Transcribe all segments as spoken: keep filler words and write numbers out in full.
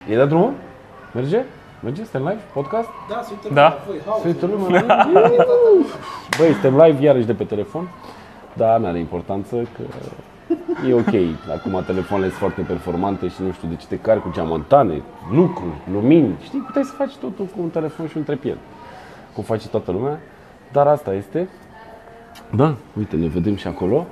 E dat drumul? Merge? Merge? Suntem live? Podcast? Da, suntem da. live. Lumea. Băi, suntem live iarăși de pe telefon. Dar n-are importanță că e ok. Acum telefoanele sunt foarte performante și nu știu de ce te cari cu geamantane, lucruri, lumini. Știi, puteai să faci totul cu un telefon și un trepied. Cum face toată lumea. Dar asta este. Da, uite, ne vedem și acolo.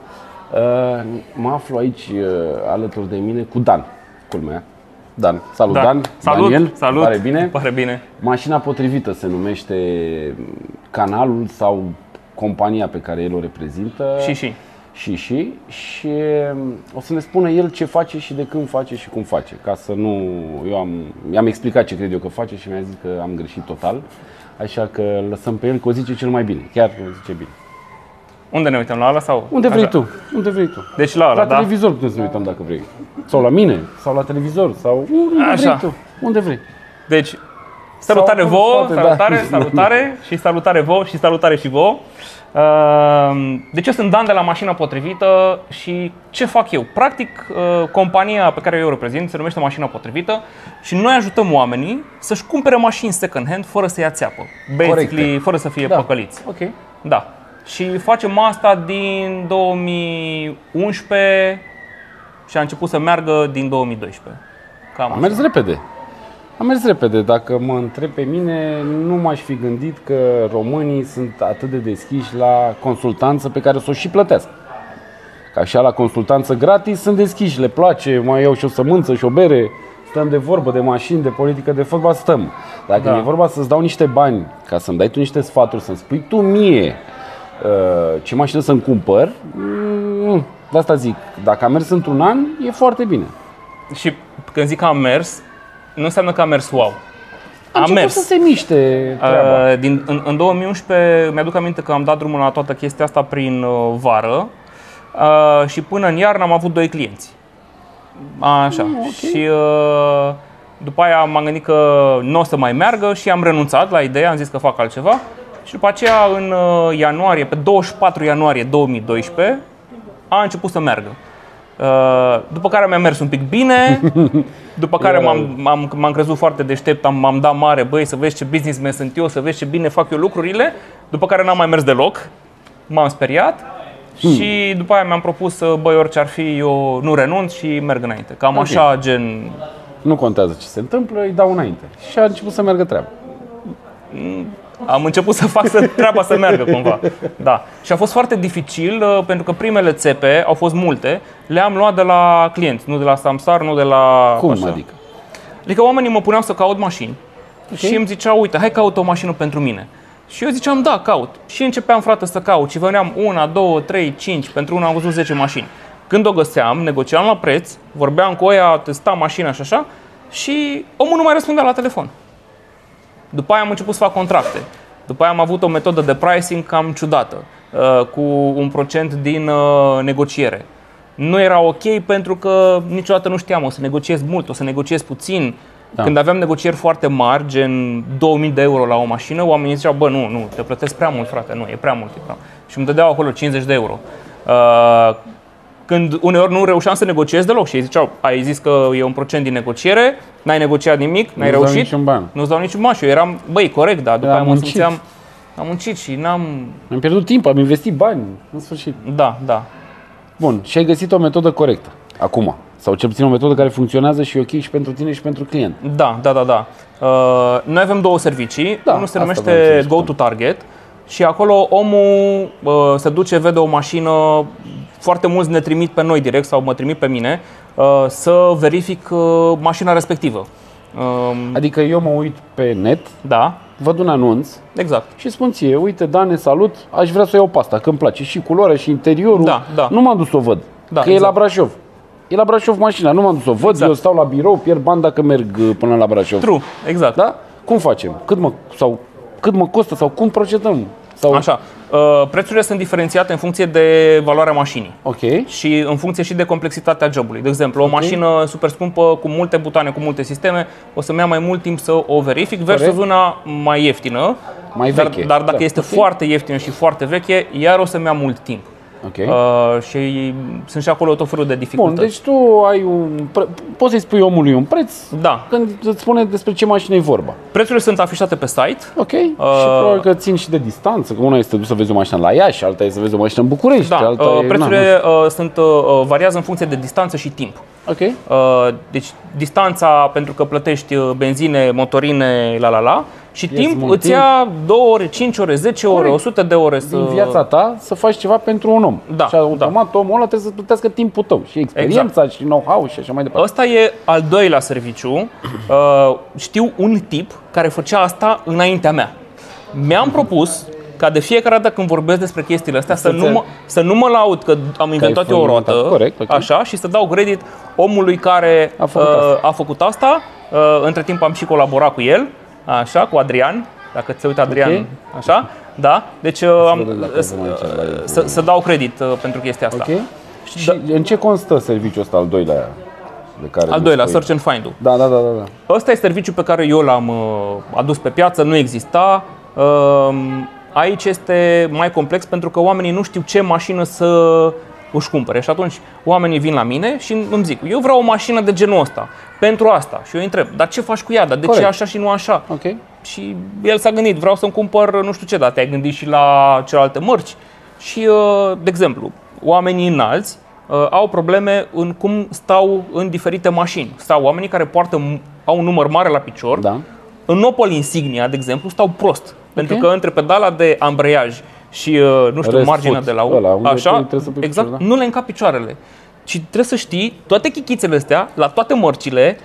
Mă aflu aici alături de mine cu Dan, culmea. Dan, salut, da. Dan, salut, Daniel, salut. Pare bine? Pare bine. Mașina potrivită se numește canalul sau compania pe care el o reprezintă. Și și. Și și și o să ne spună el ce face și de când face și cum face. Ca să nu, eu am i-am explicat ce cred eu că face și mi-a zis că am greșit total. Așa că lăsăm pe el că o zice cel mai bine. Chiar o zice bine. Unde ne uităm, la ala sau? Unde vrei așa? tu? Unde vrei tu? Deci la ala, la da? televizor putem să ne uităm dacă vrei. Sau la mine, sau la televizor, sau unde Așa. vrei tu. Unde vrei. Deci, salutare Sau vouă, poate, salutare, da. salutare și salutare vouă și salutare și vouă. Deci eu sunt Dan de la Mașina Potrivită și ce fac eu? Practic, compania pe care eu o reprezint se numește Mașina Potrivită și noi ajutăm oamenii să-și cumpere mașini second hand fără să ia țeapă. Basically, fără să fie Da. păcăliți. Ok. Da. Și facem asta din două mii unsprezece și a început să meargă din două mii doisprezece. Cam Am așa. mers repede. Am mers repede. Dacă mă întreb pe mine, nu m-aș fi gândit că românii sunt atât de deschiși la consultanță pe care să o și plătesc. Ca așa la consultanță gratis sunt deschiși, le place, mai iau și o sămânță și o bere, stăm de vorbă de mașini, de politică, de fotbal, stăm. Dacă Da. e vorba să-ți dau niște bani, ca să-mi dai tu niște sfaturi, să-mi spui tu mie uh, ce mașină să-mi cumpăr, mm, de asta zic, dacă am mers într-un an, e foarte bine. Și când zic că am mers, nu înseamnă că am mers wow. A Am început mers. să se miște treaba. Uh, din, în, în două mii unsprezece mi-aduc aminte că am dat drumul la toată chestia asta prin uh, vară uh, și până în iarnă am avut doi clienți. Așa. Mm, okay. Și uh, după aia m-am gândit că nu o să mai meargă și am renunțat la ideea, am zis că fac altceva. Și după aceea în uh, ianuarie, pe douăzeci și patru ianuarie două mii doisprezece, a început să meargă. Uh, după care mi-a mers un pic bine, după care m-am, m-am, m-am crezut foarte deștept, am, m-am dat mare, băi, să vezi ce businessman sunt eu, să vezi ce bine fac eu lucrurile, după care n-am mai mers deloc, m-am speriat și după aia mi-am propus, băi, orice ar fi, eu nu renunț și merg înainte, cam Ok. așa, gen... Nu contează ce se întâmplă, îi dau înainte. Și a început să meargă treaba. Am început să fac să, treaba să meargă cumva. Da. Și a fost foarte dificil uh, pentru că primele țepe, au fost multe, le-am luat de la clienți, nu de la Samsar, nu de la... Cum așa. adică? Adică oamenii mă puneau să caut mașini și îmi ziceau, uite, hai caut o mașină pentru mine. Și eu ziceam, da, caut. Și începeam, frate, să caut și veneam una, două, trei, cinci, pentru una am văzut zece mașini. Când o găseam, negociam la preț, vorbeam cu oia, testa mașina și așa, și omul nu mai răspundea la telefon. După aia am început să fac contracte. După aia am avut o metodă de pricing cam ciudată, cu un procent din negociere. Nu era ok pentru că niciodată nu știam, o să negociez mult, o să negociez puțin. Da. Când aveam negocieri foarte mari, gen două mii de euro la o mașină, oamenii ziceau, bă, nu, nu, te plătesc prea mult, frate, nu, e prea mult. E prea... Și îmi dădeau acolo cincizeci de euro. Când uneori nu reușeam să negociez deloc și ei ziceau, ai zis că e un procent din negociere, n-ai negociat nimic, n-ai Nu-ți dau reușit, niciun ban. nu-ți dau niciun ban. Și eu eram, băi, corect, dar după Era aia mă muncit. simțeam, am muncit și n-am... Am pierdut timp, am investit bani, în sfârșit. Da, da. Bun, și ai găsit o metodă corectă, acum. Sau cel puțin o metodă care funcționează și e ok și pentru tine și pentru client. Da, da, da, da. Uh, noi avem două servicii. Da, Unul se asta vreau numește să Go to Target și acolo omul uh, se duce, vede o mașină, foarte mulți ne trimit pe noi direct sau mă trimit pe mine uh, să verific uh, mașina respectivă. Uh, Adică eu mă uit pe net, da, văd un anunț exact. și spun ție, uite, Dane, salut, aș vrea să iau pe asta, că îmi place și culoarea și interiorul. Da, da. Nu m-am dus să o văd, Da, că exact. e la Brașov. E la Brașov mașina, nu m-am dus să o văd, Exact. eu stau la birou, pierd bani dacă merg uh, până la Brașov. True, exact. Da? Cum facem? Cât mă, sau, cât mă costă sau cum procedăm? Sau... Așa. Uh, prețurile sunt diferențiate în funcție de valoarea mașinii. Ok. Și în funcție și de complexitatea jobului. De exemplu, o Ok. mașină super scumpă, cu multe butoane, cu multe sisteme, o să-mi ia mai mult timp să o verific versus Corect. una mai ieftină. Mai Dar, veche. dar dacă Da. este Ok. foarte ieftină și foarte veche, iar o să-mi ia mult timp. Okay. Uh, și sunt și acolo tot felul de dificultăți. Bun, deci tu ai un pre... poți să-i spui omului un preț Da. când îți spune despre ce mașină e vorba. Prețurile sunt afișate pe site. Ok. Uh... Și probabil că țin și de distanță, că una este să vezi o mașină la Iași, alta este să vezi o mașină în București. Da, alta uh, e... prețurile uh, sunt, uh, variază în funcție de distanță și timp. Ok. Uh, deci distanța pentru că plătești benzine, motorine, la la la, și Pierzi timp mult îți timp. ia două ore, cinci ore, zece ore, Corect. o sută de ore să... Din viața ta să faci ceva pentru un om. Da, și automat da. omul ăla trebuie să plătească timpul tău și experiența exact. și know-how și așa mai departe. Ăsta e al doilea serviciu. Uh, știu un tip care făcea asta înaintea mea. Mi-am propus ca de fiecare dată când vorbesc despre chestiile astea să, nu mă, să nu mă laud că am inventat eu o roată, corect, okay. așa, și să dau credit omului care a făcut, uh, asta. a făcut asta. Uh, între timp am și colaborat cu el, așa, cu Adrian, dacă ți-a uitat Adrian, okay. așa, da. Deci uh, am, să, să, să dau credit uh, pentru chestia asta. Okay. Și da. în ce constă serviciul ăsta al doilea? De care al doilea, Search and Find-ul. Da, da, da, da. Ăsta e serviciul pe care eu l-am uh, adus pe piață, nu exista. Uh, Aici este mai complex pentru că oamenii nu știu ce mașină să își cumpere și atunci oamenii vin la mine și îmi zic, eu vreau o mașină de genul ăsta, pentru asta. Și eu îi întreb, dar ce faci cu ea? Dar de Corect. ce așa și nu așa? Okay. Și el s-a gândit, vreau să-mi cumpăr nu știu ce, dar te-ai gândit și la celelalte mărci? Și, de exemplu, oamenii înalți au probleme în cum stau în diferite mașini. Stau oamenii care poartă, au un număr mare la picior, da. În Opel Insignia, de exemplu, stau prost. Pentru okay. că între pedala de ambreiaj și, uh, nu știu, Rest marginea foot. de la Ăla, așa, exact, picior, da? nu le încap picioarele. Și trebuie să știi toate chichițele astea, la toate mărcile.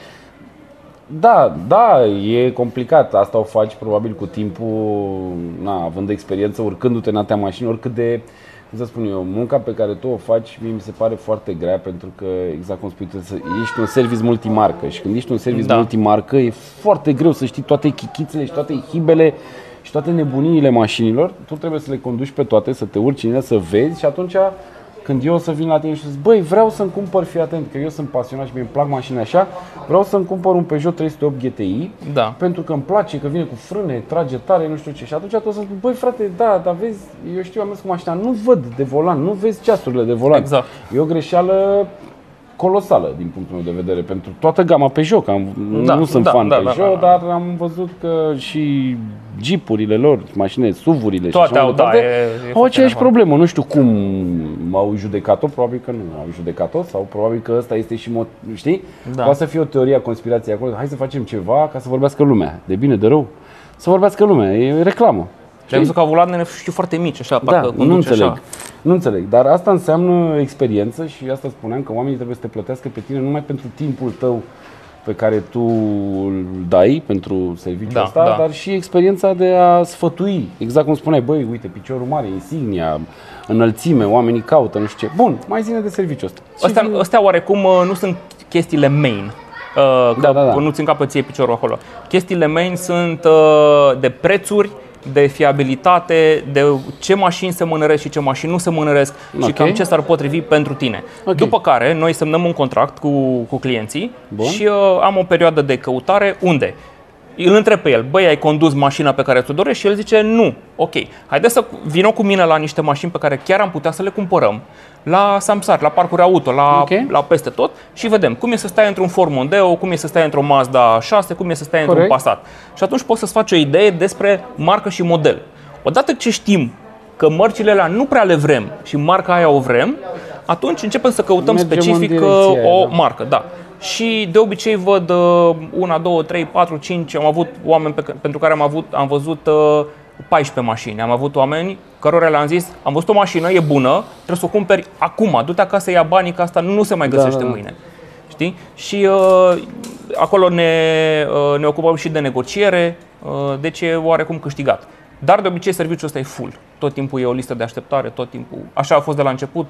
Da, da, e complicat. Asta o faci probabil cu timpul, na, având experiență, urcându-te în atâtea mașini, oricât de, cum să spun eu, munca pe care tu o faci, mie mi se pare foarte grea, pentru că, exact cum spui tu, ești un service multimarcă și când ești un service da. multimarcă, e foarte greu să știi toate chichițele și toate hibele și toate nebuniile mașinilor. Tu trebuie să le conduci pe toate, să te urci în ele, să vezi și atunci când eu o să vin la tine și să zic, băi, vreau să-mi cumpăr, fii atent, că eu sunt pasionat și mi-mi plac mașini așa, vreau să-mi cumpăr un Peugeot trei sute opt G T I, da. pentru că îmi place, că vine cu frâne, trage tare, nu știu ce. Și atunci tu o să spui, băi, frate, da, dar vezi, eu știu, am mers cu mașina, nu văd de volan, nu vezi ceasurile de volan. Exact. E o greșeală colosală din punctul meu de vedere pentru toată gama Peugeot, că am, da, nu sunt da, fan da, Peugeot, da, da, da. dar am văzut că și jeepurile lor, mașinile, SUV-urile toate și așa au, da, e, e au aceeași problemă. Nu știu cum m-au judecat-o, probabil că nu au judecat-o sau probabil că ăsta este și, știi? Da. Poate să fie o teorie a conspirației acolo. Hai să facem ceva ca să vorbească lumea, de bine, de rău. Să vorbească lumea, e reclamă. Ai văzut că volanele știu foarte mici, așa, da, parcă nu înțeleg. Așa. Nu înțeleg, dar asta înseamnă experiență și asta spuneam că oamenii trebuie să te plătească pe tine numai pentru timpul tău pe care tu îl dai pentru serviciul da, ăsta, da. dar și experiența de a sfătui. Exact cum spuneai, băi, uite, piciorul mare, insignia, înălțime, oamenii caută, nu știu ce. Bun, mai zine de serviciul ăsta. Astea, vin... astea oarecum nu sunt chestiile main. Uh, că da, da, da. nu-ți încapă ție piciorul acolo. Chestiile main sunt uh, de prețuri, de fiabilitate, de ce mașini se mânăresc și ce mașini nu se mânăresc okay. și cam ce s-ar potrivi pentru tine. Okay. După care noi semnăm un contract cu, cu clienții Bun. și uh, am o perioadă de căutare unde îl întreb pe el, băi, ai condus mașina pe care ți-o dorești? Și el zice, nu. Ok, haideți să vină cu mine la niște mașini pe care chiar am putea să le cumpărăm la Samsar, la parcuri auto, la, okay. la peste tot și vedem cum e să stai într-un Ford Mondeo, cum e să stai într-o Mazda șase, cum e să stai Corect. într-un Passat. Și atunci poți să-ți faci o idee despre marcă și model. Odată ce știm că mărcile alea nu prea le vrem și marca aia o vrem, atunci începem să căutăm Mergem specific o aia, marcă. Da. Și de obicei văd una, două, trei, patru, cinci, am avut oameni pe, pentru care am, avut, am văzut uh, paisprezece mașini. Am avut oameni cărora le-am zis, am văzut o mașină, e bună, trebuie să o cumperi acum, du-te acasă, ia banii, că asta nu se mai găsește da, da. mâine. Știi? Și uh, acolo ne, uh, ne ocupăm și de negociere, uh, deci e oarecum câștigat. Dar de obicei serviciul ăsta e full. Tot timpul e o listă de așteptare, tot timpul. Așa a fost de la început.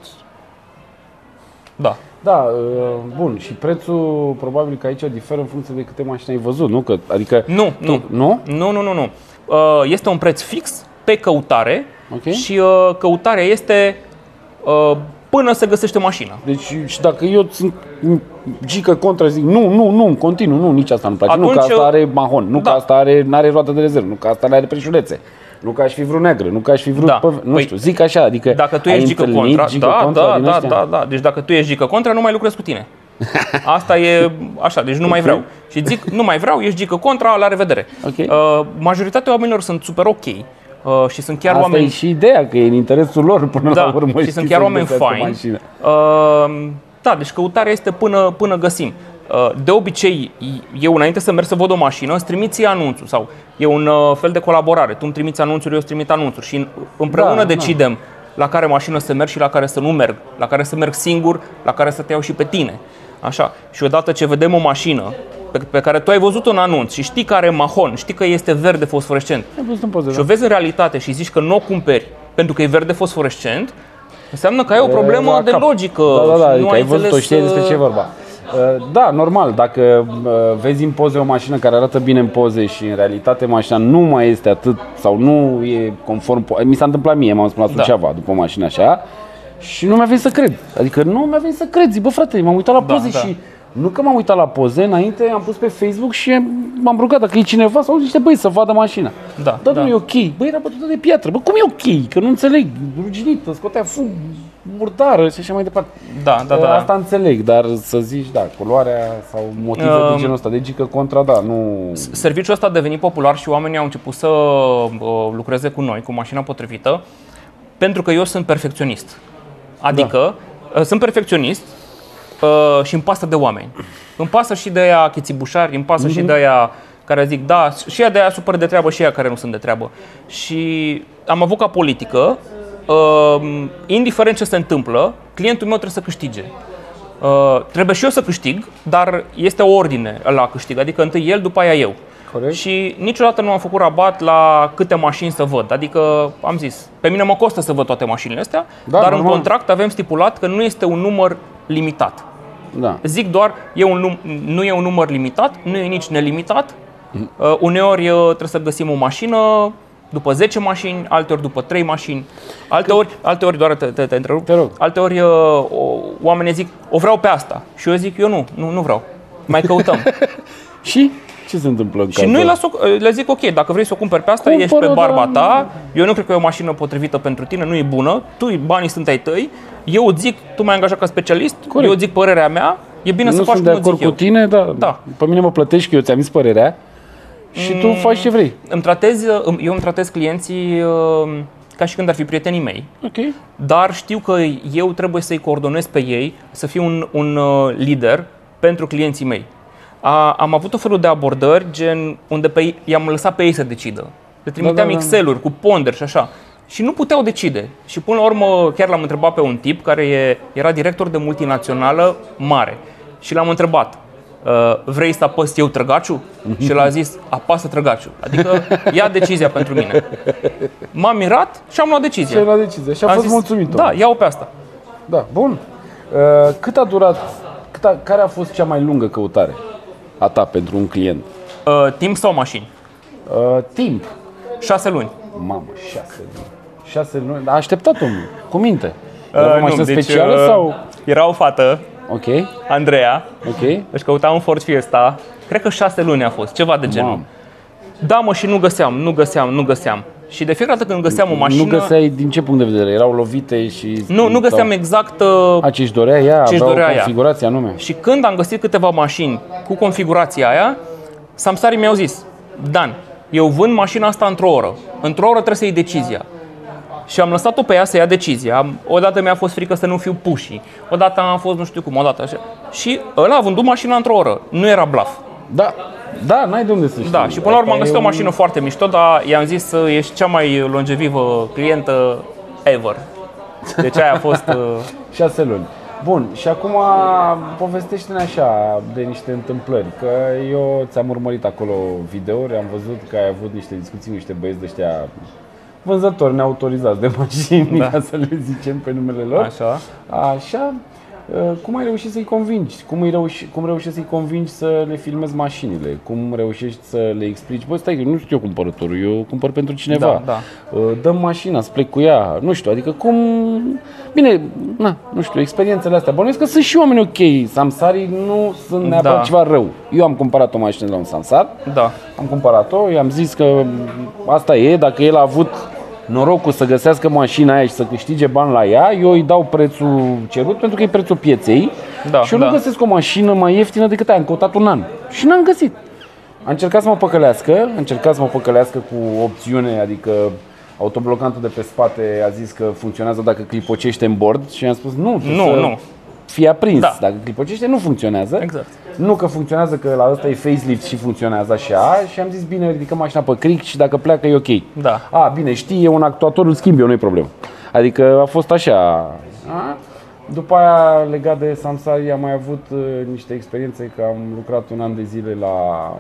Da. Da, bun. Și prețul probabil că aici diferă în funcție de câte mașini ai văzut, nu? Că, adică nu, tu, nu. Nu? Nu, nu, nu, nu. Este un preț fix pe căutare okay. și căutarea este până se găsește mașina. Deci și dacă eu sunt gică contra, zic nu, nu, nu, continuu, nu, nici asta nu place. Atunci, nu că asta are mahon, nu da. că asta are, n-are roată de rezervă, nu că asta are preșulețe. Nu că aș fi vrut neagră, nu că aș fi vrut, Da. pe, nu Păi, știu, zic așa, adică Dacă tu ai ești gică întâlnit contra, gică da, contra da, din da, ăștia? da, da. Deci dacă tu ești gică contra, nu mai lucrez cu tine. Asta e așa, deci nu mai vreau. Și zic, nu mai vreau, ești gică contra, la revedere. Ok. Uh, majoritatea oamenilor sunt super ok. Uh, și sunt chiar Asta oameni... e și ideea, că e în interesul lor până Da, la urmă. și știi, sunt chiar să oameni găsească faini. mașină. Uh, da, deci căutarea este până, până găsim. Uh, de obicei, eu înainte să merg să văd o mașină, îți trimit ție anunțul sau e un uh, fel de colaborare. Tu îmi trimiți anunțuri, eu îți trimit anunțuri și împreună Da, decidem la care mașină să merg și la care să nu merg, la care să merg singur, la care să te iau și pe tine. Așa. Și odată ce vedem o mașină pe, pe care tu ai văzut un anunț și știi că are mahon, știi că este verde fosforescent Ai văzut în poză, și da. o vezi în realitate și zici că nu o cumperi pentru că e verde fosforescent, înseamnă că ai o problemă La de cap. logică. Da, da, da, și adică nu ai văzut-o, înțeles, știi despre ce e vorba. Uh, Da, normal, dacă uh, vezi în poze o mașină care arată bine în poze și în realitate mașina nu mai este atât sau nu e conform, po- mi s-a întâmplat mie, m-am spus la Da. Suceava după o mașină așa și nu mi-a venit să cred. Adică nu mi-a venit să cred, zic, bă frate, m-am uitat la Da, poze da. și nu că m-am uitat la poze, înainte am pus pe Facebook și m-am rugat dacă e cineva sau niște băieți să vadă mașina. Da, Dar da. nu e ok. Băi, era bătută de piatră. Bă, cum e ok? Că nu înțeleg. Ruginită, scotea fum, murdară și așa mai departe. Da, da, da. Asta înțeleg, dar să zici, da, culoarea sau motive Um, de genul ăsta, de gică contra, da, nu... Serviciul ăsta a devenit popular și oamenii au început să uh, lucreze cu noi, cu mașina potrivită, pentru că eu sunt perfecționist. Adică, da. sunt perfecționist uh, și îmi pasă de oameni. Îmi pasă și de aia chitibușari, îmi pasă mm-hmm. și de aia care zic da, și ea de aia super de treabă și aia care nu sunt de treabă. Și am avut ca politică, uh, indiferent ce se întâmplă, clientul meu trebuie să câștige. Uh, trebuie și eu să câștig, dar este o ordine la câștig, adică întâi el, după aia eu. Corect. Și niciodată nu am făcut rabat la câte mașini să văd. Adică, am zis, pe mine mă costă să văd toate mașinile astea, Da, dar normal. în contract avem stipulat că nu este un număr limitat. Da. Zic doar, e un num- nu e un număr limitat, nu e nici nelimitat. Uh, uneori uh, trebuie să găsim o mașină după zece mașini, alteori după trei mașini, alteori, alteori doar te, te, te întrerup, Te rog. alteori uh, o, oamenii zic, o vreau pe asta. Și eu zic, eu nu, nu, nu vreau. Mai căutăm. Și ce se întâmplă în Și cazul nu ăla? las o, le zic, ok, dacă vrei să o cumperi pe asta, ești pe Cumpără, barba da. ta, eu nu cred că e o mașină potrivită pentru tine, nu e bună, tu, banii sunt ai tăi, eu îți zic, tu m-ai angajat ca specialist, Corect. eu îți zic părerea mea, e bine Nu să faci sunt de cum îți acord zic cu eu. tine, da. Da. Pe mine mă plătești că eu ți-am zis părerea și tu faci ce vrei. Îmi tratez, eu îmi tratez clienții uh, ca și când ar fi prietenii mei, Ok. dar știu că eu trebuie să-i coordonez pe ei, să fiu un, un uh, lider pentru clienții mei. A, am avut o felul de abordări gen unde pe ei, i-am lăsat pe ei să decidă. Le trimiteam Da, da, da. Excel-uri cu ponderi și așa. Și nu puteau decide. Și până la urmă chiar l-am întrebat pe un tip care e, era director de multinațională mare. Și l-am întrebat, uh, vrei să apăs eu trăgaciu? Și el a zis, apasă trăgaciu. Adică ia decizia pentru mine. M-am mirat și am luat Și decizia. ai luat decizie și a Am fost zis, mulțumit. Da, ia-o pe asta. Da, bun. Uh, cât a durat, cât a, care a fost cea mai lungă căutare a ta pentru un client? Uh, timp sau mașini? Uh, timp. Șase luni. Mamă, șase luni. Șase luni. A așteptat omul, cu minte. Era Uh, o mașină nu, deci, specială uh, sau? Era o fată, Ok, Andreea, ok. își căuta un Ford Fiesta. Cred că șase luni a fost, ceva de genul. Mamă. Da, mă, și nu găseam, nu găseam, nu găseam. Și de fiecare dată când găseam o mașină... Nu găseai din ce punct de vedere? Erau lovite și... Nu, nu găseam exact... Uh, A, ce-și dorea ea? Ce-și Avea o dorea ea. configurație anume? și când am găsit câteva mașini cu configurația aia, samsarii mi-au zis, Dan, eu vând mașina asta într-o oră. Într-o oră trebuie să iei decizia. Și am lăsat-o pe ea să ia decizia. Odată mi-a fost frică să nu fiu puși. Odată am fost nu știu cum, odată așa. Și ăla a vândut mașina într-o oră. Nu era blaf. Da, da, n-ai de unde să știi. Da, și până la urmă am Asta găsit e o mașină foarte mișto, dar i-am zis, ești cea mai longevivă clientă ever. Deci aia a fost... uh, Șase luni. Bun, și acum povestește-ne așa de niște întâmplări, că eu ți-am urmărit acolo videouri, am văzut că ai avut niște discuții cu niște băieți de ăștia vânzători neautorizați de mașini, Da. ca să le zicem pe numele lor. Așa. Așa. Cum ai reușit să-i convingi? Cum, îi reuși, cum reușești să-i convingi să le filmezi mașinile? Cum reușești să le explici? Bă, stai, eu nu știu eu cumpărătorul, eu cumpăr pentru cineva. Da, da. Dăm mașina, să plec cu ea, nu știu, adică cum... Bine, na, nu știu, experiențele astea. Bănuiesc că sunt și oameni ok, samsarii nu sunt neapărat da. ceva rău. Eu am cumpărat o mașină la un samsar, da. am cumpărat-o, i-am zis că asta e, dacă el a avut norocul să găsească mașina aia și să câștige bani la ea, eu îi dau prețul cerut pentru că e prețul pieței da, și eu da. nu găsesc o mașină mai ieftină decât aia, am căutat un an și n-am găsit. A încercat să mă păcălească, a încercat să mă păcălească cu opțiune, adică autoblocantul de pe spate a zis că funcționează dacă clipocește în bord și am spus nu, nu, să nu. fie aprins, Da. dacă clipocește nu funcționează. Exact. Nu că funcționează, că la ăsta e facelift și funcționează așa și am zis bine, ridicăm mașina pe cric și dacă pleacă e ok. Da. A, bine, știi, e un actuator, îl schimb eu, nu e problemă. Adică a fost așa. A? După aia, legat de Samsari, am mai avut uh, niște experiențe, că am lucrat un an de zile la,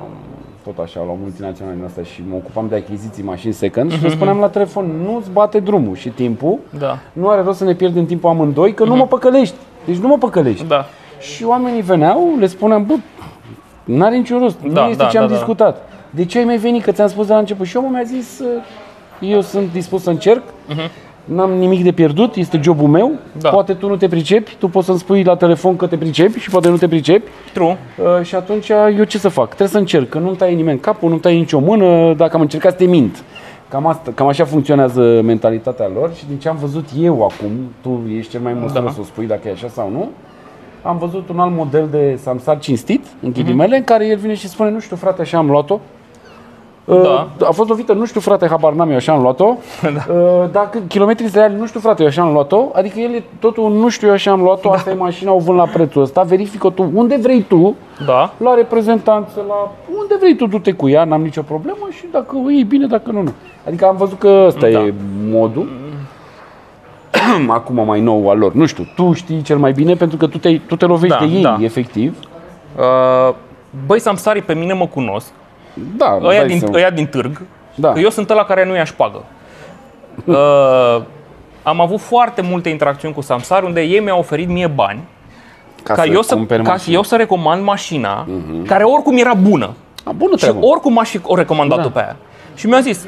tot așa, la o multinațională din asta și mă ocupam de achiziții mașini second și vă spuneam la telefon, nu-ți bate drumul și timpul, Da. nu are rost să ne pierdem timpul amândoi, că nu mă păcălești. Deci nu mă păcălești. Da. Și oamenii veneau, le spuneam, bă, n-are niciun rost, Da, nu este da, ce am da, discutat. De ce ai mai venit? Că ți-am spus de la început. Și omul mi-a zis, eu sunt dispus să încerc, uh-huh. n-am nimic de pierdut, este jobul meu, Da. poate tu nu te pricepi, tu poți să-mi spui la telefon că te pricepi și poate nu te pricepi. True. Uh, și atunci eu ce să fac? Trebuie să încerc, că nu-mi taie nimeni capul, nu-mi taie nicio mână, dacă am încercat să te mint. Cam, asta, cam așa funcționează mentalitatea lor și din ce am văzut eu acum, tu ești cel mai în măsură Da. să o spui dacă e așa sau nu, am văzut un alt model de Samsar cinstit, în ghilimele, în care el vine și spune, nu știu frate, așa am luat-o. Da. A fost lovită, nu știu frate, habar n-am, eu așa am luat-o. Da. Dacă kilometri reali, nu știu frate, eu așa am luat-o. Adică el e totul, nu știu, eu așa am luat-o, asta e mașina, o vând la prețul ăsta, verifică tu unde vrei tu, Da. la reprezentanță, la unde vrei tu, du-te cu ea, n-am nicio problemă și dacă o iei bine, dacă nu, nu. Adică am văzut că ăsta Da. e modul. Acum mai nou al lor, nu știu, tu știi cel mai bine pentru că tu te, tu te lovești Da, de ei, da. efectiv. Uh, băi, samsarii pe mine mă cunosc, Da, ăia dai din, seama. ăia din târg, Da. că eu sunt ăla care nu ia șpagă. Uh, am avut foarte multe interacțiuni cu samsari unde ei mi-au oferit mie bani ca, ca, să eu, să, cumperi ca mașină. eu să recomand mașina, uh-huh. care oricum era bună. A, bună Și treabă. oricum aș fi o recomandat-o Da. pe aia. Și mi-au zis,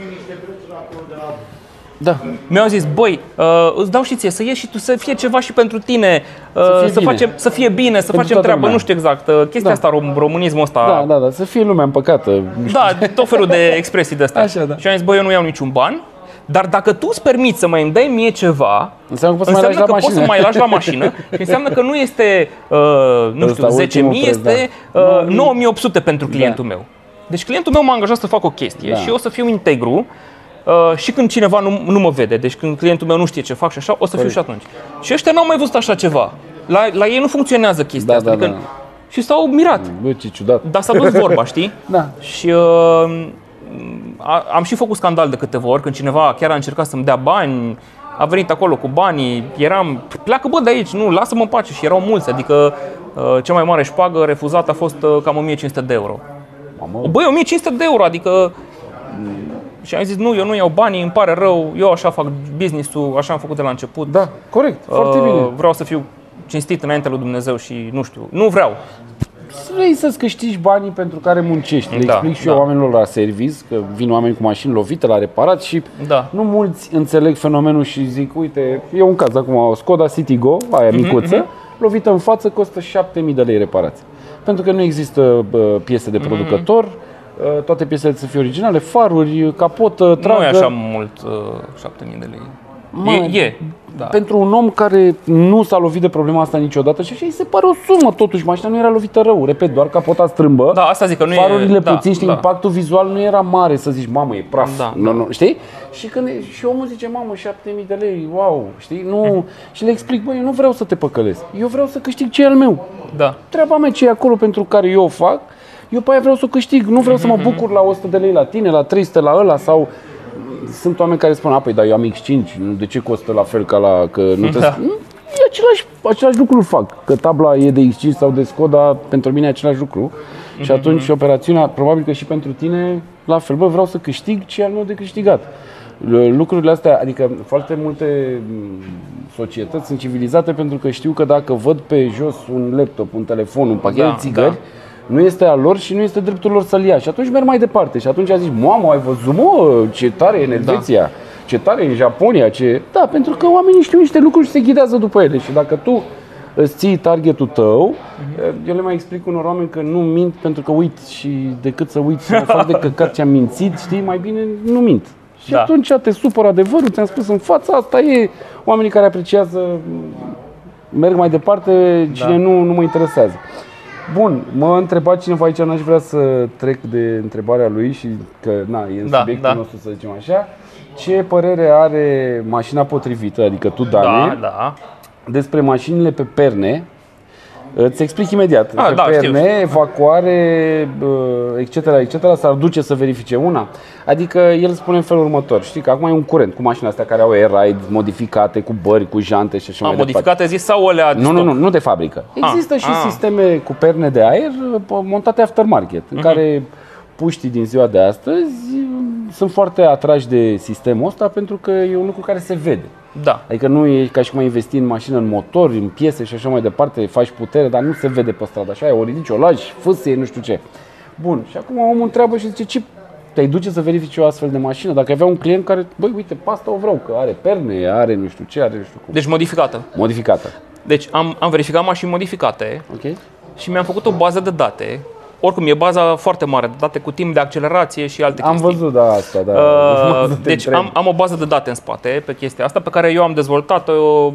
Da. mi-au zis, băi, uh, îți dau și ție să ieși și tu să fie ceva și pentru tine, uh, Să fie să, bine. facem, să fie bine, să Pentru facem toată treabă, lumea. nu știu exact, uh, chestia Da. asta, rom- românismul ăsta, Da, da, da, să fie lumea împăcată. da, tot felul de expresii de astea. Așa, da. Și am zis, băi, eu nu iau niciun ban, dar dacă tu îți permiți să mai îmi dai mie ceva, Înseamnă că poți să mai înseamnă lași că la poți să mașină. mai lași la mașină și înseamnă că nu este, uh, nu Ăsta, știu, zece mii, ultimul preț, este da. uh, nouă mii opt sute pentru clientul meu. Deci clientul meu m-a angajat să fac o chestie Da. și eu o să fiu integru uh, și când cineva nu, nu mă vede, deci când clientul meu nu știe ce fac și așa, o să fiu și atunci. Și ăștia n-au mai văzut așa ceva. La, la ei nu funcționează chestia Da, asta. da, Adică, da. Și s-au mirat. Bă, ce ciudat. Dar s-a dus vorba, știi? Da. Și uh, a, am și făcut scandal de câteva ori când cineva chiar a încercat să-mi dea bani, a venit acolo cu banii, eram, pleacă bă de aici, nu, lasă-mă în pace și erau mulți, adică uh, cea mai mare șpagă refuzată a fost uh, cam o mie cinci sute de euro. Mamă. Băi, o mie cinci sute de euro, adică și am zis nu, eu nu iau banii, îmi pare rău, eu așa fac business-ul, așa am făcut de la început. Da, corect, foarte Uh, bine. Vreau să fiu cinstit înainte lui Dumnezeu și nu știu, nu vreau. Vrei să-ți câștigi banii pentru care muncești. Le Da, explic și da. eu oamenilor la service, că vin oameni cu mașini lovite la reparat și Da. nu mulți înțeleg fenomenul și zic, uite, e un caz acum, o Skoda Citigo, aia micuță, lovită în față, costă șapte mii de lei reparație. Pentru că nu există bă, piese de producător, uh, toate piesele să fie originale, faruri, capotă, tragă. Nu e așa mult, uh, șapte mii de lei. Mă, E, e. Da. Pentru un om care nu s-a lovit de problema asta niciodată și așa îi se pare o sumă, totuși mașina nu era lovită rău, repet, doar capota strâmbă. Da, asta zic că nu Farurile e... da, puțin, știi, da. impactul vizual nu era mare să zici, mamă, e praf, Da, nu, nu, știi? Și, când, și omul zice, mamă, șapte mii de lei, wow, știi? Nu. Și le explic, băi, eu nu vreau să te păcălesc, eu vreau să câștig ce e al meu. Da. Treaba mea ce e acolo pentru care eu o fac, eu pe aia vreau să o câștig, nu vreau să mă bucur la o sută de lei la tine, la trei sute la ăla sau... Sunt oameni care spun, a, păi, dar eu am X cinci, de ce costă la fel ca la... Că nu te... Da. Nu, e același, același lucru fac, că tabla e de X cinci sau de Skoda, pentru mine e același lucru. Și atunci operațiunea, probabil că și pentru tine, la fel, bă, vreau să câștig ce e al meu de câștigat. Lucrurile astea, adică foarte multe societăți sunt civilizate pentru că știu că dacă văd pe jos un laptop, un telefon, un pachet Da, de țigări, da. nu este al lor și nu este dreptul lor să-l ia. Și atunci merg mai departe. Și atunci a zis, mamă, ai văzut, mă, ce tare e în Elveția, da. ce tare e în Japonia, ce... Da, pentru că oamenii știu niște lucruri și se ghidează după ele. Și dacă tu îți ții targetul tău, uh-huh. eu le mai explic unor oameni că nu mint pentru că uit și decât să uit să mă fac de căcat ce am mințit, știi, mai bine nu mint. Și da. atunci te supără adevărul, ți-am spus în fața, asta e. Oamenii care apreciază merg mai departe, cine da. nu, nu mă interesează. Bun, mă întreba cineva aici, n-aș vrea să trec de întrebarea lui și că na, e în da, subiectul da. nostru, să zicem așa. Ce părere are mașina potrivită, adică tu, Dane, da, da. despre mașinile pe perne? Îți explic imediat. A, pe da, perne, știu. evacuare, et cetera, et cetera, s-ar duce să verifice una. Adică el spune în felul următor. Știi că acum e un curent cu mașinile astea care au air-ride modificate, cu bări, cu jante și așa A, mai modificate departe. zis sau alea de Nu, nu, stoc? nu, nu de fabrică. Există a, și a. sisteme cu perne de aer montate aftermarket, în uh-huh. care puștii din ziua de astăzi sunt foarte atrași de sistemul ăsta pentru că e un lucru care se vede. Da. Adică nu e ca și cum ai investi în mașină, în motor, în piese și așa mai departe, faci putere, dar nu se vede pe stradă. Așa, o ridici, o lași, fâsâie, nu știu ce. Bun, și acum omul întreabă și zice, ce te-ai duce să verifici o astfel de mașină? Dacă avea un client care, băi, uite, pe asta o vreau, că are perne, are nu știu ce, are nu știu cum. Deci modificată. Modificată. Deci am, am verificat mașini modificate Ok. și mi-am făcut o bază de date. Oricum, e baza foarte mare de date cu timp de accelerație și alte Am chestii. văzut, da, asta, da. Uh, deci am, am o bază de date în spate pe chestia asta pe care eu am dezvoltat-o.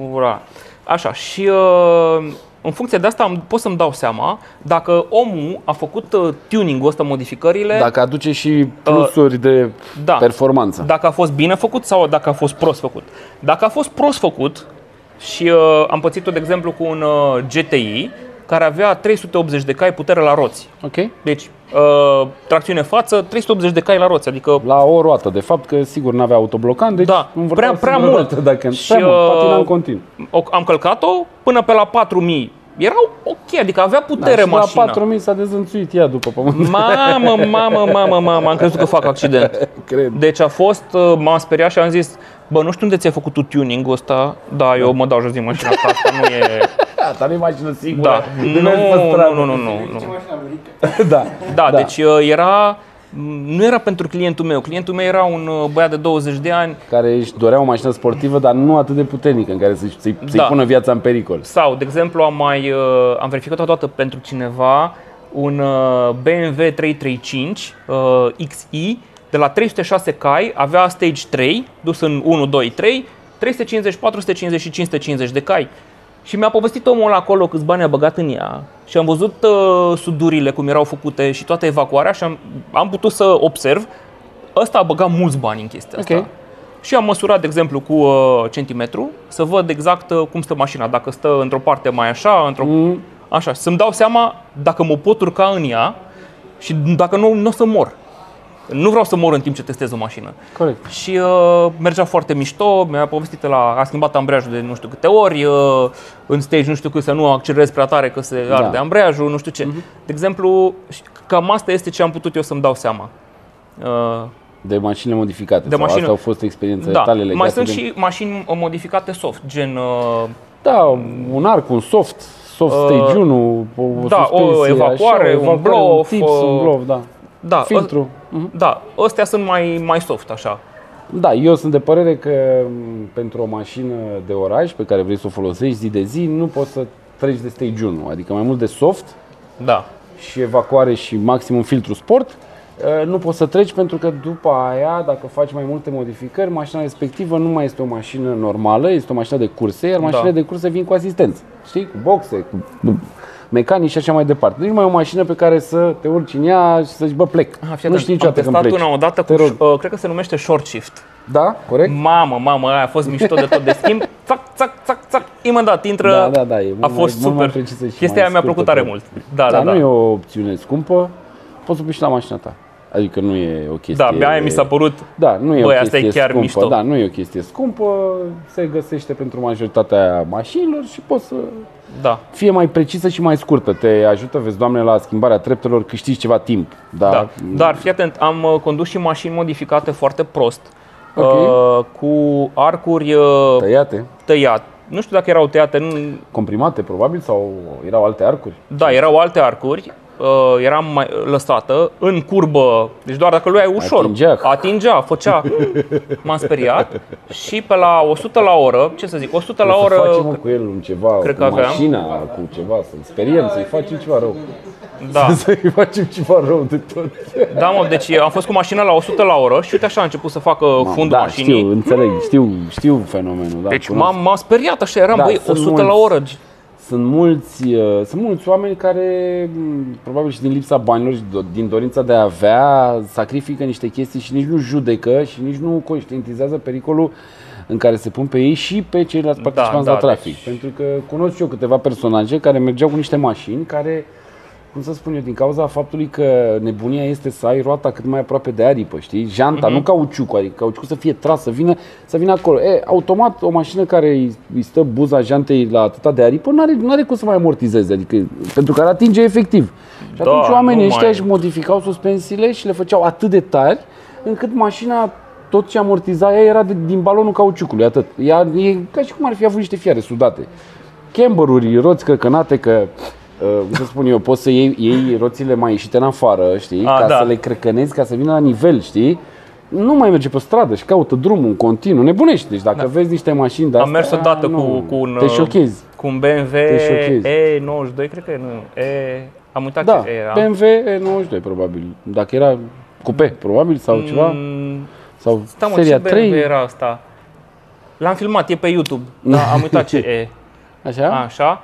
Așa, și uh, în funcție de asta am, pot să-mi dau seama dacă omul a făcut uh, tuning-ul ăsta, modificările. Dacă aduce și plusuri uh, de da, performanță. Dacă a fost bine făcut sau dacă a fost prost făcut. Dacă a fost prost făcut și uh, am pățit-o, de exemplu, cu un uh, G T I care avea trei sute optzeci de cai putere la roți. Ok. Deci, uh, tracțiune față, trei sute optzeci de cai la roți, adică... La o roată, de fapt, că sigur n-avea autoblocant, deci da, prea, prea mult. Dacă și, prea mult, patina în uh, continuu. Am călcat-o până pe la patru mii. Erau ok, adică avea putere da, mașina. Și la patru mii s-a dezlănțuit ea după pământ. Mamă, mamă, mamă, mamă, am crezut că fac accident. Cred. Deci a fost, m-am speriat și am zis, bă, nu știu unde ți-ai făcut tu tuning-ul ăsta. Da, eu mă dau jos din mașina asta, asta nu e... Asta nu e mașină sigură. Da, nu, nu, nu, nu, nu, nu. Da, da, da, deci era... Nu era pentru clientul meu. Clientul meu era un băiat de douăzeci de ani care își dorea o mașină sportivă, dar nu atât de puternică, în care să-i, să-i, da. să-i pună viața în pericol. Sau, de exemplu, am mai am verificat o dată pentru cineva un B M W trei sute treizeci și cinci uh, X I de la trei sute șase cai, avea stage trei, dus în unu, doi, trei, trei sute cincizeci, patru sute cincizeci și cinci sute cincizeci de cai. Și mi-a povestit omul ăla acolo câți bani a băgat în ea și am văzut uh, sudurile cum erau făcute și toată evacuarea și am, am putut să observ, ăsta a băgat mulți bani în chestia asta. Okay. Și am măsurat, de exemplu, cu uh, centimetru să văd exact uh, cum stă mașina, dacă stă într-o parte mai așa, într-o... Mm. Așa, să-mi dau seama dacă mă pot urca în ea și dacă nu, nu o să mor. Nu vreau să mor în timp ce testez o mașină. Corect. Și uh, mergea foarte mișto, mi-a povestit la a schimbat ambreiajul de nu știu câte ori, uh, în stage nu știu cât să nu accelerez prea tare că se arde da. ambreiajul, nu știu ce. Uh-huh. De exemplu, cam asta este ce am putut eu să-mi dau seama. Uh, de mașini modificate. De mașină... Asta au fost experiențele da. tale legate. Mai sunt de... și mașini modificate soft, gen... Uh, da, un arc, un soft, soft stage uh, unu, o, da, o evacuare, așa, un blow-off, un tips, uh, un blow-off, da. Da, filtru. Uh-huh. Da, astea sunt mai, mai soft, așa. Da, eu sunt de părere că pentru o mașină de oraș pe care vrei să o folosești zi de zi, nu poți să treci de stage unu, adică mai mult de soft da. și evacuare și maximum filtru sport. Nu poți să treci pentru că după aia, dacă faci mai multe modificări, mașina respectivă nu mai este o mașină normală, este o mașină de curse, iar mașinile da. de curse vin cu asistență, știi? Cu boxe, cu mecanici și așa mai departe. Deci nu mai e o mașină pe care să te urci în ea și să zici, bă, plec. Ah, nu știi niciodată când pleci. Am testat una odată cu, uh, cred că se numește short shift. Da, corect? Mamă, mamă, aia a fost mișto de tot de schimb. Țac, țac, țac, țac, imediat intră. Da, da, da, e a fost mai, super. Chestia aia mi-a plăcut tare mult. Da, da, da, nu da. e o opțiune scumpă, poți să pui și la mașina ta. Adică nu e o chestie... Da, aia mi s-a părut, da, nu e băi, o asta e chiar scumpă. mișto. Da, nu e o chestie scumpă, se găsește pentru majoritatea mașinilor și poți să da. fie mai precisă și mai scurtă. Te ajută, vezi, Doamne, la schimbarea treptelor, câștigi ceva timp. Da, da. Dar fii atent, am condus și mașini modificate foarte prost Okay. uh, cu arcuri uh, Tăiate. tăiate. Nu știu dacă erau tăiate, nu... Comprimate, probabil, sau erau alte arcuri? Da, erau alte arcuri. Uh, era mai lăsată în curbă, deci doar dacă lui ai ușor. Atingea. Atingea, făcea. M-am speriat și pe la o sută la oră, ce să zic, o sută la oră. Să facem cu el un ceva, cred cu că aveam. mașina, cu ceva, să-l speriem, să-i facem ceva rău. Da. Să-i facem ceva rău de tot. Da, mă, deci am fost cu mașina la o sută la oră și uite așa a început să facă fundul da, mașinii. știu, înțeleg, știu, știu fenomenul. Da, deci cunosc. m-am, m-am speriat așa, eram, Da, băi, o sunt sută la mulți. oră. Sunt mulți, uh, sunt mulți oameni care, m, probabil și din lipsa banilor și do- din dorința de a avea, sacrifică niște chestii și nici nu judecă și nici nu conștientizează pericolul în care se pun pe ei și pe ceilalți participanți da, la trafic. deci- Pentru că cunosc și eu câteva personaje care mergeau cu niște mașini care, cum să spun eu, din cauza faptului că nebunia este să ai roata cât mai aproape de aripă, știi? Janta, Mhm. nu cauciucul, adică cauciucul să fie tras, să vină, să vină acolo. E, automat, o mașină care îi, îi stă buza jantei la atâta de aripă, nu are, nu are cum să mai amortizeze, adică, pentru că ar atinge efectiv. Și Da, atunci oamenii nu ăștia mai- își modificau suspensiile și le făceau atât de tari, încât mașina, tot ce amortiza ea era de, din balonul cauciucului, atât. Ea e ca și cum ar fi avut niște fiare sudate. Camberuri, roți cărcănate, că Uh, cum să spun eu, poți să iei, iei roțile mai ieșite în afară, știi, A, ca da. să le crăcănezi, ca să vină la nivel, știi? Nu mai merge pe stradă și caută drumul în continuu, nebunești. Deci dacă Da. vezi niște mașini de Am astea, mers odată nu, cu, cu un, te șochezi. cu un B M W Te șochezi. E nouăzeci și doi, cred că e, nu, E, am uitat Da, ce era. B M W E nouăzeci și doi probabil. Dacă era cupe, probabil, sau ceva, Mm, sau Stai mă, seria ce B M W trei. era asta? L-am filmat, e pe YouTube, dar am uitat ce e. Așa? Așa.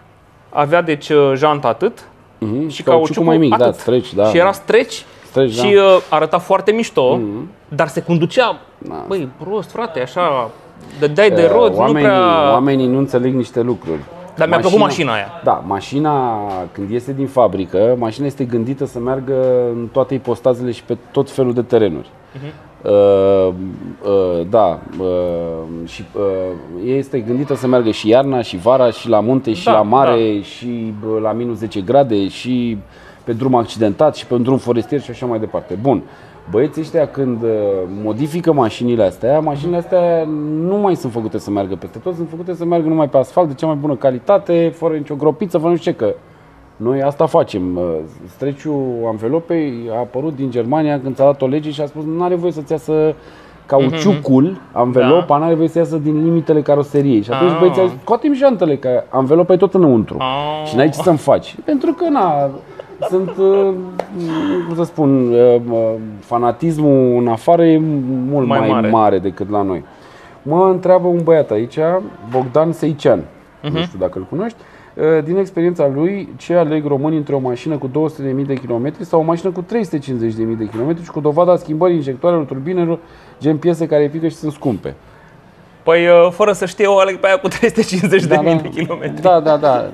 Avea deci janta atât Mhm. și Cauciucul cauciucul mai mic, atât. da, stretch, da. Și era stretch Stretch, și da. uh, arăta foarte mișto, dar se conducea, Da. băi, prost, frate, așa, dădeai de Uh, roți, nu oamenii, prea... oamenii nu înțeleg niște lucruri. Dar mi-a plăcut mașina aia. Da, mașina când iese din fabrică, mașina este gândită să meargă în toate ipostazele și pe tot felul de terenuri. Uh-huh. Uh, uh, da, uh, și uh, este gândită să meargă și iarna, și vara, și la munte, și Da, la mare, și uh, la minus zece grade, și pe drum accidentat, și pe un drum forestier și așa mai departe. Bun. Băieții ăștia când uh, modifică mașinile astea, mașinile astea nu mai sunt făcute să meargă peste tot, sunt făcute să meargă numai pe asfalt, de cea mai bună calitate, fără nicio gropiță, fără nu știu ce, că noi asta facem. Uh, Streciul anvelopei a apărut din Germania când s-a dat o lege și a spus nu are voie să-ți iasă cauciucul, anvelopa, Da. n-are voie să iasă din limitele caroseriei. Și atunci Ah. băieții au zis, scoatem jantele, că anvelopa e tot înăuntru. Ah. Și n-ai ce să-mi faci. Pentru că, na, sunt, uh, cum să spun, uh, uh, fanatismul în afară e mult mai, Mai mai mare. mare. decât la noi. Mă întreabă un băiat aici, Bogdan Seicean, nu știu dacă îl cunoști, uh, din experiența lui, ce aleg românii între o mașină cu două sute de mii de kilometri sau o mașină cu trei sute cincizeci de mii de kilometri și cu dovada schimbării injectoarelor, turbinelor, gen piese care pică și sunt scumpe. Păi, uh, fără să știu, eu aleg pe aia cu trei sute cincizeci de mii de kilometri. Da, da, da.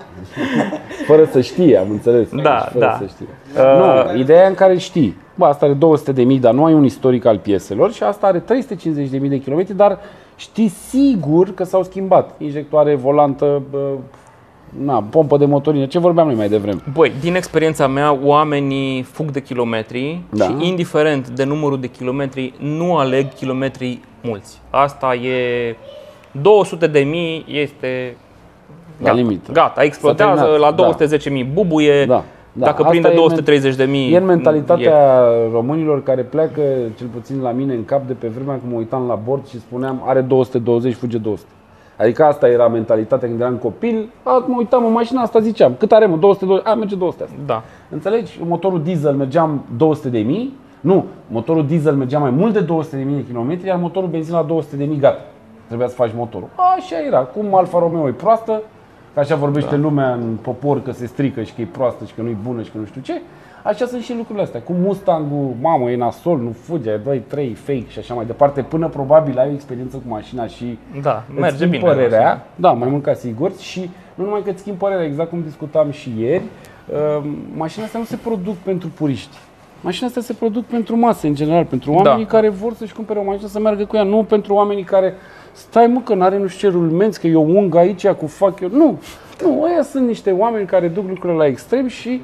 Fără să știe, am înțeles. Da, fără da. să știe. Nu, ideea e în care știi. Bă, asta are două sute de mii, dar nu ai un istoric al pieselor și asta are trei sute cincizeci de mii de kilometri, dar știi sigur că s-au schimbat. Injectoare, volantă, bă, na, pompă de motorină, ce vorbeam noi mai devreme. Băi, din experiența mea, oamenii fug de kilometri Da. și indiferent de numărul de kilometri, nu aleg kilometri mulți. Asta e două sute de mii este La gata, limită. gata, explodează, terminat, la da. două sute zece mii bubuie, Da, da. dacă Asta prinde e două sute treizeci de mii. E în mentalitatea românilor care pleacă, cel puțin la mine, în cap de pe vremea când mă uitam la bord și spuneam are două sute douăzeci, fuge două sute. Adică asta era mentalitatea când eram copil, a, mă uitam în mașina asta, ziceam, cât are mă, două sute douăzeci, a, merge două sute asta. Da. Înțelegi? Motorul diesel mergeam două sute de mii, nu, motorul diesel mergea mai mult de două sute de mii de kilometri, iar motorul benzină la două sute de mii, gata. Trebuia să faci motorul. Așa era, cum Alfa Romeo e proastă, că așa vorbește da. lumea în popor că se strică și că e proastă și că nu e bună și că nu știu ce. Așa sunt și lucrurile astea. Cu Mustangul, mamă, e nasol, nu fuge, doi, trei, fake și așa mai departe, până probabil ai o experiență cu mașina și Da, îți merge schimbi bine. părerea. Da, mai mult ca sigur. Și nu numai că îți schimbi părerea, exact cum discutam și ieri, uh, mașinile astea nu se produc pentru puriști. Mașinile astea se produc pentru masă, în general, pentru oamenii Da. care vor să-și cumpere o mașină să meargă cu ea, nu pentru oamenii care stai mă că n-are nu știu ce rulmenți, că eu ung aici cu fac eu. Nu, nu, ăia sunt niște oameni care duc lucrurile la extrem și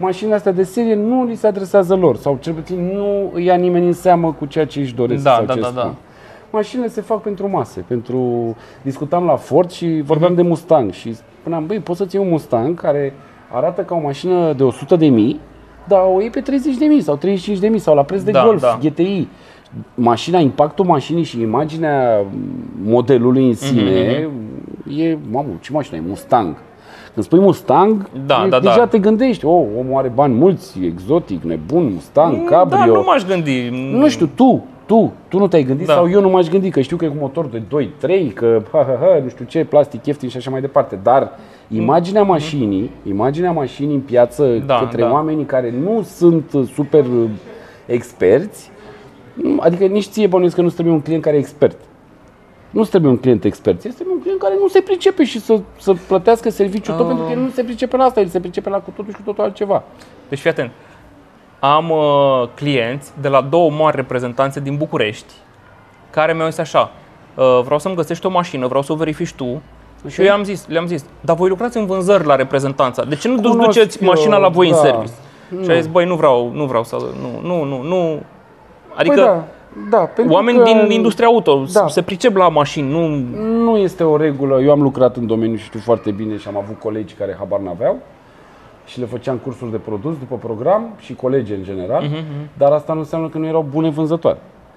mașinile astea de serie nu li se adresează lor sau cel puțin nu ia nimeni în seamă cu ceea ce își doresc Da, sau da, ce da, spun. da. Mașinile se fac pentru mase, pentru... Discutam la Ford și vorbeam de Mustang și spuneam, băi, poți să-ți iei un Mustang care arată ca o mașină de o sută de mii, dar o iei pe treizeci de mii sau treizeci și cinci de mii sau la preț de Da, Golf, da. G T I. Mașina, impactul mașinii și imaginea modelului în sine e, mamă, ce mașină e? Mustang. Când spui Mustang, Da, e, da, deja da. te gândești, oh, omul are bani mulți, exotic, nebun, Mustang, cabrio. Da, nu m-aș gândi. Nu știu, tu, tu, tu nu te-ai gândit Da. sau eu nu m-aș gândi, că știu că e cu motor de doi trei, că ha, ha, ha, nu știu ce, plastic ieftin și așa mai departe, dar imaginea mașinii, imaginea mașinii în piață Da, către da. oamenii care nu sunt super uh, experți, nu- adică nici ție bănuiesc că nu trebuie un client care e expert. Nu trebuie un client expert, este un client care nu se pricepe și să, să plătească serviciul tot, pentru că el nu se pricepe la asta, el se pricepe la cu totul și cu totul altceva. Deci fii atent. Am uh, clienți de la două mari reprezentanțe din București care mi-au zis așa, uh, vreau să-mi găsești o mașină, vreau să o verifici tu. Și eu i-am zis, le-am zis, dar voi lucrați în vânzări la reprezentanța, de ce nu Cunosc duceți eu, mașina la voi da. în service? Nu. Și a zis, băi, nu vreau, nu vreau să, nu, nu, nu, nu. Adică Păi da, da, pentru oameni că din industria auto Da. se pricep la mașini, nu... nu este o regulă. Eu am lucrat în domeniu și știu foarte bine și am avut colegi care habar n-aveau și le făceam cursuri de produs după program și colegi în general, uh-huh. dar asta nu înseamnă că nu erau bune vânzătoare.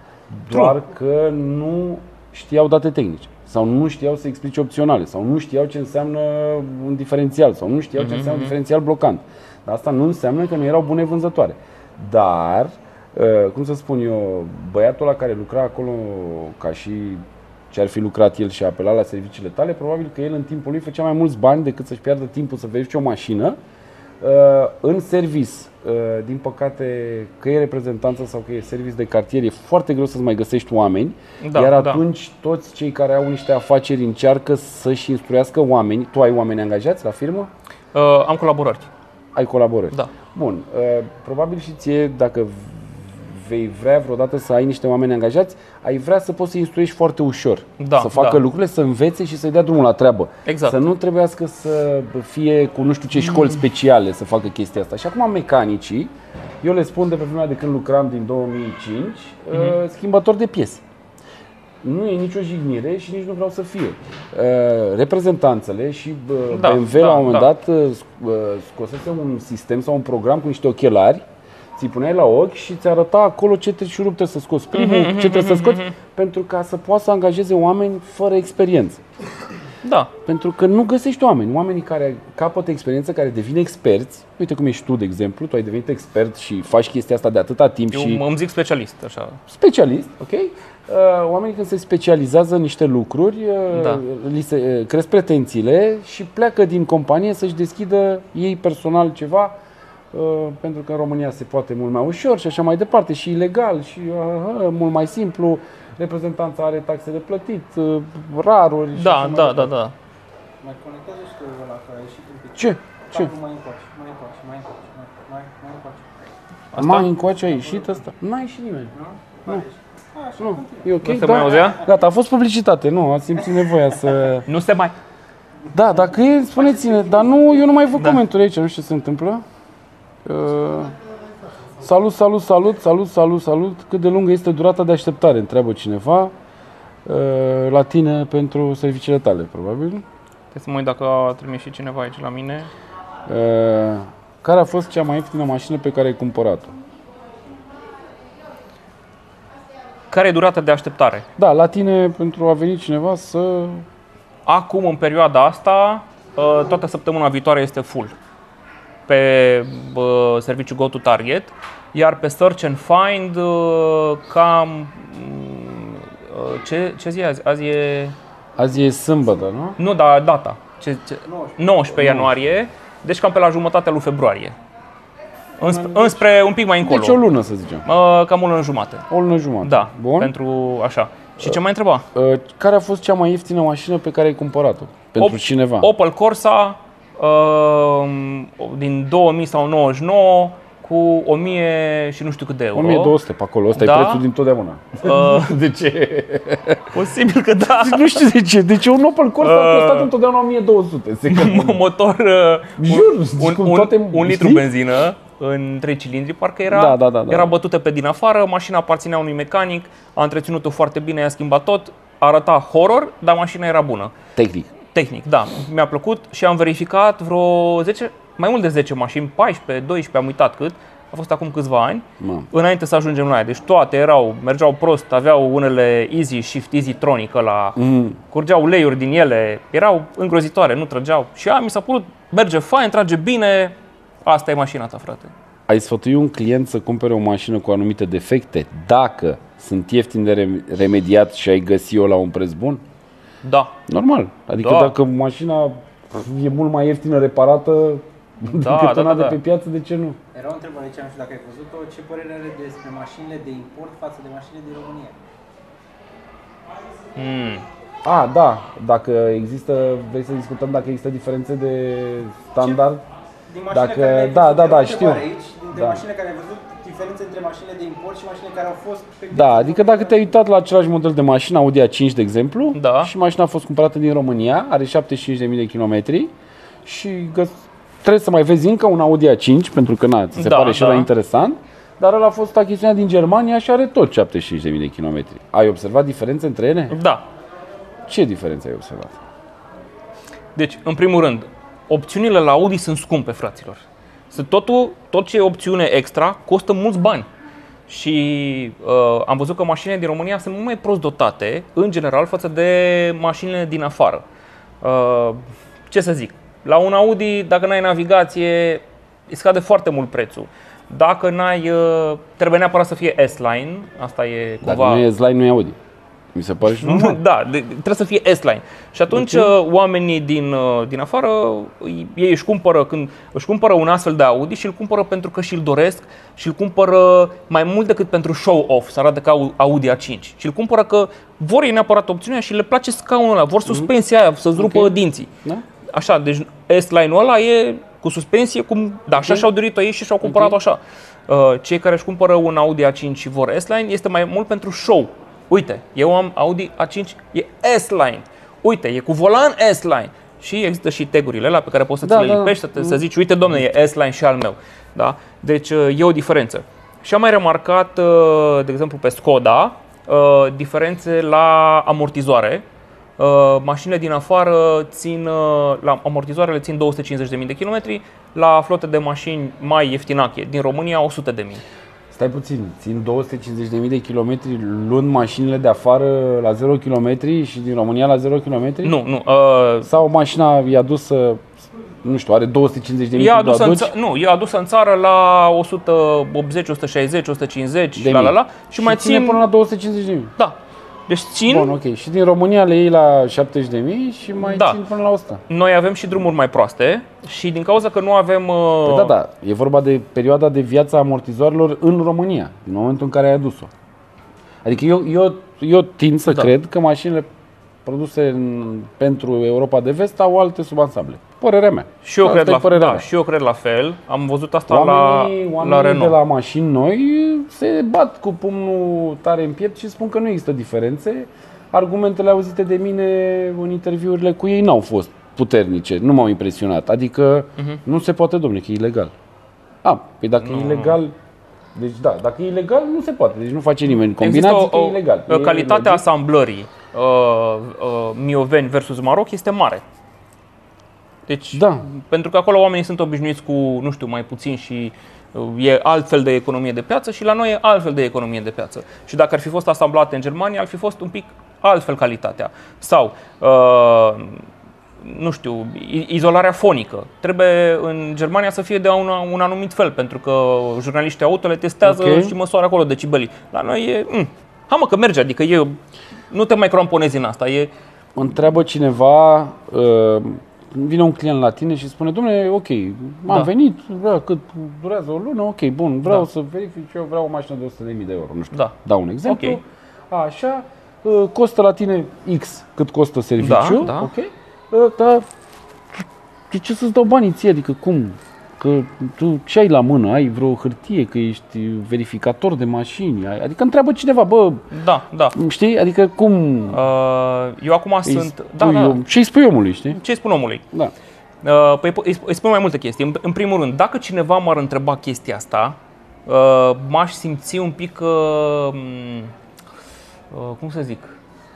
Doar că nu știau date tehnice sau nu știau să explice opționale sau nu știau ce înseamnă un diferențial sau nu știau ce înseamnă un diferențial blocant. Dar asta nu înseamnă că nu erau bune vânzătoare. Dar, uh, cum să spun eu, băiatul ăla care lucra acolo ca și ce ar fi lucrat el și a apelat la serviciile tale, probabil că el în timpul lui făcea mai mulți bani decât să-și piardă timpul să verifice o mașină uh, în service. Uh, din păcate, că e reprezentanță sau că e service de cartier, e foarte greu să-ți mai găsești oameni, Da, iar da. atunci toți cei care au niște afaceri încearcă să-și instruiască oameni. Tu ai oameni angajați la firmă? Uh, am colaborări. Ai colaborări. Da. Bun, uh, probabil și ție, dacă vei vrea vreodată să ai niște oameni angajați, ai vrea să poți să instruiești foarte ușor. Da, să facă da. lucrurile, să învețe și să-i dea drumul la treabă. Exact. Să nu trebuiască să fie cu nu știu ce școli speciale să facă chestia asta. Și acum mecanicii, eu le spun de pe vremea de când lucram din două mii cinci, uh, schimbători de piese. Nu e nicio jignire și nici nu vreau să fie. Uh, reprezentanțele și uh, Da, B M W da, la un moment da. dat uh, sc- uh, scosese un sistem sau un program cu niște ochelari, ți-i puneai la ochi și ți arăta acolo ce te șurup trebuie să scoți primul, ce trebuie să scoți, pentru ca să poată să angajeze oameni fără experiență. Da. Pentru că nu găsești oameni, oamenii care capătă experiență, care devin experți. Uite cum ești tu, de exemplu, tu ai devenit expert și faci chestia asta de atâta timp Eu și îmi zic specialist, așa. specialist, ok? Uh, oamenii când se specializează în niște lucruri, uh, Da. li se uh, cresc pretențiile și pleacă din companie să-și deschidă ei personal ceva, uh, pentru că în România se poate mult mai ușor și așa mai departe, și ilegal și uh, uh, mult mai simplu. Reprezentanța are taxe de plătit, uh, raruri și Da, așa mai da, da, departe. da. Mai conectează și tu ăla care a ieșit un pic. Ce? Ce? Capul mai încoace, mai încoace, mai încoace, mai, mai, mai încoace. Asta? Mai încoace a ieșit ăsta? N-a ieșit nimeni. Nu? Nu. Așa, Nu, continuu. e ok? Nu se mai auzea? Gata, a fost publicitate, nu, ați simțit nevoia să... Nu se mai... Da, dacă e, spuneți-ne, dar nu, eu nu mai văd Da. comentarii aici, nu știu ce se întâmplă. Uh, salut, salut, salut, salut, salut, salut. Cât de lungă este durata de așteptare, întreabă cineva. Uh, la tine pentru serviciile tale, probabil. Trebuie să mă uit dacă a trimis și cineva aici la mine. Uh, care a fost cea mai ieftină mașină pe care ai cumpărat-o? Care e durata de așteptare? Da, la tine pentru a veni cineva să... Acum, în perioada asta, uh, toată săptămâna viitoare este full pe uh, serviciul Go to Target, iar pe Search and Find uh, cam... uh, Ce, ce zi e azi? Azi e... Azi e sâmbătă, nu? Nu, dar data. Ce, ce? nouăsprezece ianuarie, deci cam pe la jumătatea lui februarie. Înspre, înspre un pic mai încolo. Deci o lună, să zicem. Uh, Cam o lună jumate. O lună jumătate. Da, Bun. pentru așa. Și ce mai întreba? Uh, care a fost cea mai ieftină mașină pe care ai cumpărat-o? Pentru Op- cineva? Opel Corsa uh, din două mii sau nouăzeci și nouă cu o mie și nu știu cât de euro. o mie două sute pe acolo, ăsta Da. e prețul din totdeauna. Uh, De ce? Posibil că da. Nu știu de ce. Deci un Opel Corsa Uh. a costat întotdeauna o mie două sute. Se Motor, uh, Jur, un, cu un, toate- un litru știi? benzină în trei cilindri, parcă era, Da, da, da, da. era bătută pe din afară, mașina aparținea unui mecanic, a întreținut-o foarte bine, i-a schimbat tot, arăta horror, dar mașina era bună. Tehnic. Tehnic, da, mi-a plăcut și am verificat vreo zece, mai mult de zece mașini, paisprezece, doisprezece, am uitat cât, a fost acum câțiva ani, Mă. înainte să ajungem la ea. Deci toate erau, mergeau prost, aveau unele Easy Shift, Easy Tronic ăla, Mm. curgeau uleiuri din ele, erau îngrozitoare, nu trăgeau. Și a, mi s-a părut, merge fain, trage bine, asta e mașina ta, frate. Ai sfătui un client să cumpere o mașină cu anumite defecte dacă sunt ieftini de rem- remediat și ai găsi-o la un preț bun? Da, Normal. Adică Da. dacă mașina e mult mai ieftină reparată Da, decât da, una da, de da. pe piață, de ce nu? Era o întrebare aici, nu știu dacă ai văzut-o, ce părere are despre mașinile de import față de mașinile din România? mm. A, da, dacă există, vrei să discutăm dacă există diferențe de standard? Din mașinile Dacă- care le-ai da, văzut, da, era da, o știu. întrebare Aici, dintre Da. mașinile care ai văzut, diferențe între mașinile de import și mașinile care au fost pe Da, adică dacă te-ai uitat la același model de mașină, Audi A cinci de exemplu, Da. și mașina a fost cumpărată din România, are șaptezeci și cinci de mii de kilometri și găs- trebuie să mai vezi încă un Audi A cinci, pentru că na, ți se Da, pare și da. ăla interesant, dar ăla a fost achiziționat din Germania și are tot șaptezeci și cinci de mii de kilometri. Ai observat diferențe între ele? Da. Ce diferențe ai observat? Deci, în primul rând, opțiunile la Audi sunt scumpe, fraților. Sunt totul, tot ce e opțiune extra costă mulți bani. Și uh, am văzut că mașinile din România sunt mult mai prost dotate, în general, față de mașinile din afară. Uh, ce să zic? La un Audi, dacă n-ai navigație, îi scade foarte mult prețul. Dacă n-ai, uh, trebuie neapărat să fie S-Line, asta e Dacă cumva... nu e S-Line, nu e Audi. Mi se pare și normal. Da, de, trebuie să fie S-Line. Și atunci okay. oamenii din, uh, din afară, ei își cumpără, când își cumpără un astfel de Audi și îl cumpără pentru că și-l doresc și îl cumpără mai mult decât pentru show-off, să arate ca Audi A cinci. Și îl cumpără că vor ei neapărat opțiunea și le place scaunul ăla, vor suspensia aia, să-ți rupă Ok. dinții. Da? Așa, deci S-Line-ul ăla e cu suspensie, cum, da, așa Ok. și-au dorit-o ei și și-au cumpărat-o Ok. așa. Uh, Cei care își cumpără un Audi A cinci și vor S-Line este mai mult pentru show. Uite, eu am Audi A cinci, e S-Line. Uite, e cu volan S-Line. Și există și tagurile alea pe care poți să Da, ți le da. lipești, să, te, să zici, uite domne, e S-Line și al meu. Da? Deci e o diferență. Și am mai remarcat, de exemplu, pe Skoda, diferențe la amortizoare. Mașinile din afară țin, la amortizoarele țin două sute cincizeci de mii de kilometri, la flote de mașini mai ieftinache din România o sută de mii. Stai puțin, țin două sute cincizeci de mii de kilometri luând mașinile de afară la zero kilometri și din România la zero kilometri? Nu, nu. Uh, Sau mașina e adusă, nu știu, are două sute cincizeci de mii e când o adusă în aduci? ța- nu, e adusă în țară la o sută optzeci, o sută șaizeci, o sută cincizeci, De la la mii. la și, mai ține țin până la două sute cincizeci de mii. Da. Deci țin. Bun, ok. Și din România le iei la șaptezeci de mii și mai Da. țin până la o sută. Noi avem și drumuri mai proaste și din cauza că nu avem uh, Păi da, da, e vorba de perioada de viață a amortizoarelor în România, din momentul în care ai adus-o. Adică eu, eu, eu tind să Da. cred că mașinile produse în, pentru Europa de Vest au alte subansamble. Părerea mea. și eu Asta cred e la părerea da, mea. și eu cred la fel. Am văzut asta Oamenii, la oamenii la Renault. de la mașini noi se bat cu pumnul tare în piept și spun că nu există diferențe. Argumentele auzite de mine în interviurile cu ei n-au fost puternice, nu m-au impresionat. Adică Mhm. nu se poate, domne, că e ilegal. A, păi dacă Nu. e ilegal, deci da, dacă e ilegal nu se poate, deci nu face nimeni Există combinații că o, e ilegal. o, E calitatea logic. asamblării uh, uh, Mioveni versus Maroc este mare. Deci, Da. pentru că acolo oamenii sunt obișnuiți cu, nu știu, mai puțin și uh, e altfel de economie de piață și la noi e altfel de economie de piață. Și dacă ar fi fost asamblate în Germania, ar fi fost un pic altfel calitatea. Sau, uh, nu știu, i- izolarea fonică. Trebuie în Germania să fie de un, un anumit fel, pentru că jurnaliștii auto le testează Ok. și măsoară acolo decibelii. La noi e, mm, hai mă că merge, adică e, nu te mai cramponezi în asta. E, Întreabă cineva, uh, vine un client la tine și spune, domnule, ok, am Da. venit, vreau, cât durează o lună, ok, bun, vreau Da. să verific și eu vreau o mașină de o sută de mii de euro, nu știu, Da. dau un exemplu, Ok. așa, uh, costă la tine X cât costă serviciu, Da, da. ok, uh, dar de ce să-ți dau banii ție, adică cum? că tu ce ai la mână? Ai vreo hârtie că ești verificator de mașini? Adică întreabă cineva, bă, Da, da. știi? Adică cum... Uh, eu acum sunt... Da, da. da. Ce îi spui omului, știi? Ce îi spun omului? Da. Uh, păi îi îi spun mai multe chestii. În, în primul rând, dacă cineva m-ar întreba chestia asta, uh, m-aș simți un pic... Uh, uh, cum să zic?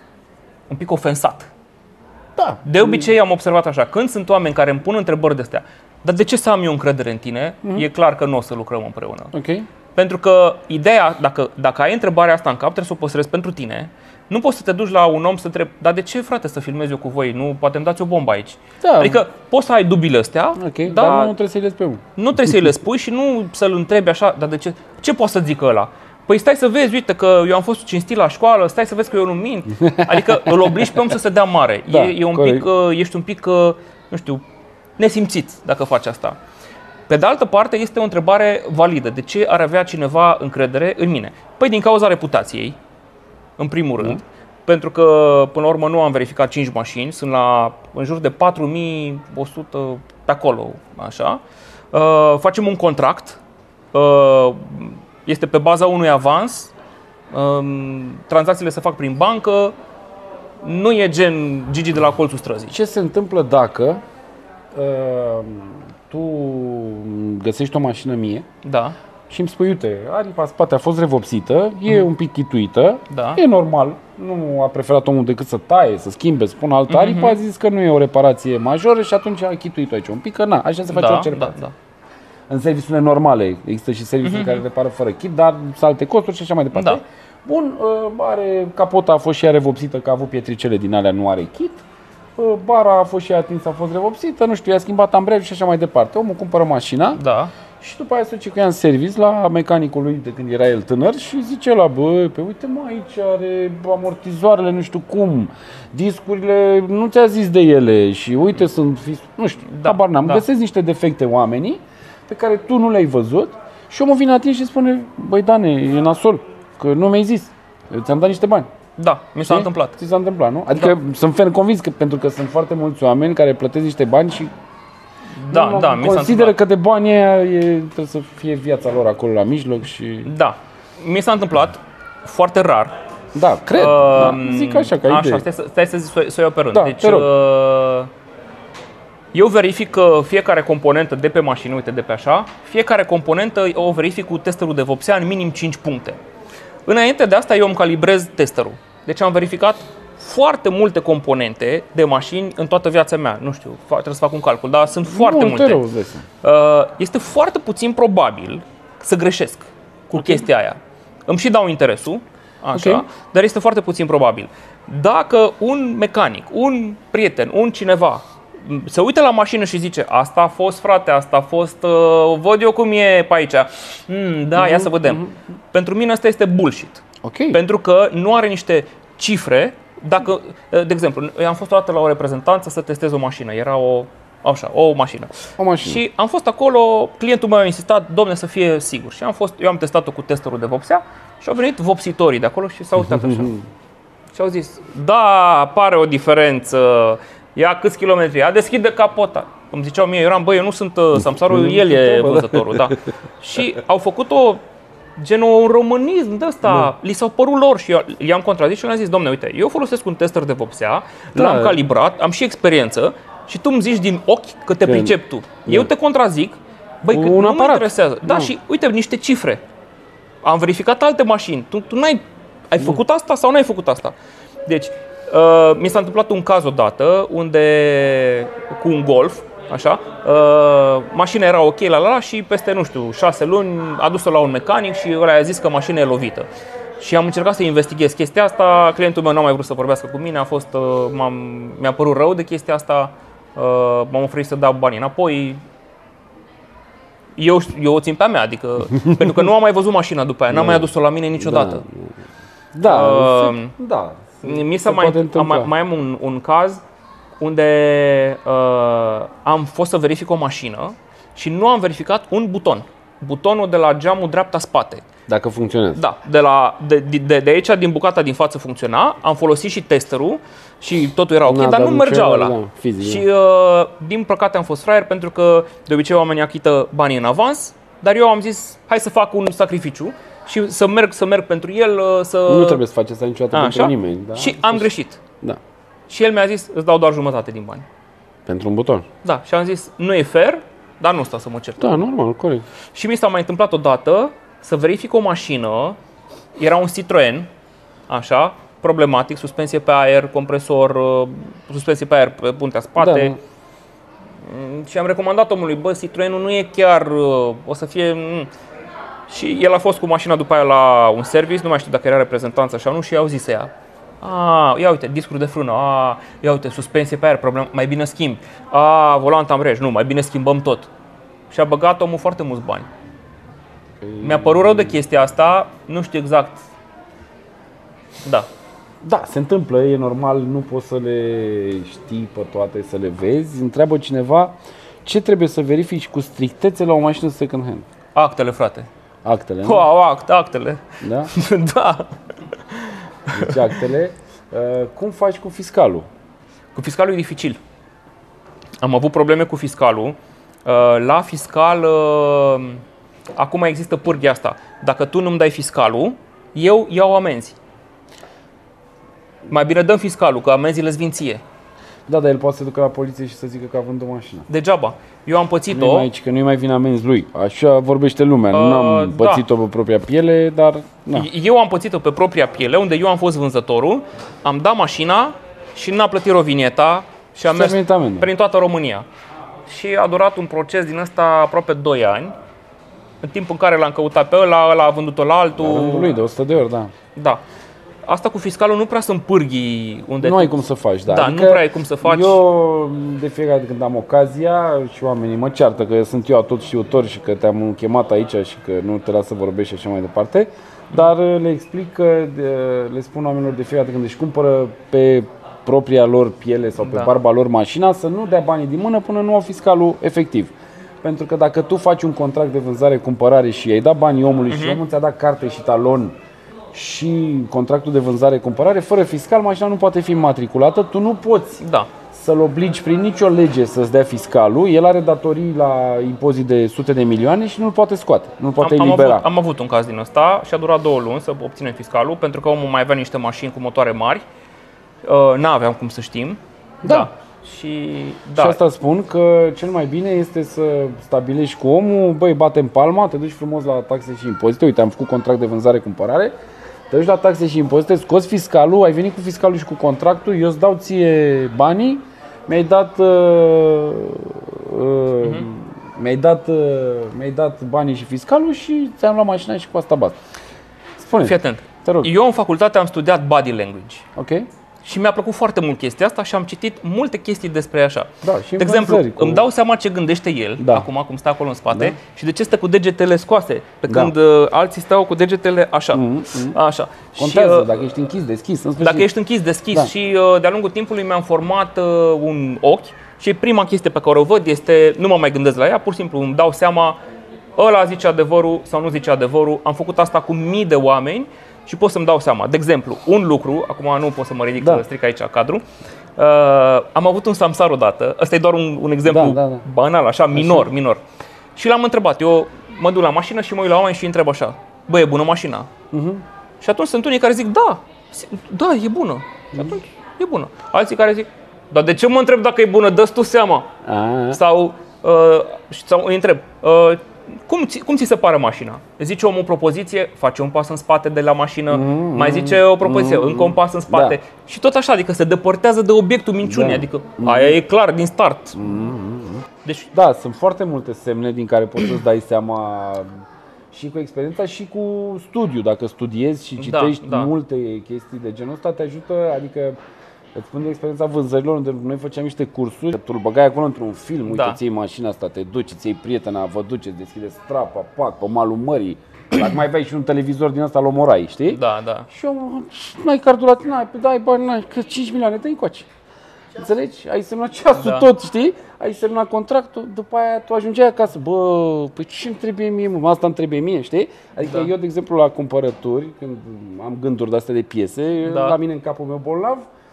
Un pic ofensat. Da. De obicei am observat așa, când sunt oameni care îmi pun întrebări de astea, dar de ce să am eu încredere în tine? Mm-hmm. E clar că nu o să lucrăm împreună. Ok. Pentru că ideea, dacă, dacă ai întrebarea asta în cap, trebuie să o păstrezi pentru tine. Nu poți să te duci la un om să întrebi, dar de ce, frate, să filmez eu cu voi? Nu, poate îmi dați o bombă aici. Da. Adică poți să ai dubiile astea, Okay, dar, dar nu trebuie să-i le spui. nu trebuie să-i le spui și nu să-l întrebi așa, dar de ce? Ce poate să zică ăla? Păi stai să vezi, uite că eu am fost cinstit la școală, stai să vezi că eu nu mint. Adică îl obligi pe om să se dea mare. Da, e, e un corect. pic, ești un pic, nu știu, nesimțit dacă faci asta. Pe de altă parte, este o întrebare validă. De ce ar avea cineva încredere în mine? Păi din cauza reputației, în primul rând. Mm. Pentru că, până la urmă, nu am verificat cinci mașini, sunt la în jur de patru mii o sută pe acolo, așa. Uh, facem un contract, uh, este pe baza unui avans, uh, tranzacțiile se fac prin bancă, nu e gen Gigi de la colțul străzii. Ce se întâmplă dacă uh, tu găsești o mașină mie Da. și îmi spui, uite, aripa spate a fost revopsită, e mm. un pic chituită, Da. e normal, nu a preferat omul decât să taie, să schimbe, să pună altă Mm-hmm. aripă, a zis că nu e o reparație majoră și atunci a chituit aici un pic, că na, așa se face Da, orice da, reparație. da. În serviciile normale, există și serviciile mm-hmm. care repară fără kit, dar sunt alte costuri și așa mai departe. Da. Bun, are, capota a fost și ea revopsită, că a avut pietricele din alea, nu are kit. Bara a fost și ea atinsă, a fost revopsită, nu știu, i-a schimbat ambreiul și așa mai departe. Omul cumpără mașina Da. și după aia se duce cu ea în service la mecanicul lui de când era el tânăr și zice la, bă, pe uite mă, aici are amortizoarele, nu știu cum, discurile, nu ți-a zis de ele și uite sunt, nu știu, Da, habar n-am. da. Găsesc niște defecte oamenii pe care tu nu le-ai văzut și omul vine la tine și spune, băi Dane, e nasol, că nu mi-ai zis, eu ți-am dat niște bani. Da, mi s-a Știi? întâmplat. Ți s-a întâmplat, nu? Adică da. Sunt ferm convins că pentru că sunt foarte mulți oameni care plătesc niște bani și Da, nu, da, mi s-a consideră întâmplat. că de bani aia e, trebuie să fie viața lor acolo la mijloc și... Da, mi s-a întâmplat foarte rar. Da, cred, Uh, da, zic așa, ca Așa, idee. stai să, stai să zic, să, să o iau pe rând. Da, deci, te rog. uh, eu verific uh, fiecare componentă de pe mașină, uite, de pe așa, fiecare componentă o verific cu testerul de vopsea în minim cinci puncte. Înainte de asta eu îmi calibrez testerul. Deci am verificat foarte multe componente de mașini în toată viața mea. Nu știu, fa- trebuie să fac un calcul, dar sunt foarte nu, multe. Te rog, îți dai seama. Uh, este foarte puțin probabil să greșesc cu okay. chestia aia. Îmi și dau interesul, așa, Ok. dar este foarte puțin probabil. Dacă un mecanic, un prieten, un cineva se uită la mașină și zice asta a fost, frate, asta a fost, uh, văd eu cum e pe aici. Hmm, da, ia să vedem. Pentru mine asta este bullshit. Ok. Pentru că nu are niște cifre. Dacă, de exemplu, eu am fost o dată la o reprezentanță să testez o mașină. Era o, așa, o mașină. O mașină. Și am fost acolo, clientul meu a insistat, domne, să fie sigur. Și am fost, eu am testat-o cu testerul de vopsea și au venit vopsitorii de acolo și s-au uitat așa. Și au zis, da, pare o diferență, ia câți kilometri, ia deschide capota. Îmi ziceau mie, eu eram, băi, eu nu sunt uh, samsarul, el e vânzătorul, da. Și au făcut-o genul un românism de ăsta, da. Li s-au părut lor și eu i-am contrazis și eu le-am zis, domne, uite, eu folosesc un tester de vopsea, Da. l-am calibrat, am și experiență și tu îmi zici din ochi că te Că- pricep tu. Eu te contrazic, băi, că Un nu mă aparat. interesează. Da, Nu. și uite, niște cifre. Am verificat alte mașini. Tu, tu n-ai, ai făcut asta sau n-ai făcut asta? Deci, uh, mi s-a întâmplat un caz odată unde cu un Golf, așa, uh, mașina era ok la la la și peste, nu știu, șase luni a dus-o la un mecanic și ăla i-a zis că mașina e lovită. Și am încercat să investighez chestia asta, clientul meu n-a mai vrut să vorbească cu mine, a fost, uh, m-am, mi-a părut rău de chestia asta, uh, m-am oferit să dau banii înapoi. Eu, eu o țin pe a mea, adică, pentru că nu am mai văzut mașina după aia, n-am mai adus-o la mine niciodată. Da, Uh, se- da. Mi se s-a mai, poate am, întâmpla. mai, mai am un, un caz unde uh, am fost să verific o mașină și nu am verificat un buton. Butonul de la geamul dreapta spate. Dacă funcționează. Da, de, la, de, de, de aici, din bucata din față funcționa, am folosit și testerul și totul era ok, N-a dar dat nu mergea nicio- ăla. da, fizic, și uh, din păcate am fost fraier pentru că de obicei oamenii achită banii în avans, dar eu am zis hai să fac un sacrificiu și să merg, să merg pentru el, uh, să... Nu trebuie să faci asta niciodată A, pentru așa? nimeni. Da? Și am greșit. Da. Și el mi-a zis îți dau doar jumătate din bani. Pentru un buton. Da, și am zis nu e fair, dar nu stau să mă cert. Da, normal, corect. Și mi s-a mai întâmplat odată să verific o mașină, era un Citroen, așa, problematic, suspensie pe aer, compresor, uh, suspensie pe aer pe puntea spate. Da, da. Mm, Și am recomandat omului, bă, Citroenul nu e chiar, uh, o să fie... mm. Și el a fost cu mașina după aia la un service, nu mai știu dacă era reprezentanță sau nu, și i-au zis să ia. A, ia uite, discuri de frână, a, ia uite, suspensie pe aer, problem, mai bine schimbi. A, volant ambreiaj, nu, mai bine schimbăm tot. Și a băgat omul foarte mulți bani. Mi-a părut rău de chestia asta, nu știu exact. Da. Da, se întâmplă, e normal, nu poți să le știi pe toate, să le vezi. Întreabă cineva ce trebuie să verifici cu strictețe la o mașină second hand. Actele, frate. Actele, nu? Wow, act, actele. Da? Da. Deci actele. Uh, cum faci cu fiscalul? Cu fiscalul e dificil. Am avut probleme cu fiscalul. Uh, La fiscal, uh, acum există pârghia asta. Dacă tu nu-mi dai fiscalul, eu iau amenzi. Mai bine dăm fiscalul, că amenziile-ți vin ție. Da, dar el poate să ducă la poliție și să zică că a vândut o mașină. Degeaba. Eu am Nu pățit-o. mai aici, că nu-i mai vin amenzi lui. Așa vorbește lumea. Uh, nu am da. pățit-o pe propria piele, dar... Na. Eu am pățit-o pe propria piele, unde eu am fost vânzătorul, am dat mașina și n-a plătit rovinieta și am Și ți-a mers venit amendă. prin toată România. Și a durat un proces din ăsta aproape doi ani, în timp în care l-am căutat pe ăla, ăla a vândut-o la La altul. rândul lui de o sută de ori, da. Da. Asta cu fiscalul nu prea sunt pârghii unde Nu tu... ai cum să faci, da. Da, nu prea ai cum să faci. Eu, de fiecare dată când am ocazia și oamenii mă ceartă că sunt eu atot știutor și că te-am chemat aici și că nu te las să vorbești și așa mai departe, dar le explic că, le spun oamenilor de fiecare dată când își cumpără pe propria lor piele sau pe Da. barba lor mașina, să nu dea banii din mână până nu au fiscalul efectiv. Pentru că dacă tu faci un contract de vânzare-cumpărare și ai dat banii omului și omul ți-a dat carte și talon și contractul de vânzare-cumpărare, fără fiscal, mașina nu poate fi matriculată, tu nu poți Da. să-l obligi prin nicio lege să-ți dea fiscalul, el are datorii la impozit de sute de milioane și nu-l poate scoate, nu-l poate Am, am, elibera. avut, am avut un caz din ăsta și a durat două luni să obținem fiscalul, pentru că omul mai avea niște mașini cu motoare mari. Uh, N-aveam cum să știm. Da. Și, Da. da. Și asta spun că cel mai bine este să stabilești cu omul, băi, batem palma, te duci frumos la taxe și impozite, uite, am făcut contract de vânzare-cumpărare, te duci la taxe și impozite, scoți fiscalul, ai venit cu fiscalul și cu contractul, eu îți dau ție banii, mi-ai dat, uh, uh, uh-huh. mi-ai dat, uh, mi-ai dat banii și fiscalul și ți-am luat mașina și cu asta basta. Spune, Fii atent. te rog. Eu în facultate am studiat body language. Ok? Și mi-a plăcut foarte mult chestia asta și am citit multe chestii despre așa. Da, și de exemplu, vânzări cu- îmi dau seama ce gândește el, Da. acum cum stă acolo în spate, Da. și de ce stă cu degetele scoase, pe Da. când uh, alții stau cu degetele așa. Mhm, Așa. Contează, și, uh, dacă ești închis, deschis, în sfârșit. dacă ești închis, deschis, Da. și uh, de-a lungul timpului mi-am format uh, un ochi și prima chestie pe care o văd este, nu mă mai gândesc la ea, pur și simplu îmi dau seama, ăla zice adevărul sau nu zice adevărul, am făcut asta cu mii de oameni și pot să-mi dau seama. De exemplu, un lucru, acum nu pot să mă ridic, Da. să stric aici cadru, uh, am avut un samsar odată, ăsta e doar un, un exemplu Da, da, da. banal, așa, minor, minor. Și l-am întrebat, eu mă duc la mașină și mă uit la oameni și îi întreb așa, bă, e bună mașina? Uh-huh. Și atunci sunt unii care zic, da, da, e bună. Și atunci e bună. Alții care zic, dar de ce mă întreb dacă e bună, dă-ți tu seama? A, Sau, uh, sau îi întreb, uh, cum, ți, cum ți se pare mașina? Zice omul o propoziție, face un pas în spate de la mașină, mm, mai zice o propoziție, mm, încă un pas în spate. Da. Și tot așa, adică se depărtează de obiectul minciunii, Da. adică aia e clar din start. Deci, Da, sunt foarte multe semne din care poți să-ți dai seama și cu experiența și cu studiu. Dacă studiezi și citești da. multe chestii de genul ăsta, te ajută, adică îți spun de experiența vânzărilor, unde noi făceam niște cursuri, tu îl băgai acolo într-un film, uite, Da. ți iei mașina asta, te duci, ți iei prietena, vă duceți, deschideți strapa, pac, pe malul mării. Dacă mai aveai și un televizor din ăsta, l omorai, știi? da, da. Și eu, n-ai cardul la tine, n-ai, dai bani, n-ai, că cinci milioane, dă-i încoace. Înțelegi? Ai semnat ceasul Da. tot, știi? ai semnat contractul, după aia tu ajungeai acasă, bă, păi ce-mi trebuie mie, mă, asta îmi trebuie mie, știi? Adică da. eu, de exemplu, la cumpărături, când am gânduri de-astea de piese, da. la mine în capul meu bolnav,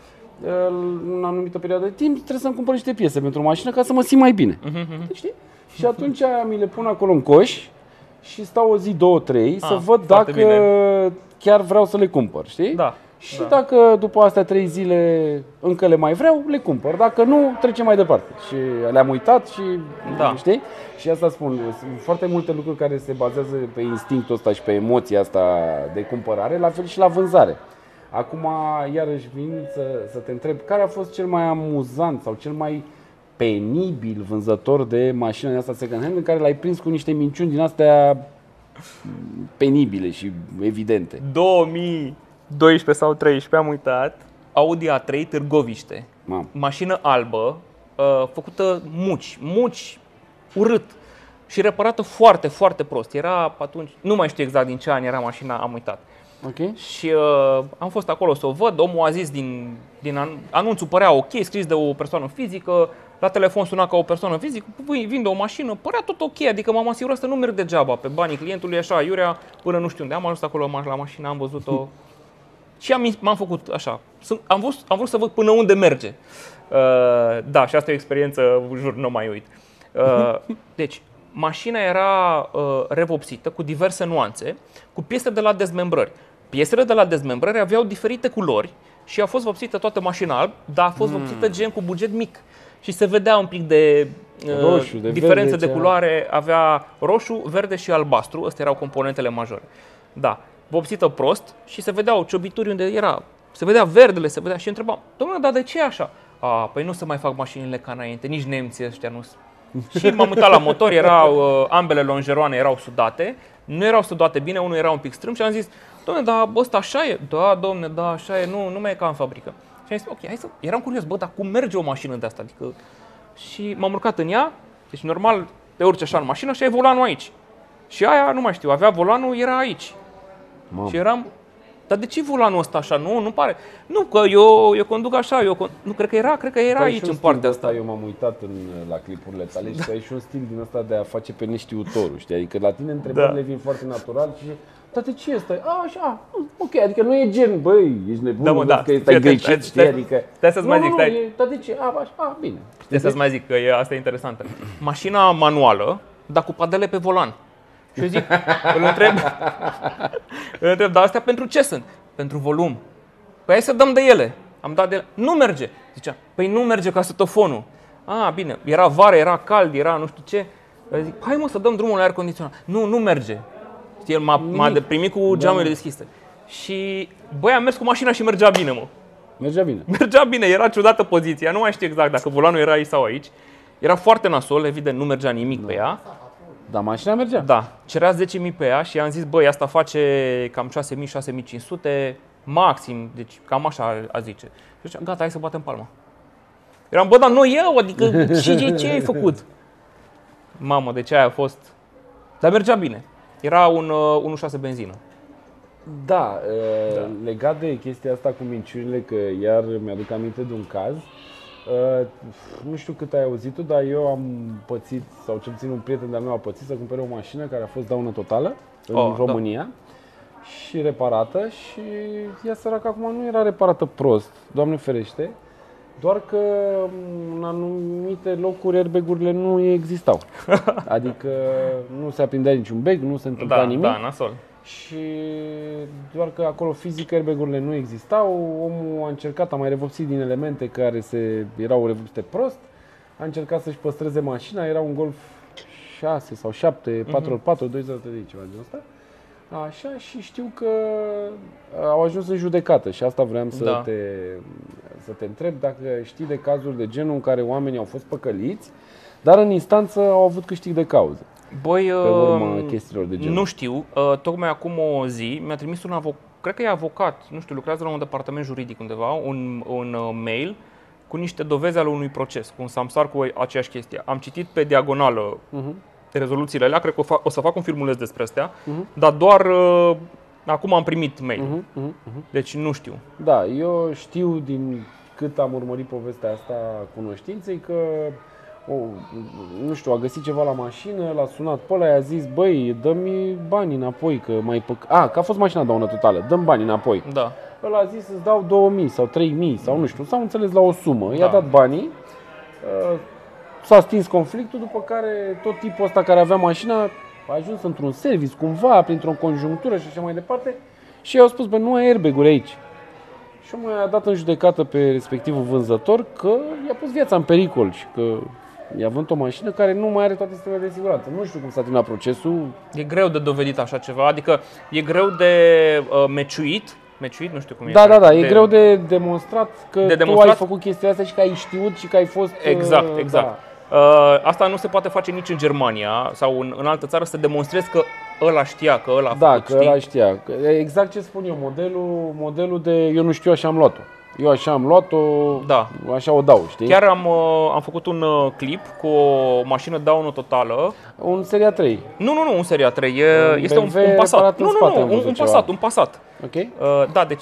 în o anumită perioadă de timp, trebuie să-mi cumpăr niște piese pentru o mașină ca să mă simt mai bine, uh-huh. știi? Și atunci mi le pun acolo în coș și stau o zi, două, trei, ah, să văd dacă bine. chiar vreau să le cumpăr, știi? Da. Și da. dacă după astea trei zile încă le mai vreau, le cumpăr. Dacă nu, trecem mai departe. Și le-am uitat și, da. știi? Și asta spun, sunt foarte multe lucruri care se bazează pe instinctul ăsta și pe emoția asta de cumpărare, la fel și la vânzare. Acum, iarăși vin să, să te întreb, care a fost cel mai amuzant sau cel mai penibil vânzător de mașină de asta second hand în care l-ai prins cu niște minciuni din astea penibile și evidente? două mii doisprezece sau treisprezece am uitat, Audi A trei Târgoviște. Mam. Mașină albă, făcută muci, muci urât și reparată foarte, foarte prost. Era atunci, nu mai știu exact din ce an era mașina, am uitat. Okay. Și uh, am fost acolo să o văd, omul a zis din, din an, anunțul părea ok, scris de o persoană fizică, la telefon suna ca o persoană fizică, vinde o mașină, părea tot ok, adică m-am asigurat să nu merg degeaba pe banii clientului, așa, iurea, până nu știu unde. Am ajuns acolo la mașină, am văzut-o și am, m-am făcut așa, am vrut, am vrut să văd până unde merge. Uh, da, și asta e o experiență, jur, nu mai uit. Uh, deci, mașina era uh, revopsită cu diverse nuanțe, cu piese de la dezmembrări. Piesele de la dezmembrări aveau diferite culori și a fost vopsită toată mașina alb, dar a fost mm. vopsită gen cu buget mic. Și se vedea un pic de, uh, roșu, de diferență verde, de culoare, avea roșu, verde și albastru, astea erau componentele majore. Da, vopsită prost și se vedeau ciobituri unde era, se vedea verdele, se vedea și întrebam, domnule, dar de ce așa? A, păi nu se mai fac mașinile ca înainte, nici nemții ăștia nu. Și m-am uitat la motor, erau, uh, ambele longeroane erau sudate, nu erau sudate bine, unul era un pic strâmb și am zis, dom'le, dar ăsta așa e? Da, domne, da, așa e, nu, nu mai e ca în fabrică. Și am zis, ok, hai să... Eram curios, bă, dar cum merge o mașină de asta? Adică... Și m-am urcat în ea, deci normal te urci așa în mașină și ai volanul aici. Și aia, nu mai știu, avea volanul, era aici. Mamă. Și eram, dar de ce volanul ăsta așa? Nu, nu pare. Nu, că eu, eu conduc așa, eu con... nu, cred că era, cred că era aici în partea asta. Eu m-am uitat în, la clipurile tale și da. ai și un stil din ăsta de a face pe neștiutorul, știi? Adică la tine întrebările da. vin foarte natural și dar de ce ăsta? A, așa, ok, adică nu e gen, băi, ești nebun, da, mă, da. că stai greșit, știi, adică... Stai să-ți mai zic, stai. Dar de ce? A, așa, a, bine. Stai să-ți mai zic, că e, asta e interesantă. Mașina manuală, dar cu padele pe volan. Și eu zic, îl întreb, îl întreb, dar astea pentru ce sunt? Pentru volum. Păi hai să dăm de ele. Am dat de ele. Nu merge. Zicea, păi nu merge ca setofonul. A, bine, era vară, era cald, era nu știu ce. Zic, hai mă să dăm drumul la aer condiționat. Nu, nu merge. El m-a, m-a primit cu geamurile da. deschise. Și băi, am mers cu mașina și mergea bine, mă. Mergea bine. Mergea bine, era ciudată poziția, nu mai știu exact dacă volanul era aici sau aici. Era foarte nasol, evident, nu mergea nimic da. pe ea. Dar mașina mergea? Da, cerea zece mii pe ea și am zis, băi, asta face cam șase mii, șase mii cinci sute maxim, deci cam așa a zice. Și zicea, gata, hai să batem palma. Eram, bă, dar nu eu, adică ce, ce ai făcut? Mamă, deci aia a fost... Dar mergea bine. Era un uh, unu virgulă șase benzină. Da, uh, da, legat de chestia asta cu minciunile, că iar mi-aduc aminte de un caz. Uh, nu știu cât ai auzit-o, dar eu am pățit, sau cel puțin un prieten de-al meu a pățit să cumpere o mașină care a fost daună totală în oh, România da. și reparată și ea săracă acum nu era reparată prost, Doamne ferește, doar că în anumite locuri airbag-urile nu existau. Adică nu se aprindea niciun bag, nu se întâmpla da, nimic. Da, nasol. Și doar că acolo fizic airbag-urile nu existau, omul a încercat, a mai revopsit din elemente care se, erau revopsite prost, a încercat să-și păstreze mașina, era un Golf șase sau șapte, patru ori patru, doi zero trei, ceva de ăsta. Așa, și știu că au ajuns în judecată și asta vreau să, da. te, să te întreb dacă știi de cazuri de genul în care oamenii au fost păcăliți, dar în instanță au avut câștig de cauză. Băi, pe urma chestiilor de genul. Nu știu, tocmai acum o zi mi-a trimis un avocat, cred că e avocat, nu știu, lucrează la un departament juridic undeva, un, un mail cu niște dovezi ale unui proces, cu un samsar cu aceeași chestie. Am citit pe diagonală uh-huh. rezoluțiile alea, cred că o, fa- o să fac un filmuleț despre astea, uh-huh. dar doar uh, acum am primit mail. Uh-huh. Uh-huh. Deci nu știu. Da, eu știu din cât am urmărit povestea asta a cunoștinței că o, nu știu, a găsit ceva la mașină, l-a sunat pe ăla, i-a zis, băi, dă-mi bani înapoi, că mai păc... A, că a fost mașina daună totală, dă-mi bani înapoi. Da. Ăla a zis, îți dau două mii sau trei mii sau nu știu, s-au înțeles la o sumă, i-a Da. dat banii, uh, s-a stins conflictul, după care tot tipul ăsta care avea mașina a ajuns într-un service cumva, printr-o conjunctură și așa mai departe și i-au spus, bă, nu ai airbag-uri aici. Și omul a dat în judecată pe respectivul vânzător că i-a pus viața în pericol și că i-a vândut o mașină care nu mai are toate sistemele de siguranță. Nu știu cum s-a terminat procesul. E greu de dovedit așa ceva, adică e greu de uh, meciuit, meciuit, nu știu cum e. Da, da, da, de... e greu de demonstrat că De tu demonstrat? ai făcut chestia asta și că ai știut și că ai fost... Exact, uh, exact. Da. Uh, asta nu se poate face nici în Germania sau în, în altă țară, să demonstrezi că ăla știa, că ăla a Da, făcut, că știi? ăla știa. Exact ce spun eu, modelul, modelul de eu nu știu, așa am luat-o. Eu așa am luat-o, Da. așa o dau, știi? Chiar am, uh, am făcut un uh, clip cu o mașină daună totală. Un Seria trei, Nu, nu, nu, un Seria trei, e, Un este un, B M W un Passat. reparat în Nu, nu, spate, nu, am un, văzut un ceva. Passat, un Passat. ok? Uh, da, deci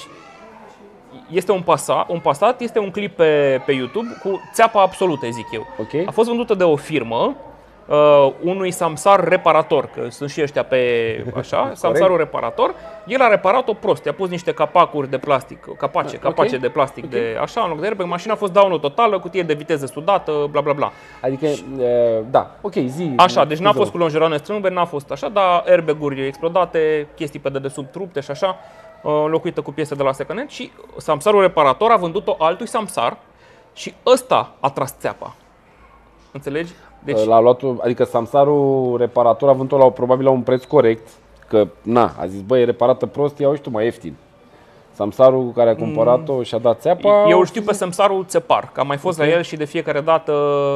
este un Passat, un Passat, este un clip pe, pe YouTube cu țeapa absolută, zic eu. Ok. A fost vândută de o firmă, uh, unui samsar reparator, că sunt și ăștia pe așa, samsarul reparator. El a reparat-o prost, i-a pus niște capacuri de plastic, capace, capace ok. de plastic Ok. de așa, în loc de airbag. Mașina a fost down totală, cutie de viteză sudată, bla bla bla. Adică, uh, da, ok, zi. Așa, deci n-a scuză-mă. fost cu lonjeroane strâmbe, n-a fost așa, dar airbag-uri explodate, chestii pe dedesubt rupte și așa, înlocuită cu piese de la second hand și samsarul reparator a vândut-o altui samsar și ăsta a tras țeapa. Înțelegi? Deci, L-a luat, adică samsarul reparator a vândut-o la, probabil la un preț corect, că na, a zis, băi, e reparată prost, iau și tu mai ieftin. Samsarul care a cumpărat-o și-a dat țeapa. eu îl știu pe samsarul țepar, că am mai fost Ok. la el și de fiecare dată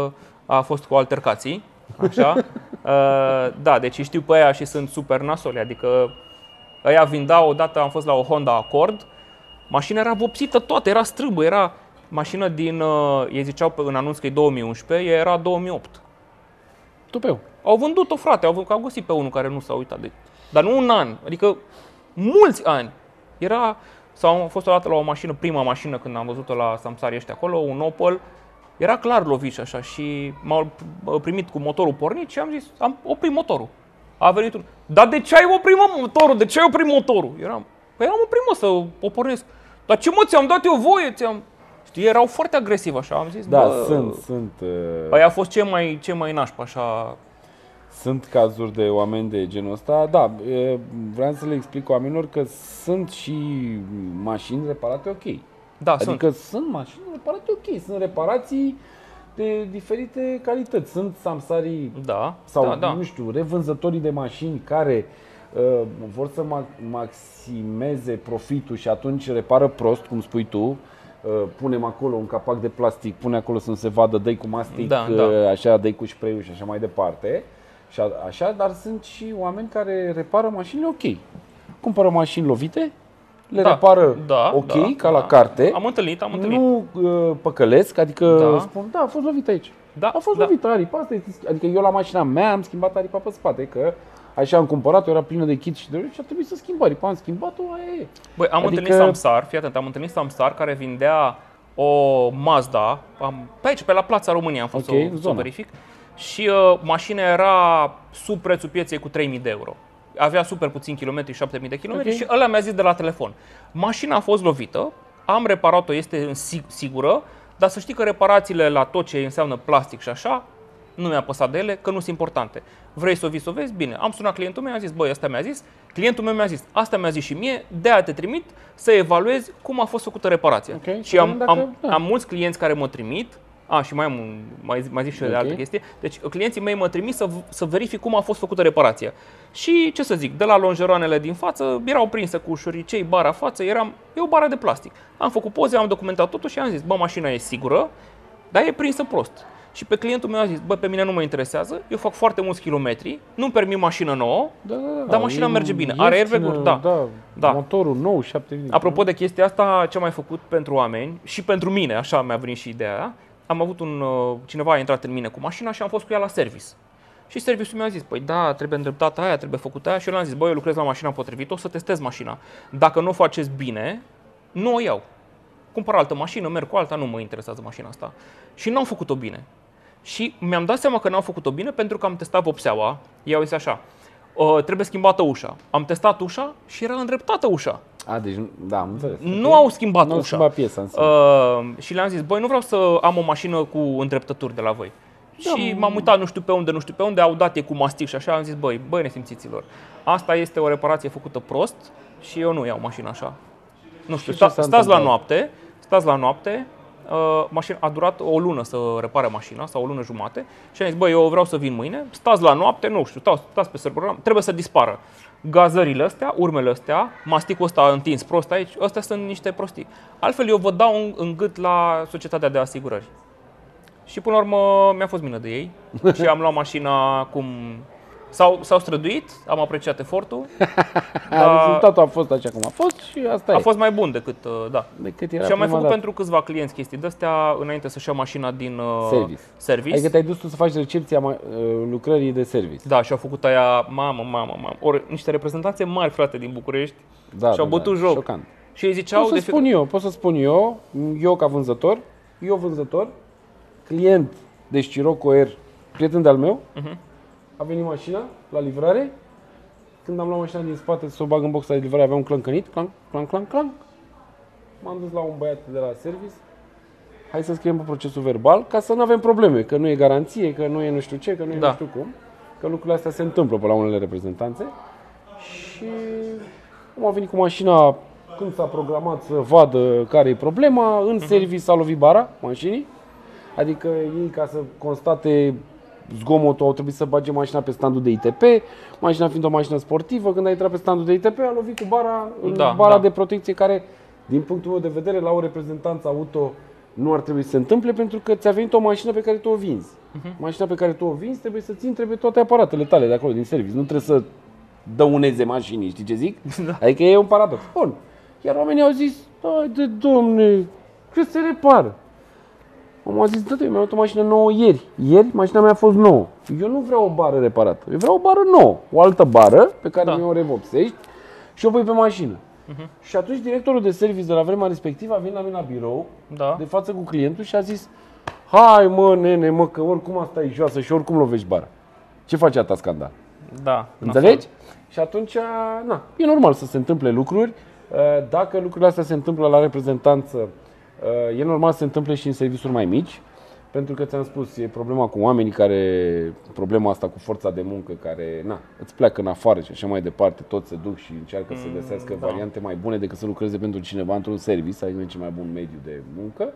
a fost cu altercații. Așa. Uh, da, deci îi știu pe aia și sunt super nasoli, adică ăia vindau, odată am fost la o Honda Accord, mașina era vopsită toată, era strâmbă, era mașină din, uh, ei ziceau pe, în anunț că e două mii unsprezece, ea era două mii opt. Tupeu. Au vândut-o, frate, au, vândut, au găsit pe unul care nu s-a uitat. De, dar nu un an, adică mulți ani. Era, sau am fost odată la o mașină, prima mașină când am văzut-o la samsarii ăștia acolo, un Opel, era clar lovit și așa și m-au primit cu motorul pornit și am zis, am oprit motorul. A venit un, dar de ce ai oprit mă, motorul? De ce ai oprit motorul? Eram, păi am oprit mă să o pornesc. Dar ce mă, ți-am dat eu voie, ți-am... Știi, erau foarte agresivi așa, am zis, Da, bă, sunt, sunt, uh, Păi a fost ce mai, ce mai nașpa așa. sunt cazuri de oameni de genul ăsta. Da, uh, vreau să le explic oamenilor că sunt și mașini reparate ok. Da, Adică sunt. sunt mașini reparate ok, sunt reparații de diferite calități. Sunt samsarii Da, sau, da, da. nu știu, revânzătorii de mașini care uh, vor să ma- maximeze profitul și atunci repară prost, cum spui tu. Uh, punem acolo un capac de plastic, pune acolo să nu se vadă, dă-i cu mastic, Da, uh, da. așa, dă-i cu spray-ul și așa mai departe. Și a- așa, dar sunt și oameni care repară mașinile ok. Cumpără mașini lovite, le Da, repară da, ok, da, ca la da. carte. Am întâlnit, am întâlnit. Nu uh, păcălesc, adică Da. spun, da, a fost lovit aici. Da, A fost da. lovită aripa, asta este, adică eu la mașina mea am schimbat aripa pe spate, că așa am cumpărat-o, era plină de kit și de și a trebuit să schimb aripa, am schimbat-o, aia e. Băi, am Adică- întâlnit Samsar, fii atent, am întâlnit Samsar care vindea o Mazda, am, pe aici, pe la Plața României am fost Ok, să, o- să o zona. verific, și uh, mașina era sub prețul pieței cu trei mii de euro. Avea super puțin kilometri, șapte mii de kilometri Ok. și ăla mi-a zis de la telefon. Mașina a fost lovită, am reparat-o, este în sig- sigură, dar să știi că reparațiile la tot ce înseamnă plastic și așa, nu mi-a păsat de ele, că nu sunt importante. Vrei să o vii, să o vezi? Bine. Am sunat clientul meu, a zis, băi, asta mi-a zis. Clientul meu mi-a zis, asta mi-a zis și mie, de-aia te trimit să evaluezi cum a fost făcută reparația. Ok, Și am, să vedem am, dacă- da. am mulți clienți care mă trimit, a, și mai am un, mai, zi- mai zic și eu de Ok. altă chestie. Deci clienții mei mă trimit să, v- să verific cum a fost făcută reparația. Și ce să zic, de la lonjeroanele din față erau prinse cu șuricei, bara față, eram, e o bară de plastic. Am făcut poze, am documentat totul și am zis, bă, mașina e sigură, dar e prinsă prost. Și pe clientul meu a zis, bă, pe mine nu mă interesează, eu fac foarte mulți kilometri, nu-mi permit mașină nouă, Da, da, da. Dar mașina E merge bine. Are ieftină, airbag-uri? Da. da. Da. Motorul nou, șapte mii. Apropo de chestia asta, ce am mai făcut pentru oameni și pentru mine, așa mi-a venit și ideea, am avut un, uh, cineva a intrat în mine cu mașina și am fost cu ea la service. Și serviciul mi-a zis, păi da, trebuie îndreptată aia, trebuie făcută aia și eu le-am zis, băi, eu lucrez la mașina potrivită, o să testez mașina. Dacă nu o faceți bine, nu o iau. Cumpăr altă mașină, merg cu alta, nu mă interesează mașina asta. Și n-am făcut-o bine. Și mi-am dat seama că n-au făcut-o bine pentru că am testat vopseaua. Ei au zis așa, uh, trebuie schimbată ușa. Am testat ușa și era îndreptată ușa. A, deci, da, am înțeles. Nu okay. au schimbat nu au ușa. schimbat piesa în sine. Uh, și le-am zis, băi, nu vreau să am o mașină cu îndreptături de la voi. Da, și m-am uitat nu știu pe unde, nu știu pe unde, au dat ei cu mastic și așa, am zis, băi, băi nesimțiților, asta este o reparație făcută prost și eu nu iau mașina așa. Nu știu, sta, stați întâmplat? la noapte, stați la noapte, uh, mașina, a durat o lună să repare mașina sau o lună jumate și am zis, băi, eu vreau să vin mâine, stați la noapte, nu știu, stați, stați pe server, trebuie să dispară. Gazările astea, urmele astea, masticul ăsta întins prost aici, astea sunt niște prostii. Altfel eu vă dau în, în gât la societatea de asigurări. Și până la urmă mi-a fost mină de ei și am luat mașina cum s-au, s-au străduit, am apreciat efortul. Dar rezultatul a fost așa cum a fost și asta a e. fost mai bun decât, da. decât era și am mai făcut dată. pentru câțiva clienți chestii de-astea înainte să-și ia mașina din uh, service. service. Adică te-ai dus tu să faci recepția uh, lucrării de service. Da, și au făcut aia, mamă, mamă, mamă. Ori niște reprezentanțe mari, frate, din București Da, și-au da, bătut da, joc. Șocant. Și ei ziceau... Pot să spun eu, pot să spun eu, eu ca vânzător, eu vânzător, client de Scirocco Air, prieten de-al meu, uh-huh. a venit mașina la livrare. Când am luat mașina din spate să o bag în boxa de livrare, avea un clăncănit, clanc, clanc, clanc, clanc. M-am dus la un băiat de la service. Hai să scriem pe procesul verbal ca să nu avem probleme, că nu e garanție, că nu e nu știu ce, că nu e da. nu știu cum. Că lucrurile astea se întâmplă pe la unele reprezentanțe. Și am venit cu mașina când s-a programat să vadă care e problema. În uh-huh. service s-a lovit bara mașinii. Adică ei, ca să constate zgomotul, au trebuit să bage mașina pe standul de I T P. Mașina fiind o mașină sportivă, când a intrat pe standul de I T P, a lovit cu bara în da, bara da. de protecție care, din punctul meu de vedere, la o reprezentanță auto nu ar trebui să se întâmple pentru că ți-a venit o mașină pe care tu o vinzi. Uh-huh. Mașina pe care tu o vinzi trebuie să ții trebuie toate aparatele tale de acolo, din service. Nu trebuie să dăuneze mașinii, știi ce zic? Da. Adică e un paradox. Bun. Iar oamenii au zis, hai de domne, că se repară. Am zis, dă-te, mi-am luat o mașină nouă ieri. Ieri mașina mea a fost nouă. Eu nu vreau o bară reparată. Eu vreau o bară nouă. O altă bară pe care da. mi-o revopsești și o pui pe mașină. Uh-huh. Și atunci directorul de service de la vremea respectivă a venit la mine la birou, da. de față cu clientul și a zis, hai mă, nene, mă, că oricum asta e joasă și oricum lovești bara. Ce face atâta scandal? Da. Înțelegi? Și atunci, na, e normal să se întâmple lucruri. Dacă lucrurile astea se întâmplă la reprezentanță, e normal să se întâmple și în serviciuri mai mici, pentru că ți-am spus, e problema cu oamenii care, problema asta cu forța de muncă care, na, îți pleacă în afară și așa mai departe, toți se duc și încearcă să găsească mm, variante da. mai bune decât să lucreze pentru cineva într-un serviciu, adică cel mai bun mediu de muncă.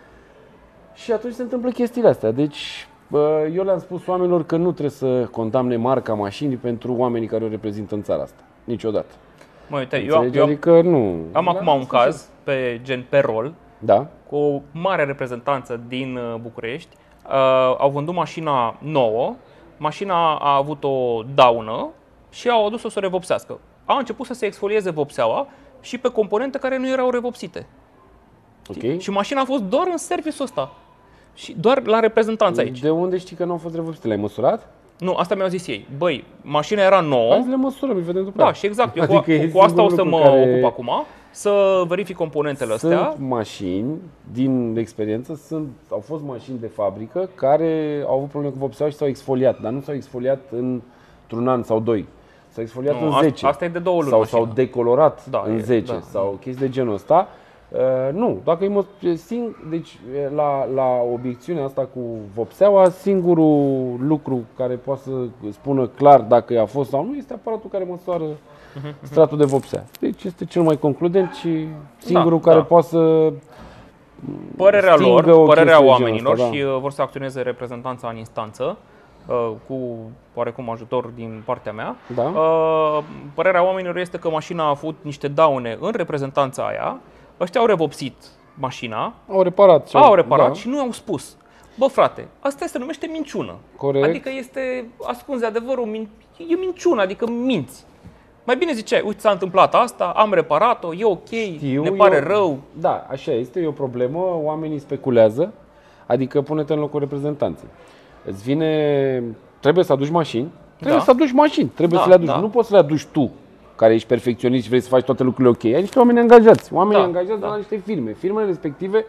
Și atunci se întâmplă chestiile astea. Deci, eu le-am spus oamenilor că nu trebuie să condamne marca mașinii pentru oamenii care o reprezintă în țara asta. Niciodată. Mă, uite, eu, eu adică nu. am acum un caz pe gen pe rol, da. cu o mare reprezentanță din București. Uh, au vândut mașina nouă, mașina a avut o daună și au adus-o să o revopsească. A început să se exfolieze vopseaua și pe componente care nu erau revopsite. Okay. Și mașina a fost doar în serviciul ăsta. Și doar la reprezentanță aici. De unde știi că nu au fost revopsite? Le-ai măsurat? Nu, asta mi-au zis ei. Băi, mașina era nouă. Hai să le măsurăm, îi vedem după Da, aia. și exact. Eu adică cu, cu asta o să mă care... ocup acum, să verific componentele astea. Sunt mașini, din experiență, sunt, au fost mașini de fabrică care au avut probleme cu vopseaua și s-au exfoliat, dar nu s-au exfoliat într-un an sau doi. S-au exfoliat nu, în asta, zece. Asta e de două luni. Sau s-au decolorat da, în e, zece da. sau chestii de genul ăsta. Uh, nu, dacă îi sing, deci la, la obiecțiunea asta cu vopseaua, singurul lucru care poate să spună clar dacă a fost sau nu este aparatul care măsoară uh-huh. stratul de vopsea. Deci este cel mai concludent și singurul da, care da. poate să părerea lor, părerea oamenilor asta, și da. vor să acționeze reprezentanța în instanță cu oarecum ajutor din partea mea. Da. Părerea oamenilor este că mașina a avut niște daune în reprezentanța aia. Ăștia au revopsit mașina, au reparat, și au reparat da. și nu au spus. Bă, frate, asta se numește minciună. Corect. Adică este ascuns de adevărul, e minciună, adică minți. Mai bine ziceai, uite, s-a întâmplat asta, am reparat-o, e ok, Știu, ne pare eu, rău. Da, așa este, e o problemă, oamenii speculează, adică pune-te în locul reprezentanței. Îți vine, trebuie să aduci mașini, trebuie da. să aduci mașini, trebuie da, să le aduci, da. nu poți să le aduci tu, care ești perfecționist și vrei să faci toate lucrurile ok. Ai niște oameni angajați, oameni da, angajați da. de la niște firme. Firmele respective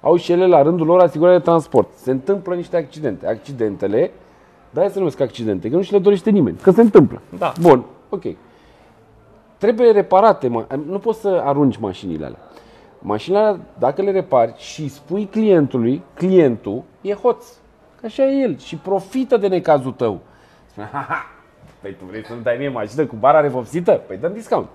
au și ele la rândul lor asigurare de transport. Se întâmplă niște accidente. Accidentele, de-aia se numesc accidente, că nu și le dorește nimeni, că se întâmplă. Da. Bun, ok. Trebuie reparate, nu poți să arunci mașinile alea. Mașinile alea, dacă le repari și spui clientului, clientul e hoț. Că așa e el și profită de necazul tău. Spune, ha, ha, păi tu vrei să-mi dai mie mașină cu bara revopsită? Păi dăm discount.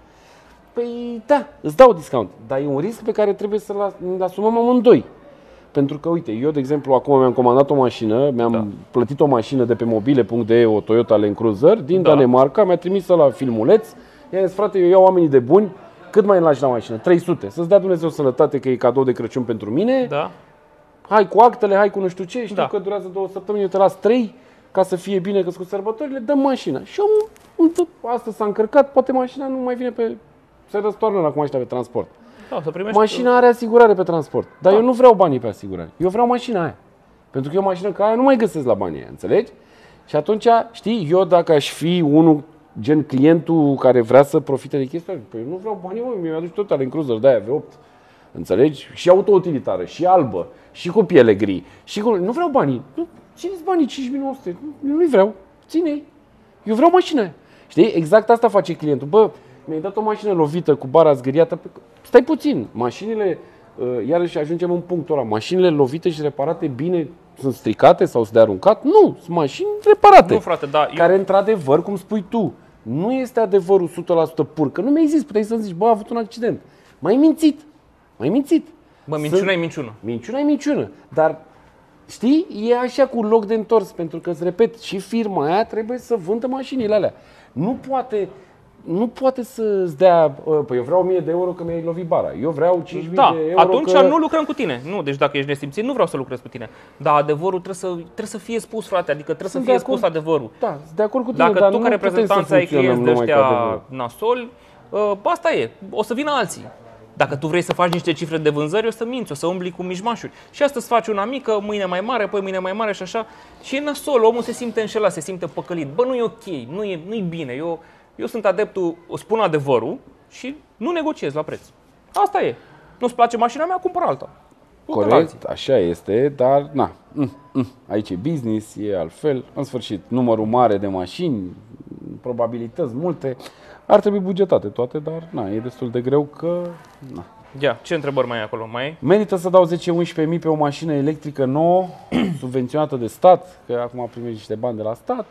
Păi da, îți dau discount, dar e un risc pe care trebuie să-l asumăm amândoi. Pentru că, uite, eu, de exemplu, acum mi-am comandat o mașină, mi-am da. plătit o mașină de pe mobile punct de e, o Toyota Land Cruiser, din da. Danemarca, mi-a trimis-o la filmuleț, i-a zis, frate, eu iau oamenii de buni, cât mai îmi lași la mașină? trei sute, să-ți dea Dumnezeu sănătate că e cadou de Crăciun pentru mine, da. hai cu actele, hai cu nu știu ce, știu da. că durează două săptămâni, eu te las trei, ca să fie bine că cu sărbătorile, dăm mașina. Și omul, asta s-a încărcat, poate mașina nu mai vine pe... se răstoarnă la cu mașina pe transport. Da, să primești... Mașina are asigurare pe transport, dar da. eu nu vreau banii pe asigurare. Eu vreau mașina aia. Pentru că eu mașină ca aia nu mai găsesc la banii aia, înțelegi? Și atunci, știi, eu dacă aș fi unul gen clientul care vrea să profite de chestia, păi eu nu vreau banii, mă, mi-aduci tot Land Cruiser de aia V opt. Înțelegi? Și auto-utilitară, și albă, și cu piele gri, și cu... Nu vreau banii. Nu, țineți banii cinci mii nouă sute. Eu nu-i vreau. Ține-i. Eu vreau mașina aia. Știi? Exact asta face clientul. Bă, mi-ai dat o mașină lovită cu bara zgâriată. Stai puțin. Mașinile, iarăși ajungem în punctul ăla. Mașinile lovite și reparate bine sunt stricate sau sunt de aruncat? Nu. Sunt mașini reparate. Nu, frate, da. Care, eu... într-adevăr, cum spui tu, nu este adevărul o sută la sută pur. Că nu mi-ai zis, puteai să-mi zici, bă, a avut un accident. M-ai mințit. M-ai mințit. Bă, minciuna e minciună. Minciuna e minciună. Dar, știi, e așa cu loc de întors. Pentru că, îți repet, și firma aia trebuie să vândă mașinile alea. Nu poate... Nu poate să-ți dea, păi eu vreau o mie de euro că mi-ai lovit bara, eu vreau cinci mii da, de euro atunci că... nu lucrăm cu tine. Nu, deci dacă ești nesimțit, nu vreau să lucrez cu tine. Dar adevărul trebuie să, trebuie să fie spus, frate, adică trebuie Sunt să fie de acord, spus adevărul. Da, sunt de acord cu tine, dacă dar tu nu ca reprezentant ai clienți de ăștia nasoli, asta e, o să vină alții. Dacă tu vrei să faci niște cifre de vânzări, o să minți, o să umbli cu mișmașuri. Și astăzi faci una mică, mâine mai mare, apoi mâine mai mare și așa. Și e nasol, omul se simte înșelat, se simte păcălit. Bă, nu e ok, nu e, nu e bine. Eu, eu sunt adeptul, o spun adevărul și nu negociez la preț. Asta e. Nu-ți place mașina mea, cumpăr alta. Corect, așa este, dar na, aici e business, e altfel. În sfârșit, numărul mare de mașini, probabilități multe, ar trebui bugetate toate, dar na, e destul de greu că... Na. Ia, ce întrebări mai e acolo? Mai e? Merită să dau zece unsprezece mii pe o mașină electrică nouă, subvenționată de stat, că acum primești niște bani de la stat.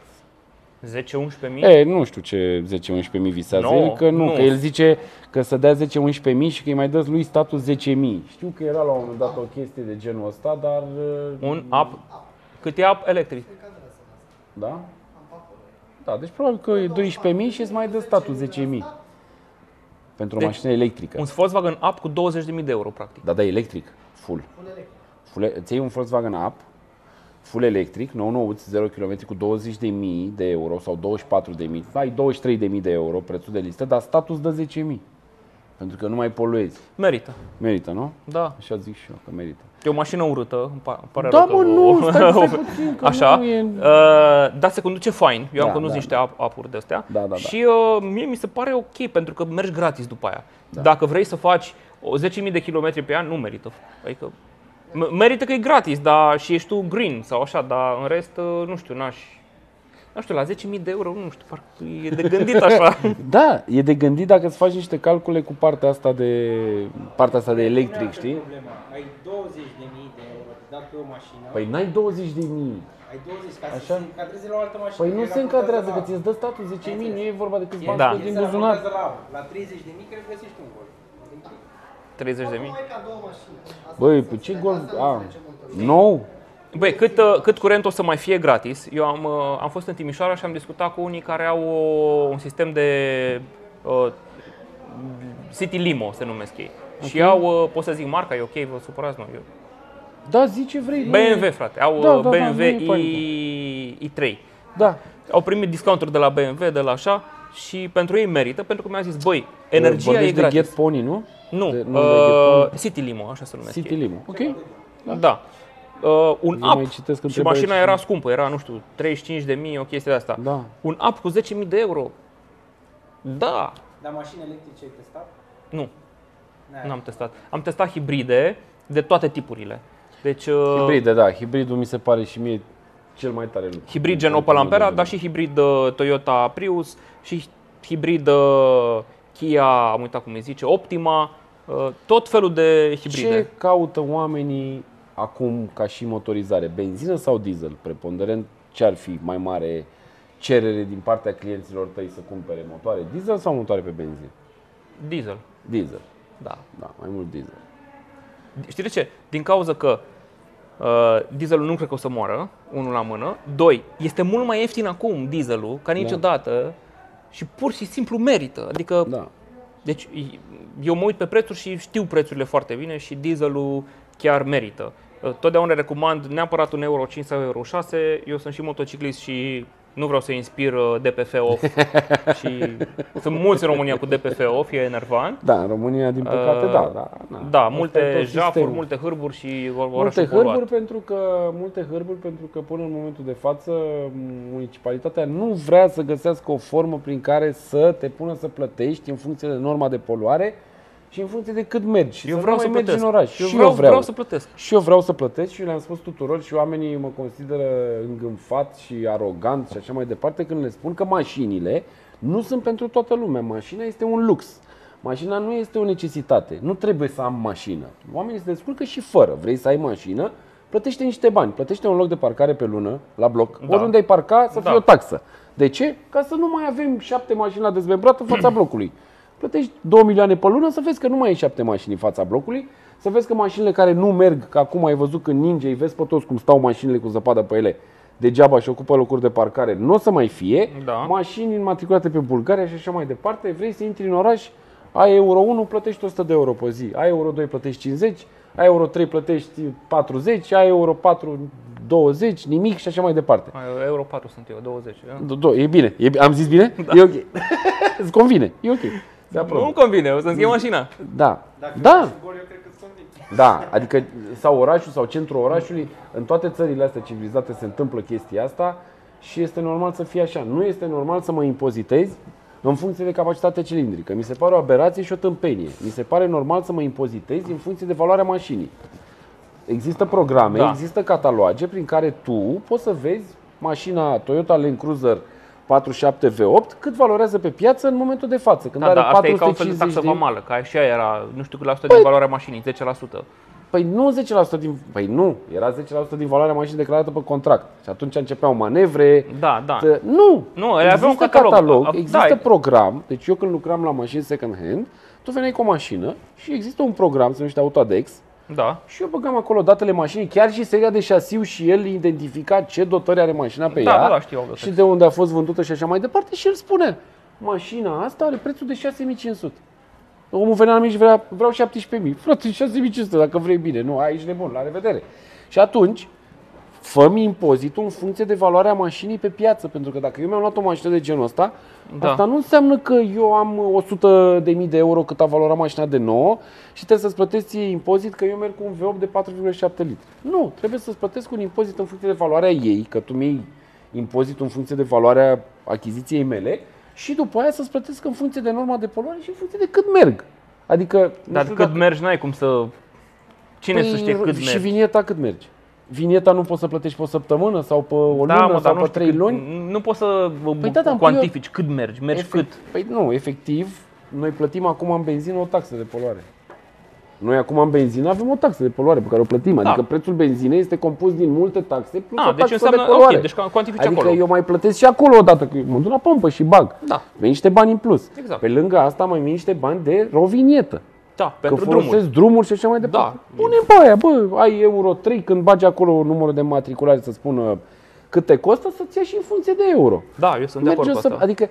zece unsprezece mii? E, nu știu ce zece unsprezece mii visează no, el, că nu, nu, că el zice că să dea zece unsprezece mii și că îi mai dă lui statul zece mii. Știu că era la un moment dat o chestie de genul ăsta, dar... Un app, cât e app electric? Da? Da, deci probabil că e doisprezece mii și îți mai dă statul zece mii. Pentru o deci, mașină electrică. Un Volkswagen Up cu douăzeci de mii de euro, practic. Da, da, electric, full. Full electric. Full, îți iei un Volkswagen Up, full electric, nou nouți, zero kilometri cu douăzeci de mii de euro sau douăzeci și patru de mii, ai douăzeci și trei de mii de euro prețul de listă, dar statul îți dă zece mii. Pentru că nu mai poluezi. Merită. Merită, nu? Da. Așa zic și eu, că merită. E o mașină urâtă, îmi pare da, rău. Da, mă, nu, stai, stai puțin, că așa, nu e... Uh, dar se conduce fain. Eu da, am condus da, niște da. apuri de astea. Da, da, da. Și uh, mie mi se pare ok, pentru că mergi gratis după aia. Da. Dacă vrei să faci zece mii de kilometri pe an, nu merită. Adică, merită că e gratis, dar și ești tu green sau așa, dar în rest, uh, nu știu, n-aș... Nu știu, la zece mii de euro, nu știu, parcă e de gândit așa. Da, e de gândit dacă îți faci niște calcule cu partea asta de, partea asta de electric, știi? Problema. Ai douăzeci de mii de euro dat pe o mașină. Păi n-ai douăzeci de mii. Ai douăzeci ca așa? să se încadreze la o altă mașină. Păi nu se încadrează, că ți-ți dă statul zece mii, nu e vorba de câți bani da. din buzunar. La, la treizeci de mii cred că găsești un gol. treizeci de mii? Băi, pe ce gol? A, nou? Băi, cât, cât curent o să mai fie gratis? Eu am, am fost în Timișoara și am discutat cu unii care au o, un sistem de uh, City Limo, se numesc ei. Okay. Și au, uh, pot să zic marca, e ok, vă supărați, nu? Eu. Da, zi ce vrei. B M W, frate, au da, da, B M W da, i trei. Da. Au primit discounturi de la B M W, de la așa, și pentru ei merită, pentru că mi-a zis, băi, energia Vorbești e gratis. de Get Pony, nu? Nu, de, nu uh, City Limo, așa se numesc City ei. Limo, ok. Da. da. Uh, un app și mașina și... era scumpă, era, nu știu, treizeci și cinci de mii, o chestie de asta. Da. Un app cu zece mii de euro. Da. Dar mașini electrice ai testat? Nu. N-am testat. Am testat hibride de toate tipurile. Deci, uh, Hibride, da, hibridul mi se pare și mie cel mai tare lucru. hibrid gen Opel Ampera, dar și hibrid uh, Toyota Prius și hibrid uh, Kia, am uitat cum îi zice, Optima, uh, tot felul de hibride. Ce caută oamenii acum ca și motorizare? Benzină sau diesel? Preponderent, ce ar fi mai mare cerere din partea clienților tăi să cumpere motoare diesel sau motoare pe benzină? Diesel. Diesel. Da. Da, mai mult diesel. Știi de ce? Din cauza că uh, dieselul nu cred că o să moară, unul la mână. Doi, este mult mai ieftin acum dieselul ca niciodată și pur și simplu merită. Adică, Da. deci eu mă uit pe prețuri și știu prețurile foarte bine și dieselul chiar merită. Uh, Totdeauna recomand neapărat un Euro cinci sau Euro șase. Eu sunt și motociclist și nu vreau să inspir uh, D P F off și sunt mulți în România cu D P F off, e enervant. Da, în România, din păcate, Uh, da. Da, da. Da, Asta e multe tot jafuri, sistemul. multe hârburi și orașul Multe poluat. hârburi, pentru că, multe hârburi pentru că până în momentul de față municipalitatea nu vrea să găsească o formă prin care să te pună să plătești în funcție de norma de poluare și în funcție de cât mergi. Și Eu să vreau nu să mai mergi plătesc. în oraș. Eu și vreau, eu vreau. vreau să plătesc. Și eu vreau să plătesc și le-am spus tuturor și oamenii mă consideră îngânfat și arogant și așa mai departe când le spun că mașinile nu sunt pentru toată lumea. Mașina este un lux. Mașina nu este o necesitate. Nu trebuie să am mașină. Oamenii se descurcă și fără. Vrei să ai mașină? Plătește niște bani. Plătește un loc de parcare pe lună, la bloc. Da. Oriunde ai parca, să fie Da. o taxă. De ce? Ca să nu mai avem șapte mașini la dezmembrat în fața blocului. Plătești două milioane pe lună să vezi că nu mai ai șapte mașini în fața blocului, să vezi că mașinile care nu merg, că acum ai văzut că ninja, îi vezi pe toți cum stau mașinile cu zăpadă pe ele, degeaba și ocupă locuri de parcare, nu o să mai fie. Da. Mașini înmatriculate pe Bulgaria și așa mai departe. Vrei să intri în oraș, ai Euro unu, plătești o sută de euro pe zi, ai Euro doi, plătești cincizeci, ai Euro trei, plătești patruzeci, ai Euro patru, douăzeci, nimic și așa mai departe. Euro patru sunt eu, douăzeci. Da? Do- do- E bine, e, am zis bine? Da. E ok. Îți convine, e ok. Se aprobă. Nu-mi convine, o să-mi schimb mașina. Da, Dacă da, ești gol, eu cred că sunt convins. da, adică sau orașul sau centrul orașului, în toate țările astea civilizate se întâmplă chestia asta și este normal să fie așa. Nu este normal să mă impozitezi în funcție de capacitatea cilindrică. Mi se pare o aberație și o tâmpenie. Mi se pare normal să mă impozitezi în funcție de valoarea mașinii. Există programe, Da. există cataloage prin care tu poți să vezi mașina Toyota Land Cruiser patruzeci și șapte V opt cât valorează pe piață în momentul de față. Când Da, are dar asta e ca un fel de patru sute taxă cincizeci de... vamală, că așa era, nu știu cât la sută din valoarea mașinii, zece la sută. Păi nu zece la sută din... Păi nu, era zece la sută din valoarea mașinii declarată pe contract. Și atunci începeau manevre. Da, da. Să... Nu! Nu, ele există aveau un catalog. catalog, A- există da. program. Deci eu când lucram la mașini second hand, tu veneai cu o mașină și există un program, se numește Autodex, Da. și eu băgam acolo datele mașinii, chiar și seria de șasiu și el identifica ce dotări are mașina pe Da, ea da, da, știu Autodex. și de unde a fost vândută și așa mai departe și el spune, mașina asta are prețul de șase mii cinci sute. Omul venea la mine și vrea, vreau șaptesprezece mii. Frate, șase mii cinci sute dacă vrei bine. Nu, aici nebun, la revedere. Și atunci, fă-mi impozitul în funcție de valoarea mașinii pe piață. Pentru că dacă eu mi-am luat o mașină de genul ăsta, Da. asta nu înseamnă că eu am o sută de mii de euro cât a valorat mașina de nouă și trebuie să-ți plătesc ție impozit că eu merg cu un V opt de patru virgulă șapte litri. Nu, trebuie să-ți plătesc un impozit în funcție de valoarea ei, că tu mi-ai impozitul în funcție de valoarea achiziției mele și după aia să-ți plătesc în funcție de norma de poluare și în funcție de cât merg. Adică, nu Dar știu cât dacă- mergi, n-ai cum să... Cine Păi, să știe cât și mergi? vinieta cât merge? Vinieta nu poți să plătești pe o săptămână sau pe o Da, lună mă, dar sau nu pe știu trei cât- luni? Nu poți să Păi da, dar cuantifici cât mergi, mergi Efect- cât. Păi nu, efectiv, noi plătim acum în benzină o taxă de poluare. Noi acum în benzină avem o taxă de poluare pe care o plătim. Da. Adică prețul benzinei este compus din multe taxe plus Ah, o deci taxă înseamnă, de poluare. ok, deci cuantifici Adică acolo. eu mai plătesc și acolo odată, că mă duc la pompă și bag. Da. Pe niște bani în plus. Exact. Pe lângă asta mai vin niște bani de rovinietă. Da, Că pentru folosesc drumuri. drumuri și așa mai departe. Da. Pune pe aia, bă, ai Euro trei, când bagi acolo numărul de matriculare să spună cât te costă, să-ți ia și în funcție de euro. Da, eu sunt de acord cu Merge să, asta. adică,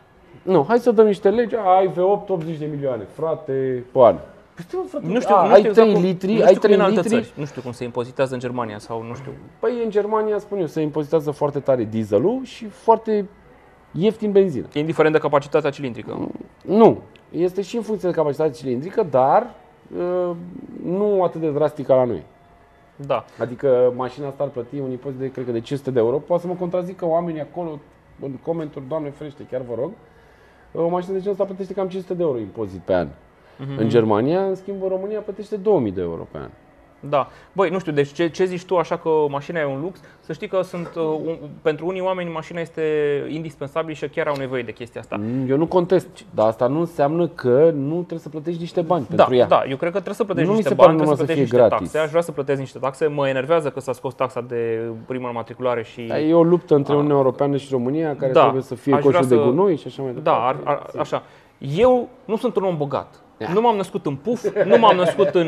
nu, hai să dăm niște legi, a, ai V opt optzeci de milioane, frate, pe an. Păi stai, mă, frate, Nu știu, a, nu ai știu exact trei cum- litri, nu știu ai cum e trei în alte litri. țări. Nu știu cum se impozitează în Germania sau nu știu. Păi în Germania, spun eu, se impozitează foarte tare dieselul și foarte ieftin benzina. Indiferent de capacitatea cilindrică. Nu, este și în funcție de capacitatea cilindrică, dar uh, nu atât de drastic ca la noi. Da. Adică mașina asta ar plăti un impozit de, cred că de cinci sute de euro. Poate să mă contrazică oamenii acolo în comenturi, Doamne ferește, chiar vă rog. O mașină de genul ăsta plătește cam cinci sute de euro impozit pe an. Mhm. În Germania, în schimb, în România plătește două mii de euro pe an. Da. Băi, nu știu, deci ce, ce zici tu așa că mașina e un lux? Să știi că sunt, uh, un, pentru unii oameni mașina este indispensabil și chiar au nevoie de chestia asta. Eu nu contest, dar asta nu înseamnă că nu trebuie să plătești niște bani Da, pentru ea. da, eu cred că trebuie să plătești Nu mi niște se pare bani, trebuie să normal plătești să niște fie gratis. taxe. Aș vrea să plătesc niște taxe. Mă enervează că s-a scos taxa de primă matriculare și... Dar e o luptă între Uniunea Europeană și România care Da, trebuie să fie aș vrea coșul de să- gunoi și așa mai Da, ar, departe. ar, așa. Eu nu sunt un om bogat. Nu m-am născut în puf, nu m-am născut în,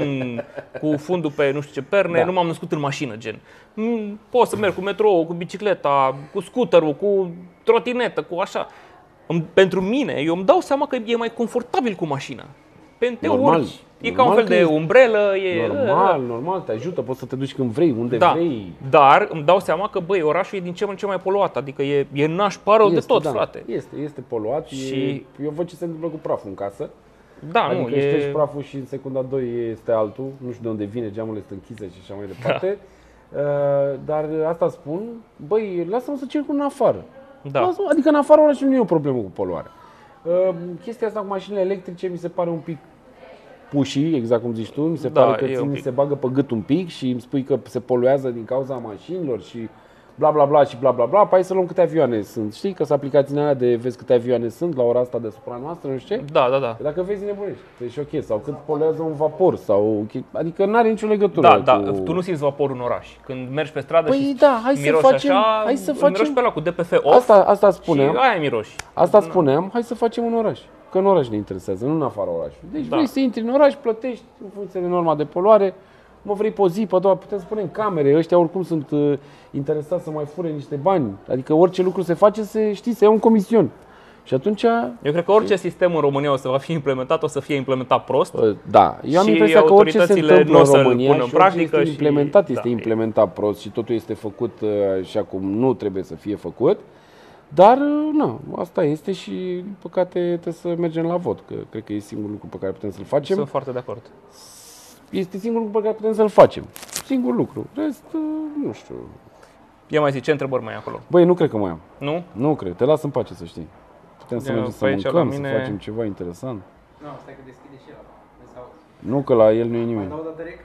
cu fundul pe nu știu ce perne, Da. nu m-am născut în mașină, gen. Mm, Pot să merg cu metrou, cu bicicleta, cu scooterul, cu trotinetă, cu așa. Îmi- Pentru mine, eu îmi dau seama că e mai confortabil cu mașina. Pentru Normal. urci. E ca un Normal fel că de este. umbrelă. E, Normal, normal, te ajută, poți să te duci când vrei, unde Da, vrei. dar îmi dau seama că, băi, orașul e din ce în ce mai poluat. Adică e, e nașpară de tot, da, frate. Este, este poluat și Și- eu văd ce se întâmplă cu praful în casă. Da, Adică nu, ștergi e... praful și în secunda doi este altul, nu știu de unde vine, geamurile sunt închise și așa mai departe. Uh, dar asta spun, băi, lasă-mă să circul în afară. Da. Lasă-mă, adică în afară orașului nu e o problemă cu poluarea. Uh, chestia asta cu mașinile electrice mi se pare un pic pushy, exact cum zici tu, mi se Da, pare că e ți un mi pic. se bagă pe gât un pic și îmi spui că se poluează din cauza mașinilor și bla bla bla și bla bla bla. Păi hai să luăm câte avioane sunt. Știi că sunt aplicațiile alea de vezi câte avioane sunt la ora asta deasupra noastră, nu știu ce? Da, da, da. Dacă vezi nebunești, deci ok, sau cât poluează un vapor, sau adică nu are nicio legătură Da, da, cu... tu nu simți vaporul în oraș. Când mergi pe stradă Păi și da, hai să miroși facem- așa, hai să îl facem- miroși pe ăla cu D P F off Asta, asta spuneam, și aia miroși. asta spuneam, hai să facem un oraș. Că în oraș ne interesează, nu în afara orașului. Deci Da. vrei să intri în oraș, plătești în funcție de norma de poluare, mă vrei pe o zi, pe a doua, putem să punem camere, ăștia oricum sunt uh, interesați să mai fure niște bani. Adică orice lucru se face, se, știi, se ia un comision. Și atunci, Eu cred că orice sistem în România o să va fi implementat, o să fie implementat prost. uh, da, eu am Și impresia că orice se autoritățile întâmplă nu o în să-l România pună și în orice practică este și- implementat, este da, e- implementat prost și totul este făcut uh, așa cum nu trebuie să fie făcut. Dar, nu, asta este și, din păcate, trebuie să mergem la vot, că cred că e singurul lucru pe care putem să-l facem. Sunt foarte de acord. Este singurul lucru pe care putem să-l facem. Singur lucru. Rest, uh, nu știu. Ia mai zi, ce întrebări mai e acolo? Băi, nu cred că mai am. Nu? Nu cred. Te las în pace, să știi. Putem să Ia, mergem pe să aici, la mâncăm, mine- să facem ceva interesant. Nu, stai că deschide și ăla. Sau... Nu, că la el nu e Mai nimeni. dau o dată rec?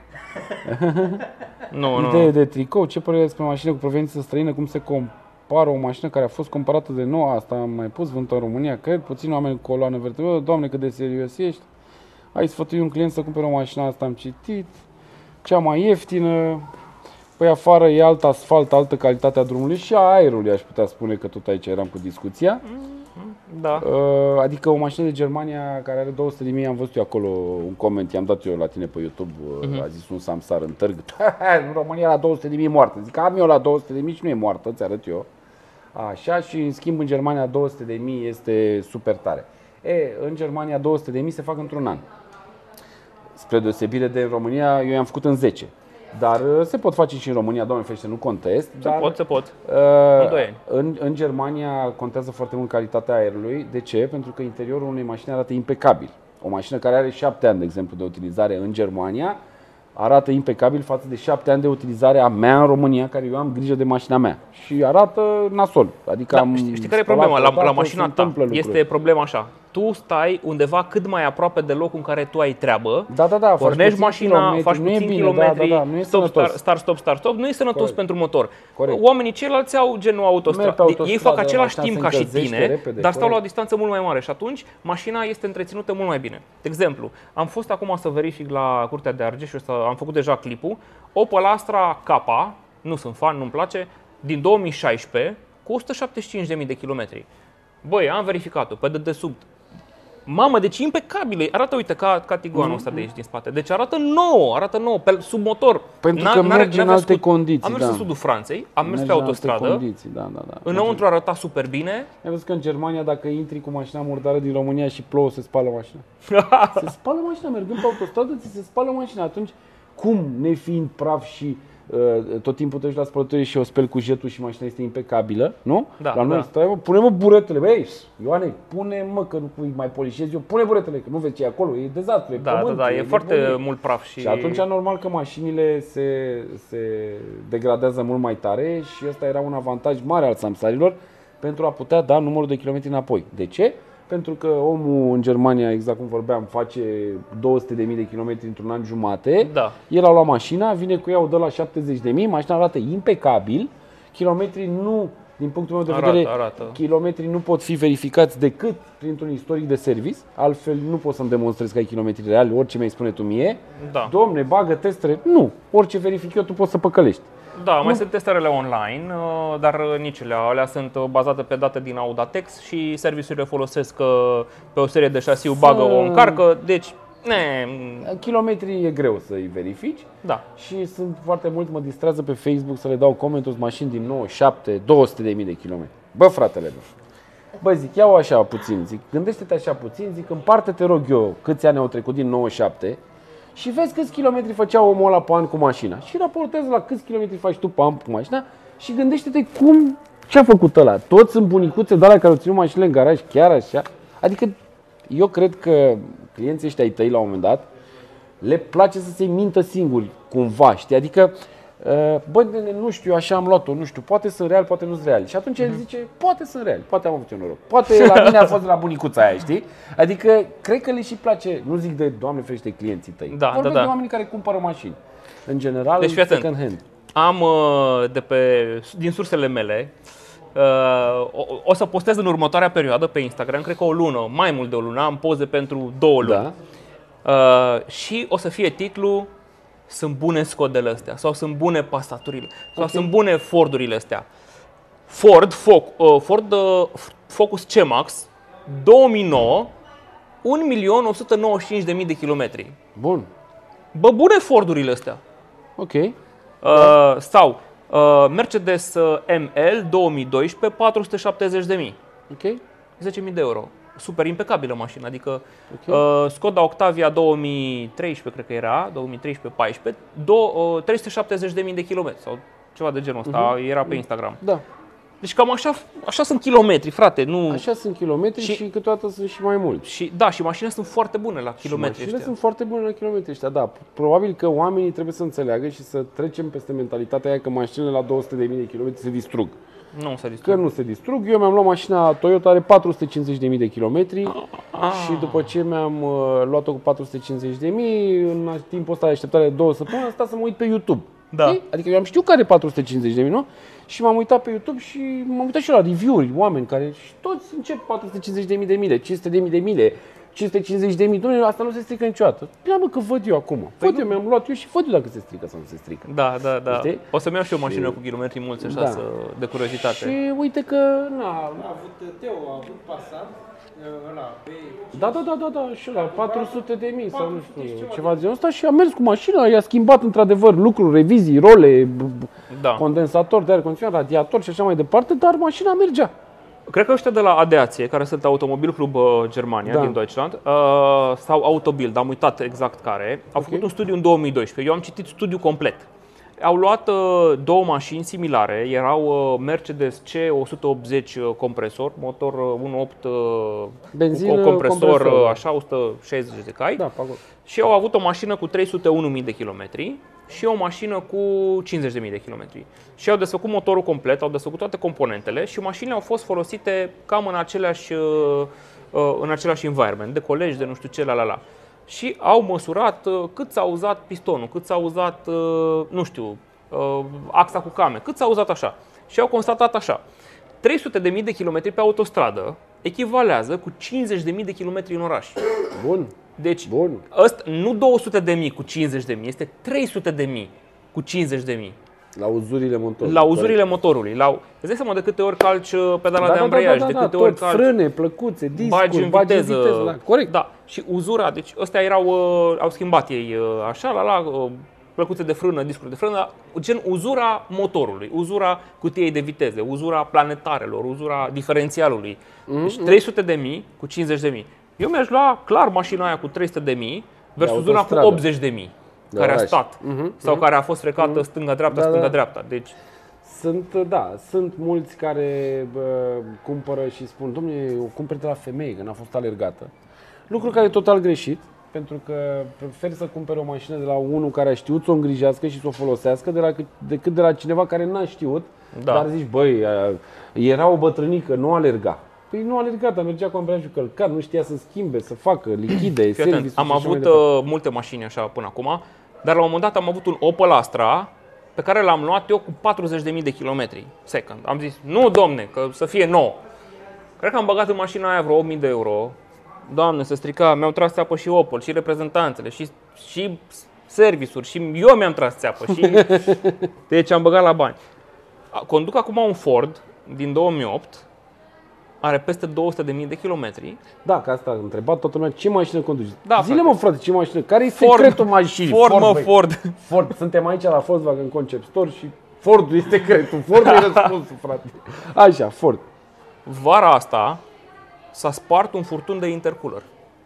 Nu, nu. Idee de tricou. Ce părere despre mașină cu proveniență străină? Cum se compară o mașină care a fost comparată de nouă? Asta am mai pus vântul în România. Cred puțin oameni cu coloană vertebrală. Doamne, cât de serios ești. Ai sfătui un client să cumpere o mașină, asta am citit. Cea mai ieftină. Păi afară e alt asfalt, altă calitate a drumului și a aerului, aș putea spune că tot aici eram cu discuția. Da. Uh, Adică o mașină de Germania care are două sute de mii, am văzut eu acolo un coment, i-am dat eu la tine pe YouTube, uh, a zis un samsar în târg, în România la două sute de mii moartă. Zic, am eu la două sute de mii și nu e moartă, ți arăt eu. Așa, și în schimb în Germania două sute de mii este super tare. E, în Germania două sute de mii se fac într-un an. Spre deosebire de România, eu i-am făcut în zece. Dar uh, se pot face și în România, doamne ferește, nu contest. Se dar, pot, se pot. Uh, În doi ani. în, în Germania contează foarte mult calitatea aerului. De ce? Pentru că interiorul unei mașini arată impecabil. O mașină care are șapte ani, de exemplu, de utilizare în Germania, arată impecabil față de șapte ani de utilizare a mea în România, care eu am grijă de mașina mea. Și arată nasol. Adică Da, am știi, știi care e spălat problema? La, odată, la se mașina ta întâmplă lucruri. este problema așa. Tu stai undeva cât mai aproape de locul în care tu ai treabă. Da, da, da, faci Pornești puțin mașina, kilometri, faci nu e puțin bine, kilometri, da, da, da, nu e stop, sănătos. start, start, stop, start, stop. Nu e sănătos Corect. pentru motor. Corect. Oamenii ceilalți au genul Merg autostradă. pe autostradă, Ei fac același mașina timp se ca și încălzește tine, repede, dar stau la o corect. distanță mult mai mare și atunci mașina este întreținută mult mai bine. De exemplu, am fost acum să verific la Curtea de Argeș și o să- am făcut deja clipul, Opel Astra K, nu sunt fan, nu-mi place, din două mii șaisprezece, cu o sută șaptezeci și cinci de mii de kilometri. Băi, am verificat-o pe dedesubt. Mamă, deci impecabilă. Arată, uite, ca, ca Tiguanul ăsta de aici din spate. Deci arată nouă, arată nouă, pe, sub motor. Pentru N-a- că n-are- merge în n-avea alte scut. condiții, Am mers da. în sudul Franței, am mers Merge pe în alte autostradă. condiții, da, da, da. Înăuntru arăta super bine. Ai văzut că în Germania, dacă intri cu mașina murdară din România și plouă, se spală mașina? Se spală mașina, mergând pe autostradă, ți se spală mașina. Atunci, cum, nefiind praf și uh, tot timpul te duci la spălătorie și o speli cu jetul și mașina este impecabilă, nu? Da, la noi da. stai, mă, pune-mă buretele, băi, Ioane, pune-mă, că nu mai polișez eu, pune buretele, că nu vezi ce e acolo, e dezastru, e Da, da, pământ, da, e foarte nebunie. mult praf și... Și atunci normal că mașinile se, se degradează mult mai tare și ăsta era un avantaj mare al samsarilor pentru a putea da numărul de kilometri înapoi. De ce? pentru că omul în Germania, exact cum vorbeam, face două sute de mii de kilometri într-un an jumate. Da. El a luat mașina, vine cu ea, o dă la șaptezeci de mii, mașina arată impecabil, kilometrii nu, din punctul meu de Arată, vedere, arată. kilometrii nu pot fi verificați decât printr-un istoric de service, altfel nu poți să-mi demonstrezi că ai kilometri reali, orice mi-ai spune tu mie. Da. Domne, bagă testele, nu, orice verific eu tu poți să păcălești. Da, mai Nu. sunt testările online, uh, dar nici ele, alea sunt uh, bazate pe date din Audatex și serviciurile folosesc uh, pe o serie de șasiu, bagă o încarcă, deci, ne, Kilometrii e greu să-i verifici. da. Și sunt foarte mult, mă distrează pe Facebook să le dau comentul mașini din nouăzeci și șapte, două sute de mii de kilometri. Bă, fratele meu, bă, zic, ia-o așa puțin, zic, gândește-te așa puțin, zic, împarte, te rog eu, câți ani au trecut din nouăzeci și șapte și vezi câți kilometri făcea omul ăla pe an cu mașina și raportează la câți kilometri faci tu pe an cu mașina și gândește-te cum, ce-a făcut ăla. Toți sunt bunicuțe de alea care au ținut mașinile în garaj, chiar așa. Adică eu cred că clienții ăștia ai tăi la un moment dat le place să se mintă singuri, cumva, știi? Adică, bă, nu știu, așa am luat-o, nu știu, poate sunt real, poate nu sunt real. Și atunci el zice, poate sunt real, poate am avut eu noroc, poate la mine a fost de la bunicuța aia, știi? Adică, cred că le și place, nu zic de, Doamne ferește, clienții tăi, Da, vorbesc da, da. de oamenii care cumpără mașini. În general, Deci, fii atent. second hand. Am uh, de pe, din sursele mele, uh, o, o să postez în următoarea perioadă pe Instagram, cred că o lună, mai mult de o lună, am poze pentru două luni. Da. Uh, și o să fie titlul Sunt bune Skodele astea sau sunt bune Passaturile sau Ok. sunt bune Fordurile astea. Ford, Foc, uh, Ford uh, Focus C-Max două mii nouă, un milion o sută nouăzeci și cinci de mii de kilometri. Bun, Bă, bune Fordurile astea. ok. Uh, sau uh, Mercedes M L două mii doisprezece, patru sute șaptezeci de mii, Ok, zece mii de euro. Super impecabilă mașină, adică Ok. uh, Skoda Octavia două mii treisprezece, cred că era, două mii treisprezece paisprezece, do- uh, trei sute șaptezeci de mii de kilometri sau ceva de genul ăsta, uh-huh. era pe Instagram. da. Deci cam așa, așa sunt kilometri, frate, nu... Așa sunt kilometri și, Și- și câteodată sunt și mai mulți. Și da, și mașinile sunt foarte bune la kilometri Mașinile ăștia. sunt foarte bune la kilometri ăștia, da. Probabil că oamenii trebuie să înțeleagă și să trecem peste mentalitatea aia că mașinile la două sute de mii de kilometri se distrug. Nu se Că distrug. nu se distrug. Eu mi-am luat mașina Toyota, are patru sute cincizeci de mii de kilometri Ah. și după ce mi-am uh, luat-o cu patru sute cincizeci de mii, în timpul ăsta de așteptare de două săptămâni, am stat să mă uit pe YouTube. Da. Știi? Adică eu am știut că are patru sute cincizeci de mii, nu? Și m-am uitat pe YouTube și m-am uitat și la review-uri, oameni care și toți încep patru sute cincizeci de mii de mile, cinci sute de mii de mile, cinci sute cincizeci de mii. Doamne, asta nu se strică niciodată. Bine, mă, că văd eu acum. Văd eu, mi-am luat eu și văd eu dacă se strică sau nu se strică. Da, da, da. Știi? O să-mi iau și eu o mașină cu kilometri mulți așa, Da. să, de curiozitate. Și uite că, na, A avut Teo, a avut Passat, ăla, pe... da, da, da, da, da, și la patru sute de mii sau nu știu, ceva de genul ăsta și a mers cu mașina, i-a schimbat într-adevăr lucruri, revizii, role, b- b- Da. condensator de aer condiționat, radiator și așa mai departe, dar mașina mergea. Cred că ăștia de la Adeație, care sunt Automobil Club uh, Germania, Da. din Deutschland, uh, sau Autobild, am uitat exact care, au făcut un studiu în două mii doisprezece. Eu am citit studiul complet. Au luat uh, două mașini similare, erau uh, Mercedes C o sută optzeci uh, compresor, motor uh, unu virgulă opt uh, Benzină, cu compresor, compresor, uh, da. așa, o sută șaizeci de cai. Da, pe acolo. Și au avut o mașină cu trei sute unu mii de kilometri și o mașină cu cincizeci de mii de kilometri. Și au desfăcut motorul complet, au desfăcut toate componentele și mașinile au fost folosite cam în aceleași, uh, uh, în același environment, de colegi, de nu știu ce, la la la. Și au măsurat uh, cât s-a uzat pistonul, cât s-a uzat, uh, nu știu, uh, axa cu came, cât s-a uzat așa. Și au constatat așa, trei sute de mii de kilometri pe autostradă echivalează cu cincizeci de mii de kilometri în oraș. Bun, Deci, bun. ăsta, nu două sute de mii cu cincizeci de mii, este trei sute de mii cu cincizeci de mii. La uzurile motorului. La uzurile motorului. La, îți dai seama de câte ori calci uh, pedala Da, de da, ambreiaj, da, da, de da, câte tot, ori calci, frâne, plăcuțe, discuri, bagi în viteză. viteză, da, corect. Da. Și uzura, deci ăstea erau, uh, au schimbat ei uh, așa, la la, uh, plăcuțe de frână, discuri de frână, gen uzura motorului, uzura cutiei de viteze, uzura planetarelor, uzura diferențialului. Deci trei sute de mii cu cincizeci de mii. Eu mi-aș lua clar mașina aia cu trei sute de mii versus una cu autostradă. optzeci de mii. De Care a oraș. stat Mhm, sau care a fost frecată stânga-dreapta, Da, da. stânga-dreapta. Deci, Sunt, da, sunt mulți care bă, cumpără și spun, dom'le, o cumpăr de la femeie, că n-a fost alergată. Lucru care e total greșit, pentru că prefer să cumpere o mașină de la unul care a știut să o îngrijească și să o folosească, de la, decât de la cineva care n-a știut, Da. dar zici, băi, era o bătrânică, nu alerga. Păi nu alergat, dar mergea cu ambreiajul călcat, nu știa să schimbe, să facă lichide, serviciul. Am avut uh, multe mașini așa până acum, dar la un moment dat am avut un Opel Astra pe care l-am luat eu cu patruzeci de mii de kilometri second. Am zis, nu domne, că să fie nou. Cred că am băgat în mașina aia vreo opt mii de euro. Doamne, se strica, mi-au tras țeapă și Opel, și reprezentanțele, și, și serviciuri, și eu mi-am tras țeapă. Și... Deci am băgat la bani. Conduc acum un Ford din două mii opt, are peste două sute de mii de kilometri. Da, că asta a întrebat toată lumea, ce mașină conduci? Da, Zile frate. mă frate, ce mașină? Care e secretul mașinii? Ford, mă, băi. Ford. Ford. Suntem aici la Volkswagen Concept Store și Fordul este secretul. Fordul e răspunsul, frate. Așa, Ford. Vara asta s-a spart un furtun de intercooler.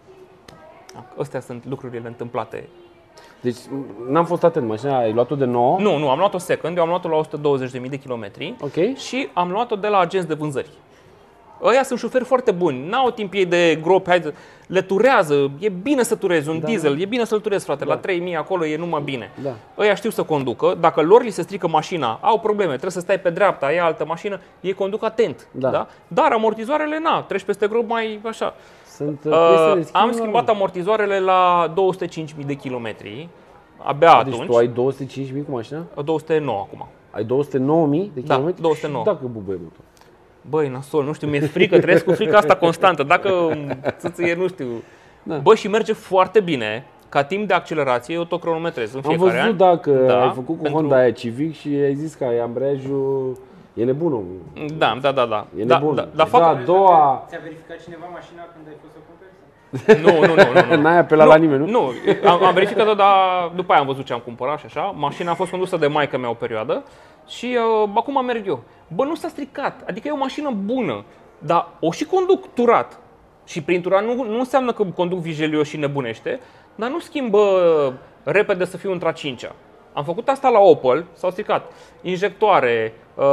Astea sunt lucrurile întâmplate. Deci n-am fost atent, mașina ai luat-o de nouă? Nu, nu, am luat-o second, eu am luat-o la o sută douăzeci de mii de kilometri. Ok. Și am luat-o de la agenți de vânzări. Ăia sunt șoferi foarte buni, n-au timp ei de gropi, hai, le turează, e bine să turezi un Da, diesel, da. e bine să-l turezi, frate, Da. la trei mii acolo e numai bine. Da. Ăia știu să conducă, dacă lor li se strică mașina, au probleme, trebuie să stai pe dreapta, ia altă mașină, ei conduc atent, Da. da? Dar amortizoarele, na, treci peste grob mai așa. Sunt Uh, piesele de schimb, am schimbat amortizoarele la două sute cinci mii de kilometri, abia Deci atunci, tu ai două sute cinci mii cu mașina? două sute nouă acum. Ai două sute nouă mii de Da, kilometri? două sute nouă. Și dacă bubuie motor? Băi, nasol, nu știu, mi-e frică, trăiesc cu frica asta constantă. Dacă țâțâie, nu știu. Da. Bă, și merge foarte bine. Ca timp de accelerație, eu tot cronometrez în Am fiecare văzut an. dacă Da, ai făcut cu pentru- Honda aia Civic și ai zis că ai ambreiajul, e nebun omul. Da, da, da, da. E da, nebun. da, da, Da, fac... a doua... Ți-a verificat cineva mașina când ai fost să cumperi? Nu, nu, nu, nu, nu. N-ai apelat Nu, la nimeni, nu? Nu, am, am verificat, dar după aia am văzut ce am cumpărat și așa. Mașina a fost condusă de maică mea o perioadă și uh, acum merg eu. Bă, nu s-a stricat, adică e o mașină bună, dar o și conduc turat. Și prin turat nu, nu înseamnă că conduc vigelios și nebunește, dar nu schimbă repede să fiu într-a cincea. Am făcut asta la Opel, s-au stricat injectoare, uh,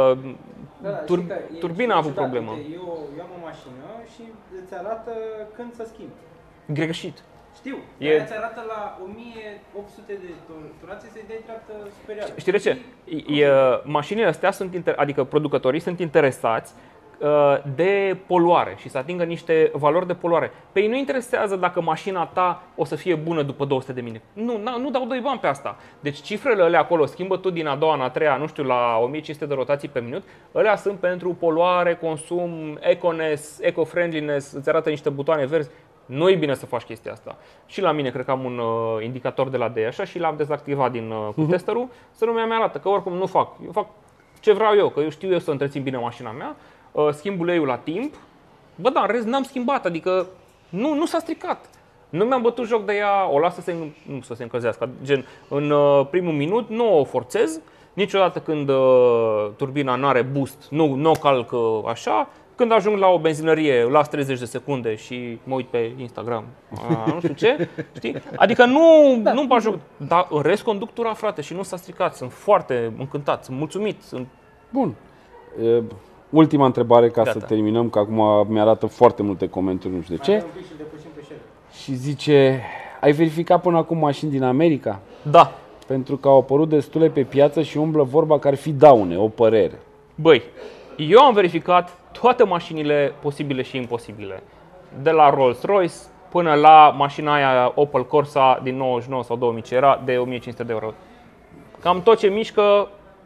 Da, da, tur- știi că e turbina a avut ciudat. problemă. Uite, Eu, eu am o mașină și îți arată când să schimbi. Greșit. Știu, E- e... îți arată la o mie opt sute de turație să-i dai treaptă superioară. Știi de ce? E, e, mașinile astea sunt, inter- adică producătorii sunt interesați uh, de poluare și să atingă niște valori de poluare. Pe ei nu interesează dacă mașina ta o să fie bună după două sute de mii. Nu, na, nu dau doi bani pe asta. Deci cifrele alea acolo, schimbă tu din a doua în a treia, nu știu, la o mie cinci sute de rotații pe minut, alea sunt pentru poluare, consum, econess, eco-friendliness, îți arată niște butoane verzi. Nu e bine să faci chestia asta. Și la mine cred că am un uh, indicator de la D așa și l-am dezactivat din uh, cu testerul, să nu mi arată, că oricum nu fac. Eu fac ce vreau eu, că eu știu eu să întrețin bine mașina mea, uh, schimb uleiul la timp. Bă, da, în rest n-am schimbat, adică nu, nu s-a stricat. Nu mi-am bătut joc de ea, o las să se, nu să se încălzească, gen în uh, primul minut nu o forțez, niciodată când uh, turbina nu are boost, nu, nu o calc uh, așa. Când ajung la o benzinărie, las treizeci de secunde și mă uit pe Instagram, a, nu știu ce, știi? Adică nu, da. Nu-mi bag joc, dar în rest conduc tura, frate, și nu s-a stricat. Sunt foarte încântat, sunt mulțumit. Sunt... Bun. E, ultima întrebare ca Gata. să terminăm, că acum mi-arată foarte multe comentarii, nu știu de ce. Mai dai un pic și depășim pe șeră. Și zice, ai verificat până acum mașini din America? Da, Pentru că au apărut destule pe piață și umblă vorba că ar fi daune, o părere. băi, eu am verificat toate mașinile posibile și imposibile. De la Rolls-Royce până la mașina aia Opel Corsa din nouăzeci și nouă sau două mii ce era, de o mie cinci sute de euro. Cam tot ce mișcă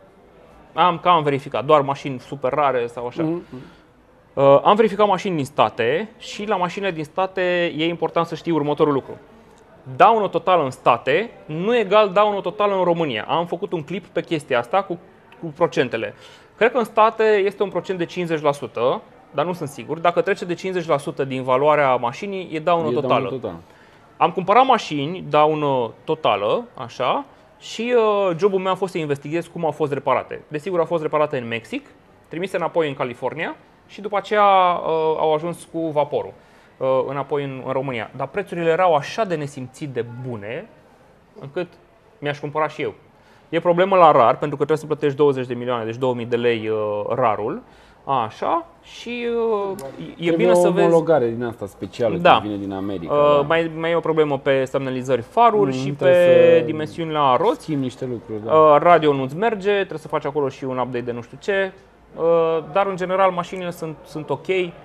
am, cam verificat, doar mașini super rare sau așa. Mm-hmm. Uh, am verificat mașini din state și la mașinile din state e important să știi următorul lucru. Daună totală în state nu egal daună totală în România. Am făcut un clip pe chestia asta cu, cu procentele. Cred că în state este un procent de cincizeci la sută, dar nu sunt sigur. Dacă trece de cincizeci la sută din valoarea mașinii, e daună E totală. daună totală. Am cumpărat mașini, daună totală, așa, și uh, jobul meu a fost să investighez cum au fost reparate. Desigur, au fost reparate în Mexic, trimise înapoi în California și după aceea uh, au ajuns cu vaporul uh, înapoi în, în România. Dar prețurile erau așa de nesimțit de bune, încât mi-aș cumpăra și eu. E problemă la rar, pentru că trebuie să plătești douăzeci de milioane, deci două mii de lei uh, rarul. Așa, și uh, e Trebuie bine o să vezi. omologare din asta specială, Da. când vine din America. Uh, da. mai, mai e o problemă pe semnalizări faruri Mm, și trebuie pe să dimensiuni la roți. Schimb niște lucruri, da. Uh, radio nu-ți merge, trebuie să faci acolo și un update de nu știu ce. Uh, dar în general mașinile sunt, sunt ok.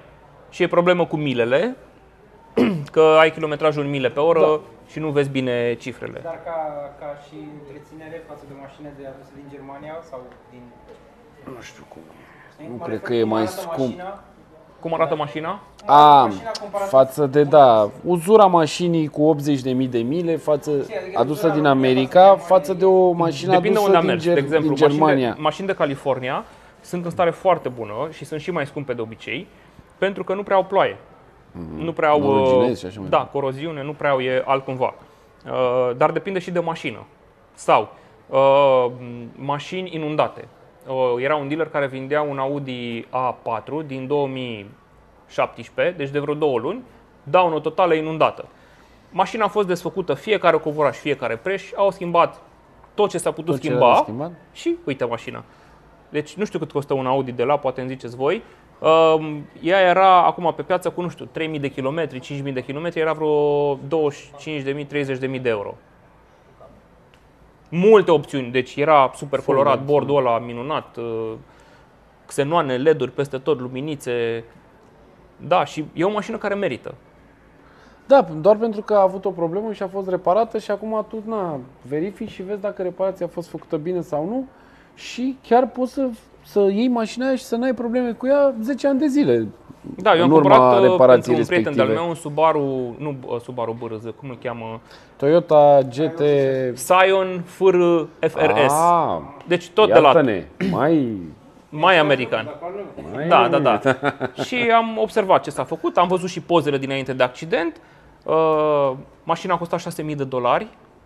și e problemă cu milele, că ai kilometrajul în mile pe oră Da. și nu vezi bine cifrele. Dar ca, ca și întreținere față de mașină de aduse din Germania sau din... Nu știu cum. Știi? Nu Mă cred refer că e cum mai arată scump. mașina, Cum arată mașina? A, mașina comparativ- față de, da, uzura mașinii cu optzeci de mii de mile față, adusă din America, față de o mașină Depinde adusă unde am din, mers. Ger- De exemplu, din Germania. mașini de, mașini de California sunt în stare foarte bună și sunt și mai scumpe de obicei, pentru că nu prea au ploaie. Mm-hmm. Nu prea au Nu ruginezi și așa mai da, departe. coroziune, nu prea au e altcumva. Uh, dar depinde și de mașină. Sau uh, mașini inundate. Uh, era un dealer care vindea un Audi A patru din două mii șaptesprezece, deci de vreo două luni, daună totală inundată. Mașina a fost desfăcută, fiecare covoraș, fiecare preș, au schimbat tot ce s-a putut Tot ce era schimba de schimbat? și uite mașina. Deci nu știu cât costă un Audi de la, poate îmi ziceți voi. Uh, ea era acum pe piață cu, nu știu, trei mii de kilometri, cinci mii de kilometri, era vreo douăzeci și cinci de mii, treizeci de mii de euro. Multe opțiuni, deci era super colorat, Full, bordul ăla minunat, uh, xenoane, L E D-uri peste tot, luminițe. Da, și e o mașină care merită. Da, doar pentru că a avut o problemă și a fost reparată și acum tu na, verifici și vezi dacă reparația a fost făcută bine sau nu și chiar poți să, să iei mașina aia și să n-ai probleme cu ea zece ani de zile. Da, eu am în urma cumpărat uh, reparației pentru un prieten de-al respective. meu un Subaru, nu uh, Subaru B R Z, cum îl cheamă? Toyota G T... Scion F R F R S. Ah, Deci tot de la iartă-ne, mai... mai american. mai Da, da, da. Și am observat ce s-a făcut, am văzut și pozele dinainte de accident. Uh, mașina a costat șase mii de dolari.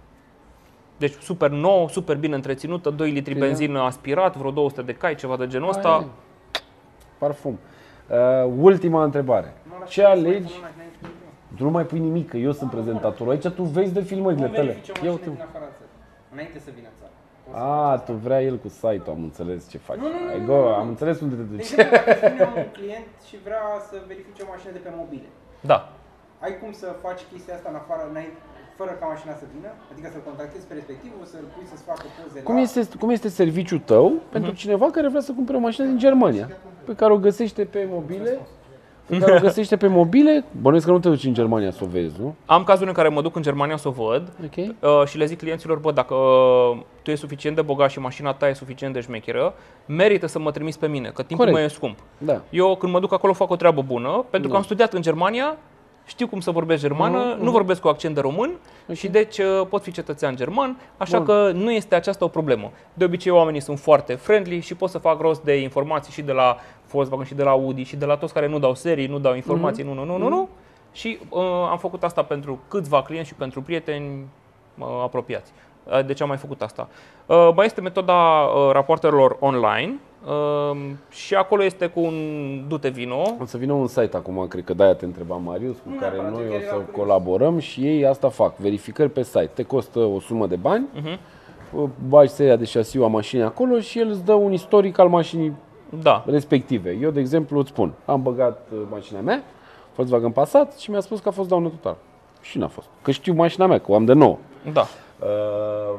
Deci super nouă, super bine întreținută, doi litri Bine. benzină aspirat, vreo două sute de cai, ceva de genul Ai, ăsta. Parfum. Uh, ultima întrebare. Ce alegi? Tu nu mai pui nimic, că eu sunt prezentatorul. Aici tu vezi de filmările tale. Verifice o Ia mașină uite. din afara țării, înainte să vină în țară. A, tu vrea el cu site-ul, am înțeles ce faci. Nu, nu, nu, Ai nu, go, nu, nu. am înțeles unde te De duci. exemplu, dacă vine un client și vrea să verifice o mașină de pe mobile, Da. ai cum să faci chestia asta în afară, înainte, fără ca mașina să vină? Adică să-l contactezi pe respectivul, să-l pui să-ți facă poze Cum la... este, cum este serviciul tău pentru cineva care vrea să cumpere o mașină din Germania, pe care o găsește pe mobile, pe care o găsește pe mobile? Bănuiesc că nu te duci în Germania să o vezi, nu? Am cazuri în care mă duc în Germania să o văd Ok. uh, și le zic clienților, bă, dacă uh, tu ești suficient de bogat și mașina ta e suficient de șmecheră, merită să mă trimiți pe mine, că timpul Corect. meu e scump. Da. Eu când mă duc acolo fac o treabă bună, pentru că Da. am studiat în Germania, știu cum să vorbesc germană, Mhm, nu vorbesc cu accent de român și deci uh, pot fi cetățean german, așa Bun. că nu este aceasta o problemă. De obicei oamenii sunt foarte friendly și pot să fac rost de informații și de la Volkswagen și de la Audi și de la toți care nu dau serii, nu dau informații, Mhm. nu, nu, nu, nu, nu. Și uh, am făcut asta pentru câțiva clienți și pentru prieteni uh, apropiați. Uh, deci am mai făcut asta. Uh, mai este metoda uh, rapoartelor online uh, și acolo este cu un du-te vino. O să vină un site acum, cred că de-aia te întreba Marius, cu Nu care neapărat, noi eu o chiar să eram curios. colaborăm și ei asta fac, verificări pe site. Te costă o sumă de bani, Mhm. bagi seria de șasiu a mașinii acolo și el îți dă un istoric al mașinii Da. respective. Eu, de exemplu, îți spun, am băgat uh, mașina mea, Volkswagen Passat și mi-a spus că a fost daună totală. Și n-a fost. Că știu mașina mea, că o am de nouă. Da. Uh,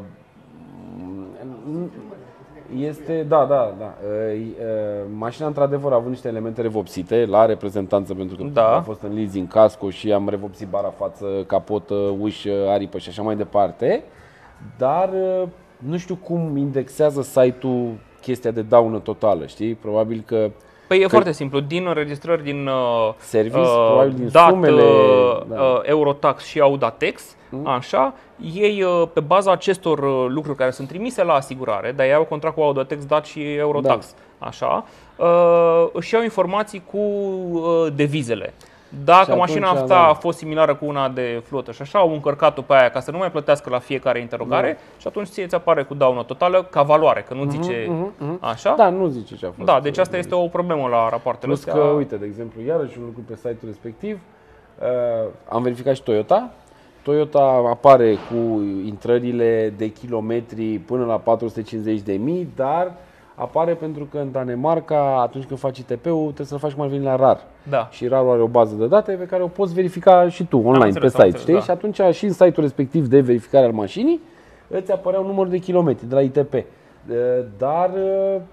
Este, da, da, da. Uh, uh, Mașina într-adevăr a avut niște elemente revopsite la reprezentanță pentru că Da. a fost în leasing, casco și am revopsit bara față, capotă, ușă, aripă și așa mai departe. Dar uh, nu știu cum indexează site-ul chestia de daună totală, știi? Probabil că Păi e Că- foarte simplu, din înregistrări din uh, Service, probabil din D A T, sumele, uh, da. uh, Eurotax și Audatex, așa, ei uh, pe baza acestor uh, lucruri care sunt trimise la asigurare, dar ei au contract cu Audatex, D A T și Eurotax, așa, uh, își iau informații cu uh, devizele. Dacă Și atunci, mașina asta da. a fost similară cu una de flotă și așa, au încărcat-o pe aia ca să nu mai plătească la fiecare interogare Da. și atunci ție ți apare cu daună totală ca valoare, că nu zice mhm, mhm. așa. Da, nu zice ce a fost. Da, deci asta este o problemă la rapoartele Plus astea. că, uite, de exemplu, iarăși un lucru pe site-ul respectiv, uh, am verificat și Toyota. Toyota apare cu intrările de kilometri până la patru sute cincizeci de mii, dar apare pentru că în Danemarca, atunci când faci I T P-ul, trebuie să-l faci cum ar veni la RAR. Da. Și RAR-ul are o bază de date pe care o poți verifica și tu online înțeles, pe am site, înțeles, știi? da. Și atunci și în site-ul respectiv de verificare al mașinii îți apărea un număr de kilometri de la I T P. Uh, Dar uh,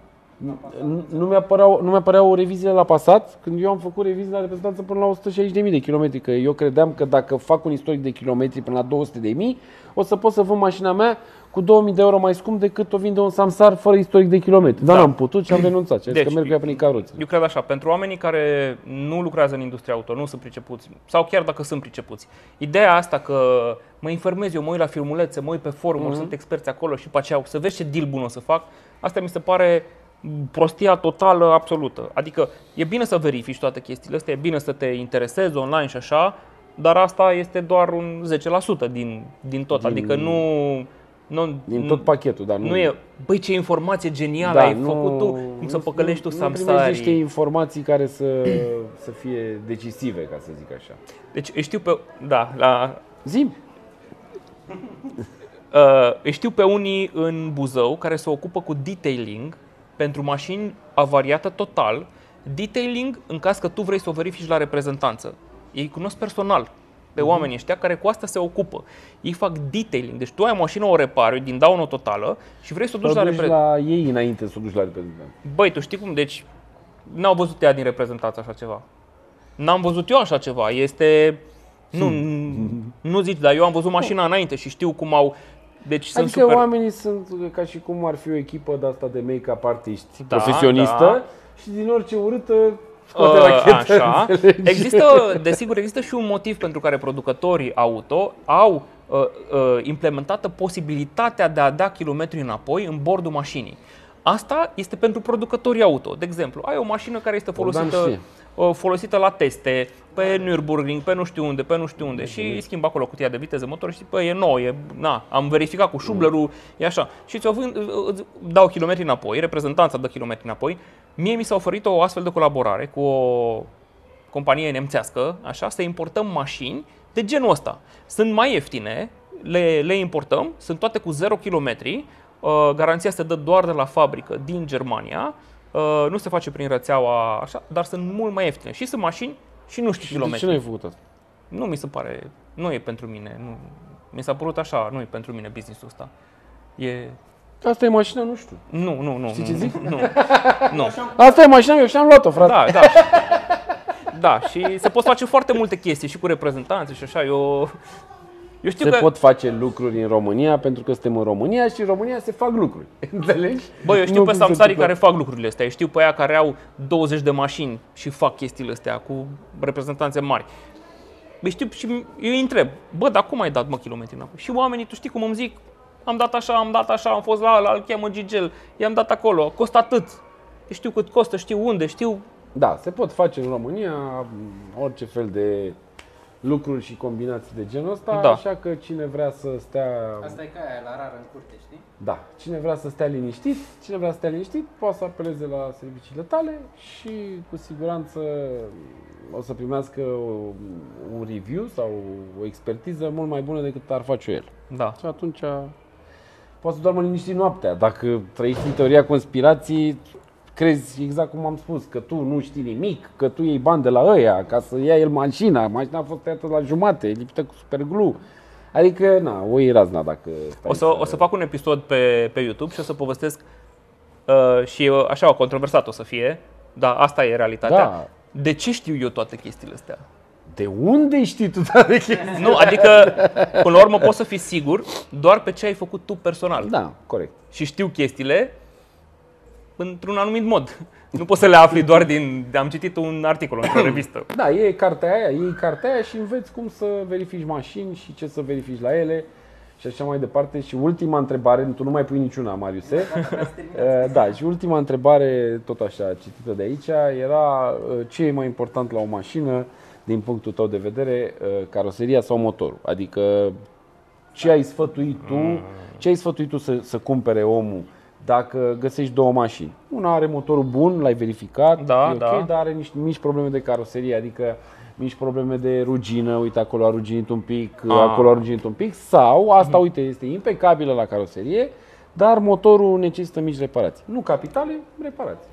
Nu, nu mi-apăreau, nu mi-apăreau reviziile la Passat când eu am făcut revizii la reprezentanță până la o sută șaizeci de mii de kilometri, că eu credeam că dacă fac un istoric de kilometri până la două sute de mii, o să pot să vând mașina mea cu două mii de euro mai scump decât o vinde un Samsar fără istoric de kilometri. Dar Da. n-am putut și am renunțat. Și deci, Deci, că merg cu ea prin caroțe. Eu cred așa, pentru oamenii care nu lucrează în industria auto, nu sunt pricepuți, sau chiar dacă sunt pricepuți, ideea asta că mă informez eu, mă uit la filmulețe, mă uit pe forumuri, mm-hmm. sunt experți acolo și pe aceea să vezi ce deal bun o să fac, asta mi se pare prostia totală, absolută. Adică e bine să verifici toate chestiile astea, e bine să te interesezi online și așa, dar asta este doar un zece la sută din, din tot, din, adică nu... Nu, din tot pachetul, dar nu, nu e, băi, ce informație genială da, ai nu, făcut tu, cum să păcălești tu Samsarii. Samsari. Nu niște informații care să, să fie decisive, ca să zic așa. Deci îi știu pe, da, la, Zi-mi. uh, îi știu pe unii în Buzău care se ocupă cu detailing pentru mașini avariate total, detailing în caz că tu vrei să o verifici la reprezentanță. Ei cunosc personal pe oamenii ăștia care cu asta se ocupă. Ei fac detailing. Deci tu ai o mașină, o repari din daună totală și vrei să o duci Să la duci reprezentanță. la ei înainte să o duci la reprezentanță. Băi, tu știi cum? Deci n-au văzut ea din reprezentanță așa ceva. N-am văzut eu așa ceva. Este... Nu, nu zici, dar eu am văzut mașina înainte și știu cum au... Deci sunt Adică super... oamenii sunt ca și cum ar fi o echipă de asta de make-up artiști, Da, profesionistă, da. și din orice urâtă scoate Uh, rachetă, așa. înțelegi? Există, desigur, există și un motiv pentru care producătorii auto au uh, uh, implementată posibilitatea de a da kilometri înapoi în bordul mașinii. Asta este pentru producătorii auto. De exemplu, ai o mașină care este folosită, uh, folosită la teste, pe Nürburgring, pe nu știu unde, pe nu știu unde, și îi schimb acolo cutia de viteză motor și zic, e nou, e, na, am verificat cu șublerul, e așa. Și ți-o vând, îți dau kilometri înapoi, reprezentanța dă kilometri înapoi. Mie mi s-a oferit o astfel de colaborare cu o companie nemțească, așa, să importăm mașini de genul ăsta. Sunt mai ieftine, le, le importăm, sunt toate cu zero kilometri, uh, garanția se dă doar de la fabrică din Germania, uh, nu se face prin rețeaua așa, dar sunt mult mai ieftine și sunt mașini și nu știu Și de kilometri. ce n-ai făcut asta? Nu mi se pare, nu e pentru mine, nu, mi s-a părut așa, nu e pentru mine business-ul ăsta. E... Asta e mașina, nu știu. Nu, nu, nu. Știi ce nu, zic? Nu. Nu. Asta e mașina, eu și-am luat-o, frate. Da, da. Da, și se pot face foarte multe chestii și cu reprezentanți și așa. Eu, eu știu Se că... pot face lucruri în România pentru că suntem în România și în România se fac lucruri. Înțelegi? Bă, eu știu Nu pe cum se samsarii întâmplă. care fac lucrurile astea. Eu știu pe aia care au douăzeci de mașini și fac chestiile astea cu reprezentanțe mari. Bă, știu și eu îi întreb, bă, dar cum ai dat, mă, kilometri înapoi? Și oamenii, tu știi cum îmi zic, am dat așa, am dat așa, am fost la ăla, îl cheamă Gigel, i-am dat acolo, costă atât. Eu știu cât costă, știu unde, știu... Da, se pot face în România orice fel de lucruri și combinații de genul ăsta, Da. așa că cine vrea să stea... Asta e ca aia la rar în curte, știi? Da, cine vrea să stea liniștit, cine vrea să stea liniștit, poate să apeleze la serviciile tale și cu siguranță o să primească o, un review sau o expertiză mult mai bună decât ar face el. Da. Și atunci poți să doarmă liniștit noaptea. Dacă trăiești în teoria conspirației, crezi exact cum am spus, că tu nu știi nimic, că tu iei bani de la ăia ca să ia el mașina, mașina a fost tăiată la jumate, lipită cu superglue. Adică, na, o iei razna dacă stai O să, o să fac un episod pe, pe YouTube și o să povestesc uh, și uh, așa, o controversat o să fie, dar asta e realitatea. Da. De ce știu eu toate chestiile astea? De unde știi tu toate chestii? Nu, adică, până la urmă poți să fii sigur doar pe ce ai făcut tu personal. Da, corect. Și știu chestiile într-un anumit mod. Nu poți să le afli doar din... Am citit un articol într-o revistă. Da, e cartea aia, iei cartea aia și înveți cum să verifici mașini și ce să verifici la ele și așa mai departe. Și ultima întrebare, tu nu mai pui niciuna, Mariuse. Uh, Da, și ultima întrebare, tot așa, citită de aici, era uh, ce e mai important la o mașină, din punctul tău de vedere, uh, caroseria sau motorul? Adică ce ai sfătuit tu, ce ai sfătuit tu să, să cumpere omul dacă găsești două mașini? Una are motorul bun, l-ai verificat, Da, e ok, da. dar are niște mici probleme de caroserie, adică mici probleme de rugină, uite acolo a ruginit un pic, Ah. acolo a ruginit un pic, sau asta, uite, este impecabilă la caroserie, dar motorul necesită mici reparații. Nu capitale, reparații.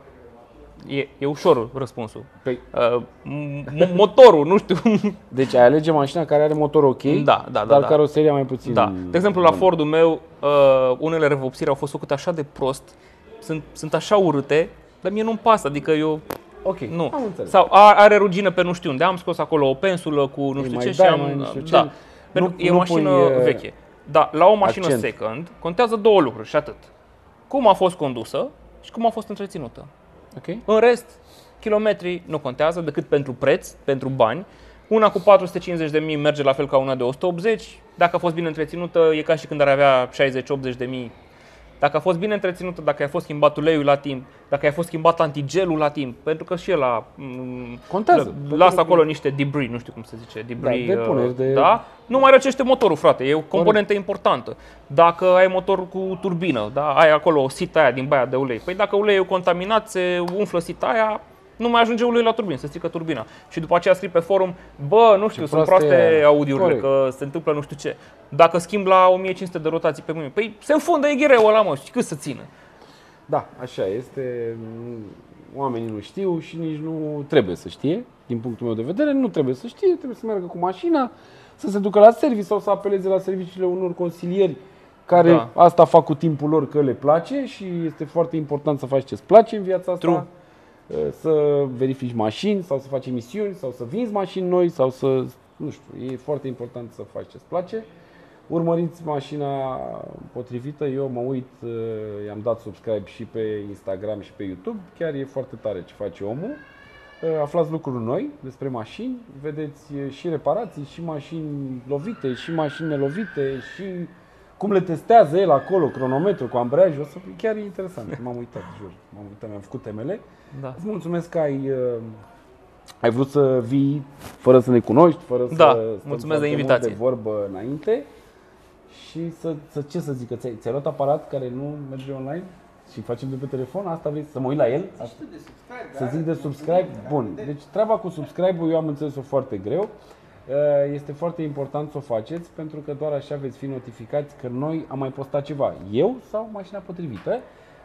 E, e ușor răspunsul. Păi, Uh, m- motorul, nu știu. deci ai alege mașina care are motor ok, Da, da, da, dar da. caroseria mai puțin. Da. De exemplu, la Fordul meu, uh, unele revopsiri au fost făcute așa de prost, sunt, sunt așa urâte, dar mie nu-mi pasă, adică eu Ok, nu. am înțeles. Sau are rugină pe nu știu unde, am scos acolo o pensulă cu nu știu mai ce și dai, am... mai nu știu ce. Da, pentru Nu- că e nu o mașină pui, uh, veche. Da, la o mașină accent. second contează două lucruri și atât. Cum a fost condusă și cum a fost întreținută. Ok. În rest, kilometrii nu contează decât pentru preț, pentru bani. Una cu patru sute cincizeci de mii merge la fel ca una de o sută optzeci. Dacă a fost bine întreținută, e ca și când ar avea șaizeci optzeci de mii. Dacă a fost bine întreținută, dacă a fost schimbat uleiul la timp, dacă a fost schimbat antigelul la timp, pentru că și el a, Contează. lasă acolo niște debris, nu știu cum se zice, debris, Da, depuneri uh, de- da? Nu mai răcește motorul, frate, e o componentă importantă. Dacă ai motor cu turbină, da? Ai acolo o sita aia din baia de ulei. Păi dacă uleiul e contaminat, se umflă sita aia, nu mai ajunge ulei la turbină, se strică turbina. Și după aceea scrii pe forum, bă, nu știu, sunt proastă proaste e. audiurile, Corect. că se întâmplă nu știu ce. Dacă schimb la o mie cinci sute de rotații pe mână, păi se înfundă E G R-ul ăla, mă, și cât să țină? Da, așa este. Oamenii nu știu și nici nu trebuie să știe. Din punctul meu de vedere, nu trebuie să știe, trebuie să meargă cu mașina, să se ducă la serviciu sau să apeleze la serviciile unor consilieri care Da. asta fac cu timpul lor că le place și este foarte important să faci ce-ți place în viața asta. True. Să verifici mașini sau să faci emisiuni sau să vinzi mașini noi sau să, nu știu, e foarte important să faci ce-ți place. Urmăriți mașina potrivită, eu mă uit, i-am dat subscribe și pe Instagram și pe YouTube, chiar e foarte tare ce face omul. Aflați lucruri noi despre mașini, vedeți și reparații, și mașini lovite, și mașini nelovite, și cum le testează el acolo, cronometru cu ambreiajul, o să fie chiar interesant. M-am uitat, jur, m-am uitat, mi-am făcut temele. Da. Îți mulțumesc că ai, ai vrut să vii fără să ne cunoști, fără Da, să stăm mulțumesc de foarte mult invitație. de vorbă înainte. Și să, să ce să zic, că ți-ai, ți-ai luat aparat care nu merge online și facem de pe telefon? Asta vrei să mă uit la el? Asta, Zici tu de subscribe, să dar zic de are subscribe? mulțumiri, Bun, da, deci treaba cu subscribe-ul eu am înțeles-o foarte greu. Este foarte important să o faceți pentru că doar așa veți fi notificați că noi am mai postat ceva, eu sau mașina potrivită.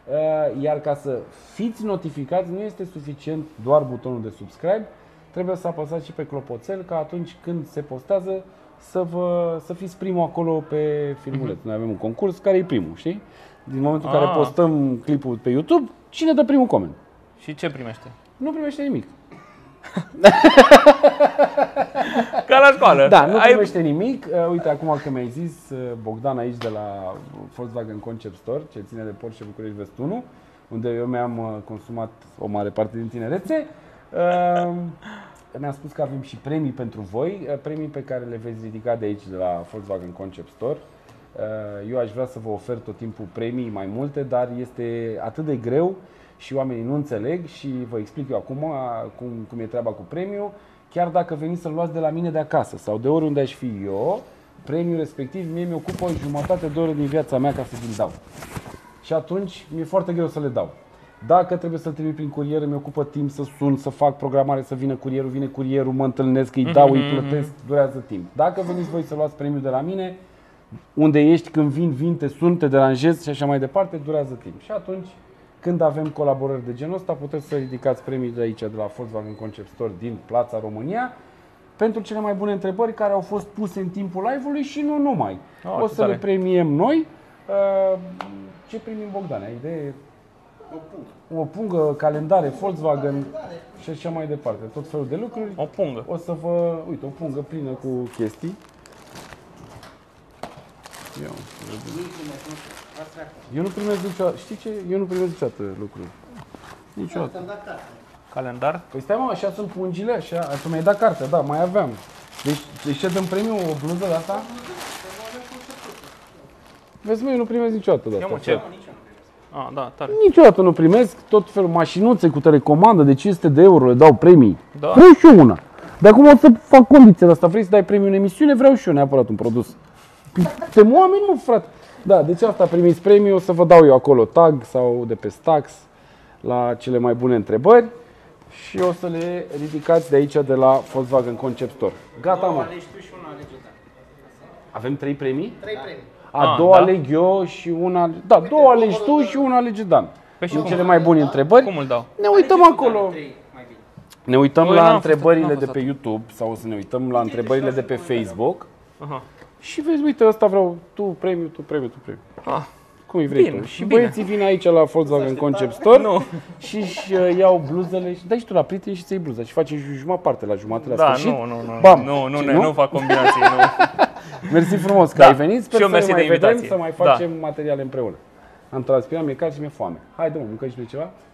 Iar ca să fiți notificați nu este suficient doar butonul de subscribe, trebuie să apăsați și pe clopoțel ca atunci când se postează să, vă, să fiți primul acolo pe filmuleț. Noi avem un concurs, care e primul, știi? Din momentul în care Ah. postăm clipul pe YouTube, cine dă primul coment? Și ce primește? Nu primește nimic. Ca la școală. Da, nu Ai- primește nimic. Uh, uite, acum că mi-ai zis, uh, Bogdan aici de la Volkswagen Concept Store, ce ține de Porsche București Vest unu, unde eu mi-am uh, consumat o mare parte din tinerețe, uh, mi-a spus că avem și premii pentru voi, uh, premii pe care le veți ridica de aici, de la Volkswagen Concept Store. Uh, eu aș vrea să vă ofer tot timpul premii mai multe, dar este atât de greu și oamenii nu înțeleg și vă explic eu acum uh, cum, cum e treaba cu premiul. Chiar dacă veniți să-l luați de la mine de acasă sau de oriunde aș fi eu, premiul respectiv mie mi-ocupă jumătate de oră din viața mea ca să vi-l dau. Și atunci mi-e foarte greu să le dau. Dacă trebuie să-l trimit prin curier, mi ocupă timp să sun, să fac programare, să vină curierul, vine curierul, mă întâlnesc, îi dau, îi plătesc, durează timp. Dacă veniți voi să luați premiul de la mine, unde ești, când vin, vin, te sun, te deranjez și așa mai departe, durează timp. Și atunci, când avem colaborări de genul ăsta, puteți să ridicați premii de aici, de la Volkswagen Concept Store din Plața România, pentru cele mai bune întrebări care au fost puse în timpul live-ului și nu numai. Oh, o ce să le tare. premiem noi. Uh, Ce primim, Bogdan? Ai idee? O pungă. O pungă, calendare, Volkswagen și așa mai departe. Tot felul de lucruri. O pungă. O să vă... Uite, o pungă plină cu chestii. Eu, eu nu primesc niciodată. Știi ce? Eu nu primesc niciodată lucruri. Niciodată. Am dat carte. Calendar. Păi stai, mă, așa sunt pungile, așa. Așa mi-ai dat cartea, da, mai aveam. Deci, deci ce dăm premiu? O bluză de asta? Vezi, mă, eu nu primesc niciodată de Ia asta. mă, ce? Ah, da, tare. Niciodată nu primesc tot felul mașinuțe cu telecomandă de cinci sute de euro, le dau premii. Da. Vreau și eu una. De acum o să fac condițiile asta. Vrei să dai premiu în emisiune? Vreau și eu neapărat un produs. Suntem oameni, mă, frate. Da, deci asta primiți premiu, o să vă dau eu acolo tag sau de pe Stax la cele mai bune întrebări și o să le ridicați de aici, de la Volkswagen Concept Store. Gata, Două mă. alegi tu și una alege Dan. Avem trei premii? Trei premii. A, Ah, două da? aleg eu și una... Da, două alegi tu și una alege Dan. Păi și Sunt cum? cele mai bune întrebări. Cum îl dau? Ne uităm Alege tu, Dan, acolo. trei, mai bine. Ne uităm Băi, la n-am fost- întrebările n-am de fost pe YouTube sau o să ne uităm la întrebările de pe Facebook Aha. și vezi, uite, ăsta vreau, tu premiu, tu premiu, tu premiu. Ah, Cum îi vrei Vin tu. și Și bine. băieții vin aici la Volkswagen Concept Store Nu. și își uh, iau bluzele și dai și tu la prieteni și ți iei bluza și faci jumătate parte la jumătate la Da, sfârșit. nu, nu, nu. Bam. Nu, nu, Și ne, nu fac combinații, nu. Mersi frumos că Da. ai venit, sper Și eu să mersi ne mai de vedem, invitație. să mai Da. facem materiale împreună. Am transpirat, mi-e cald și mi-e foame. Haide mă, mâncăm și noi ceva?